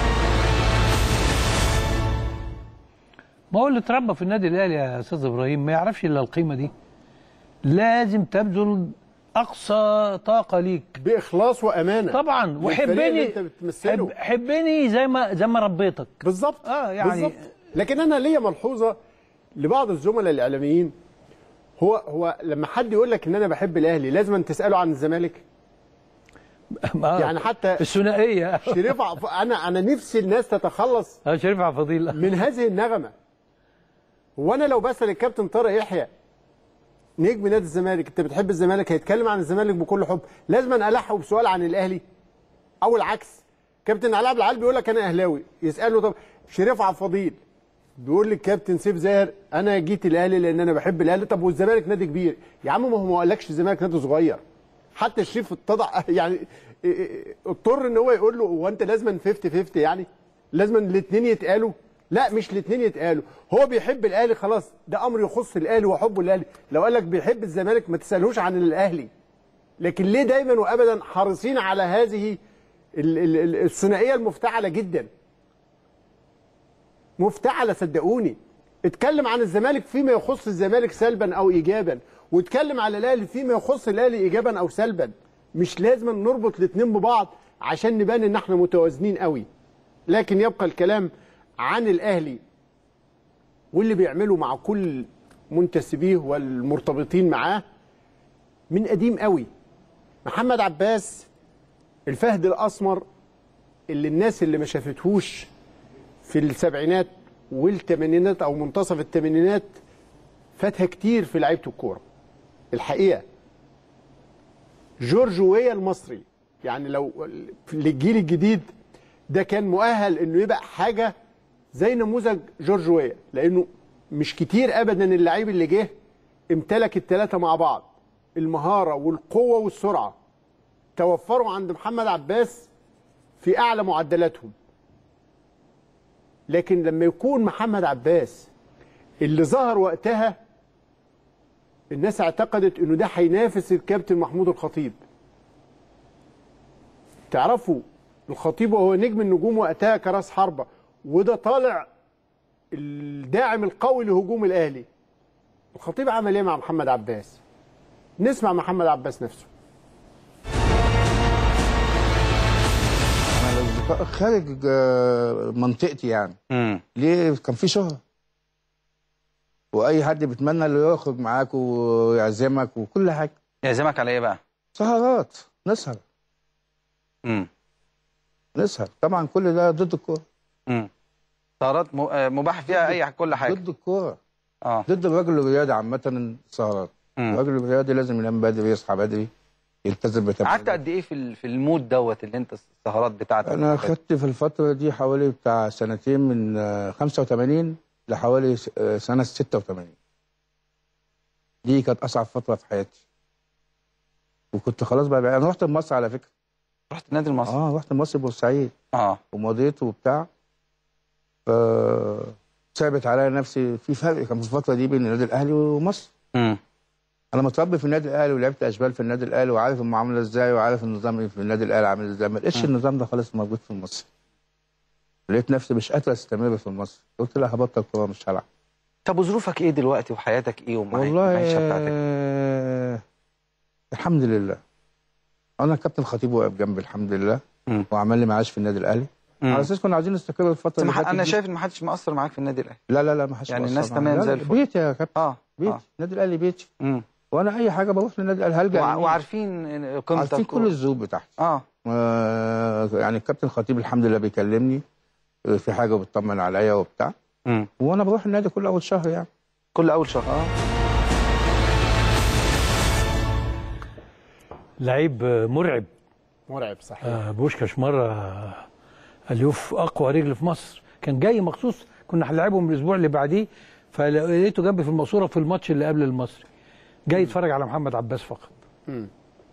ما هو اللي اتربى في النادي الاهلي يا استاذ ابراهيم ما يعرفش الا القيمه دي. لازم تبذل اقصى طاقه ليك باخلاص وامانه طبعا، وحبني حب حبني زي ما زي ما ربيتك بالظبط. اه يعني بالزبط. لكن انا ليا ملحوظه لبعض الزملاء الاعلاميين، هو هو لما حد يقول لك ان انا بحب الاهلي لازم تساله عن الزمالك. يعني حتى الثنائيه شريف عف... انا انا نفسي الناس تتخلص اه شريف عبد الفضيل من هذه النغمه. وانا لو بسال الكابتن طارق يحيى نجم نادي الزمالك انت بتحب الزمالك، هيتكلم عن الزمالك بكل حب، لازم أنا الحقه بسؤال عن الاهلي او العكس. كابتن علاء عبد العال بيقول لك انا اهلاوي، يساله طب شريف عبد الفضيل بيقول للكابتن سيف زاهر انا جيت الاهلي لان انا بحب الاهلي، طب والزمالك نادي كبير يا عم، ما هو ما قالكش الزمالك نادي صغير. حتى شريف اتضح يعني اضطر ان هو يقول له هو انت لازما خمسين خمسين يعني لازما الاثنين يتقالوا؟ لا مش الاثنين يتقالوا، هو بيحب الاهلي خلاص ده امر يخص الاهلي وحبه للاهلي، لو قال لك بيحب الزمالك ما تسالهوش عن الاهلي. لكن ليه دايما وابدا حريصين على هذه الثنائيه المفتعله جدا؟ مفتعله صدقوني. اتكلم عن الزمالك فيما يخص الزمالك سلبا او ايجابا، واتكلم على الاهلي فيما يخص الاهلي ايجابا او سلبا. مش لازم نربط الاثنين ببعض عشان نبان ان احنا متوازنين قوي. لكن يبقى الكلام عن الاهلي واللي بيعمله مع كل منتسبيه والمرتبطين معاه من قديم قوي. محمد عباس الفهد الاسمر اللي الناس اللي ما شافتهوش في السبعينات والثمانينات او منتصف الثمانينات فاتها كتير في لعيبه الكوره الحقيقه. جورج ويا المصري يعني لو للجيل الجديد ده كان مؤهل انه يبقى حاجه زي نموذج جورج ويا، لانه مش كتير ابدا اللعيب اللي جه امتلك الثلاثه مع بعض، المهاره والقوه والسرعه توفروا عند محمد عباس في اعلى معدلاتهم. لكن لما يكون محمد عباس اللي ظهر وقتها الناس اعتقدت انه ده هينافس الكابتن محمود الخطيب. تعرفوا الخطيب وهو نجم النجوم وقتها كراس حربه وده طالع الداعم القوي لهجوم الاهلي. الخطيب عمل ايه مع محمد عباس؟ نسمع محمد عباس نفسه. انا الاصدقاء خارج منطقتي يعني. امم ليه؟ كان في شهره، واي حد بيتمنى انه يخرج معاك ويعزمك وكل حاجه. يعزمك على ايه بقى؟ سهرات، نسهر. امم نسهر طبعا، كل ده ضد الكوره. امم سهرات مباح فيها اي كل حاجه ضد الكوره. اه ضد الراجل الرياضي عامه. السهرات، الراجل الرياضي لازم ينام بدري، يصحى بدري، يلتزم بتمرين. قعدت قد ايه في في المود دوت اللي انت السهرات بتاعتك؟ انا خدت في الفتره دي حوالي بتاع سنتين، من خمسة وثمانين لحوالي سنه ستة وثمانين. دي كانت اصعب فتره في حياتي، وكنت خلاص بقى, بقى انا رحت مصر على فكره. رحت النادي المصري؟ اه رحت مصر بورسعيد. اه ومضيت وبتاع. ف ثابت عليا نفسي في فرق كان في الفتره دي بين النادي الاهلي ومصر. امم انا متربي في النادي الاهلي ولعبت اشبال في النادي الاهلي وعارف المعامله ازاي وعارف النظام في النادي الاهلي عامل ازاي. ما لقيتش النظام ده خالص موجود في مصر. لقيت نفسي مش قادر استمر في مصر، قلت لا هبطل كوره مش هلعب. طب وظروفك ايه دلوقتي وحياتك ايه والله آه... الحمد لله. انا الكابتن خطيب واقف جنبي الحمد لله، مم. وعمل لي معاش في النادي الاهلي. مم. على اساس كنا عايزين نستقر الفتره اللي فاتت. انا شايف ان ما حدش مقصر معاك في النادي الاهلي. لا لا لا ما حدش يعني الناس تمام زي الفل. بيتي يا كابتن. اه بيتي آه. النادي الاهلي بيتي. مم. وانا اي حاجه بروح للنادي الاهلي هلجأ وع... وعارفين قيمتك، عارفين كل الظروف بتاعتي. اه آه يعني الكابتن خطيب الحمد لله بيكلمني في حاجه وبيطمن عليا وبتاع. مم. وانا بروح النادي كل اول شهر يعني. كل اول شهر. اه لعيب مرعب. مرعب صحيح. آه بوشكاش مره اليوف اقوى رجل في مصر، كان جاي مخصوص، كنا هنلعبه من الاسبوع اللي بعديه، فلقيته جنبي في الماسوره في الماتش اللي قبل المصري، جاي يتفرج على محمد عباس فقط. مم.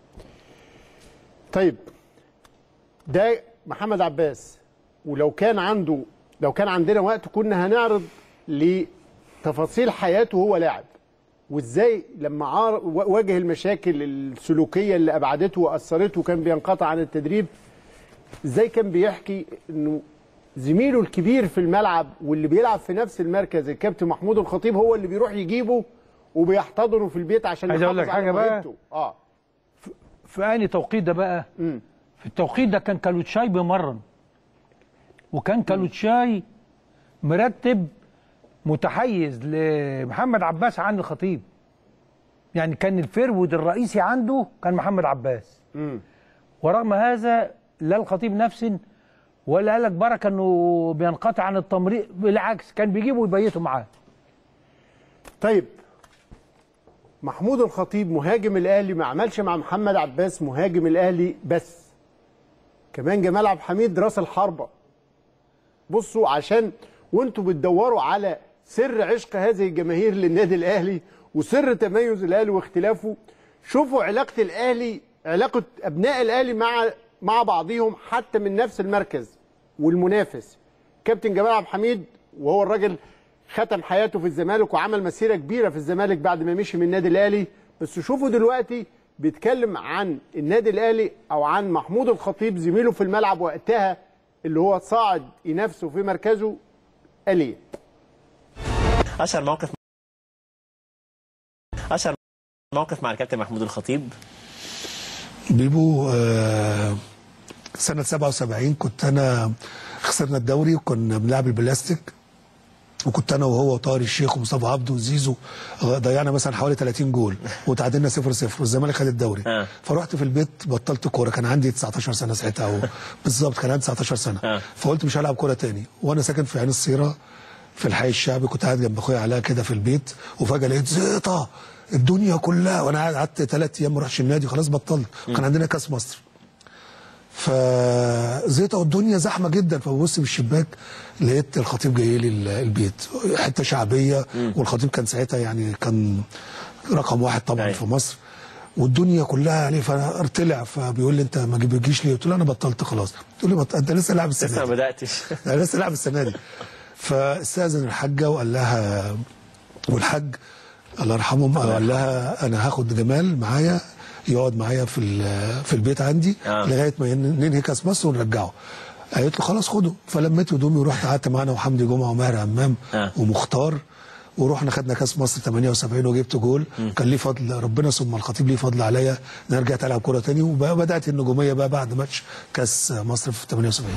طيب ده محمد عباس، ولو كان عنده لو كان عندنا وقت كنا هنعرض لتفاصيل حياته وهو لاعب، وازاي لما عار... واجه المشاكل السلوكيه اللي ابعدته واثرته وكان بينقطع عن التدريب، ازاي كان بيحكي انه زميله الكبير في الملعب واللي بيلعب في نفس المركز الكابتن محمود الخطيب هو اللي بيروح يجيبه وبيحتضنه في البيت عشان عايز اقول لك حاجه بقى. اه في انهي توقيت ده بقى؟ مم. في التوقيت ده كان كالوتشاي بيمرن، وكان كالوتشاي مرتب متحيز لمحمد عباس عن الخطيب. يعني كان الفرود الرئيسي عنده كان محمد عباس. مم. ورغم هذا لا الخطيب نفسه ولا قال لك بركه انه بينقطع عن التمريض، بالعكس كان بيجيبه ويبيته معاه. طيب محمود الخطيب مهاجم الاهلي ما عملش مع محمد عباس مهاجم الاهلي بس، كمان جمال عبد الحميد راس الحربه. بصوا عشان وانتوا بتدوروا على سر عشق هذه الجماهير للنادي الاهلي وسر تميز الاهلي واختلافه، شوفوا علاقه الاهلي، علاقه ابناء الاهلي مع مع بعضهم حتى من نفس المركز والمنافس. كابتن جمال عبد الحميد وهو الراجل ختم حياته في الزمالك وعمل مسيره كبيره في الزمالك بعد ما مشي من النادي الاهلي، بس شوفوا دلوقتي بيتكلم عن النادي الاهلي او عن محمود الخطيب زميله في الملعب وقتها اللي هو صاعد ينافسه في مركزه. قال ايه؟ اشهر موقف اشهر موقف مع الكابتن محمود الخطيب. بيبو آه سنه سبعة وسبعين كنت انا خسرنا الدوري وكنا بنلعب البلاستيك، وكنت انا وهو وطاهر الشيخ ومصطفى عبده وزيزو ضيعنا مثلا حوالي ثلاثين جول وتعادلنا صفر صفر والزمالك خد الدوري. آه. فرحت في البيت بطلت كوره، كان عندي تسعتاشر سنه ساعتها بالظبط، كان عندي تسعتاشر سنه. آه. فقلت مش هلعب كوره تاني، وانا ساكن في عين الصيره في الحي الشعبي، كنت قاعد جنب اخويا علاء كده في البيت، وفجاه لقيت زيطه الدنيا كلها، وانا قاعد قعدت ثلاث ايام ما اروحش النادي خلاص بطلت، وكان عندنا كاس مصر. فزيطه والدنيا زحمه جدا، فببص من الشباك لقيت الخطيب جاي لي البيت، حته شعبيه، والخطيب كان ساعتها يعني كان رقم واحد طبعا أي. في مصر، والدنيا كلها عليه. فانا ارتلع، فبيقول لي انت ما بتجيش ليه؟ قلت له انا بطلت خلاص. قلت له بط... انت لسه لاعب السنه دي. لسه ما بداتش. انا لسه لاعب السنه دي. فاستاذن الحاجه وقال لها، والحاج الله يرحمه قال لها انا هاخد جمال معايا يقعد معايا في في البيت عندي آه. لغايه ما ننهي كاس مصر ونرجعه. قالت له خلاص خده، فلميت هدومي ورحت قعدت معانا وحمدي جمعه وماهر همام آه. ومختار، ورحنا خدنا كاس مصر ثمانية وسبعين وجبت جول. م. كان ليه فضل ربنا ثم الخطيب ليه فضل عليا ان انا رجعت العب كوره تاني، وبدات النجوميه بقى بعد ماتش كاس مصر في ثمانية وسبعين.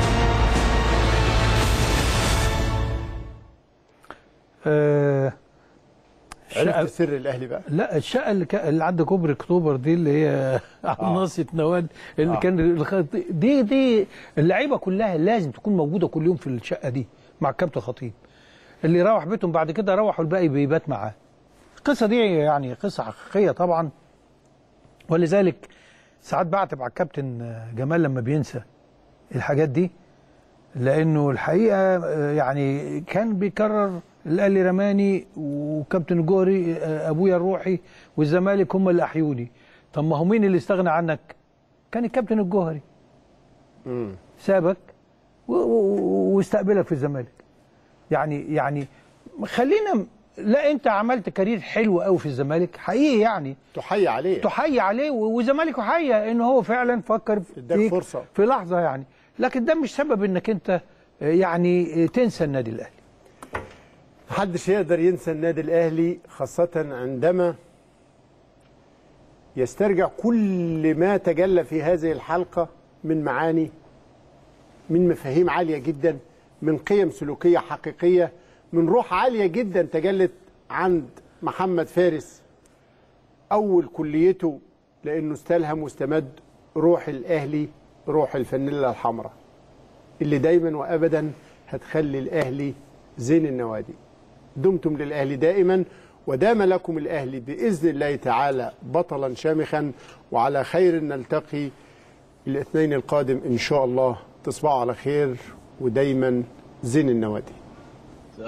آه عرفت سر الاهلي بقى؟ لا الشقه اللي, كا... اللي عند كوبري اكتوبر دي اللي هي على ناصيه نوال اللي آه. كان الخ... دي دي اللعيبه كلها لازم تكون موجوده كل يوم في الشقه دي مع الكابتن خطيب. اللي يروح بيتهم بعد كده روحوا الباقي بيبات معاه. القصه دي يعني قصه حقيقيه طبعا، ولذلك ساعات بعتب على الكابتن جمال لما بينسى الحاجات دي، لانه الحقيقه يعني كان بيكرر الاهلي رماني وكابتن الجوهري ابويا الروحي والزمالك هم اللي احيوني. طب ما هو مين اللي استغنى عنك؟ كان الكابتن الجوهري. امم سابك واستقبلك في الزمالك. يعني يعني خلينا، لا انت عملت كارير حلو قوي في الزمالك حقيقي، يعني تحيي عليه تحيي عليه والزمالك يحيي ان هو فعلا فكر فيك فرصة في لحظه يعني، لكن ده مش سبب انك انت يعني تنسى النادي الاهلي. محدش يقدر ينسى النادي الاهلي، خاصه عندما يسترجع كل ما تجلى في هذه الحلقه من معاني، من مفاهيم عاليه جدا، من قيم سلوكيه حقيقيه، من روح عاليه جدا تجلت عند محمد فارس اول كليته، لانه استلهم واستمد روح الاهلي، روح الفانيلا الحمراء اللي دايما وابدا هتخلي الاهلي زين النوادي. دمتم للاهلي دائما، ودام لكم الاهلي باذن الله تعالى بطلا شامخا، وعلى خير نلتقي الاثنين القادم ان شاء الله. تصبحوا على خير، ودايما زين النوادي.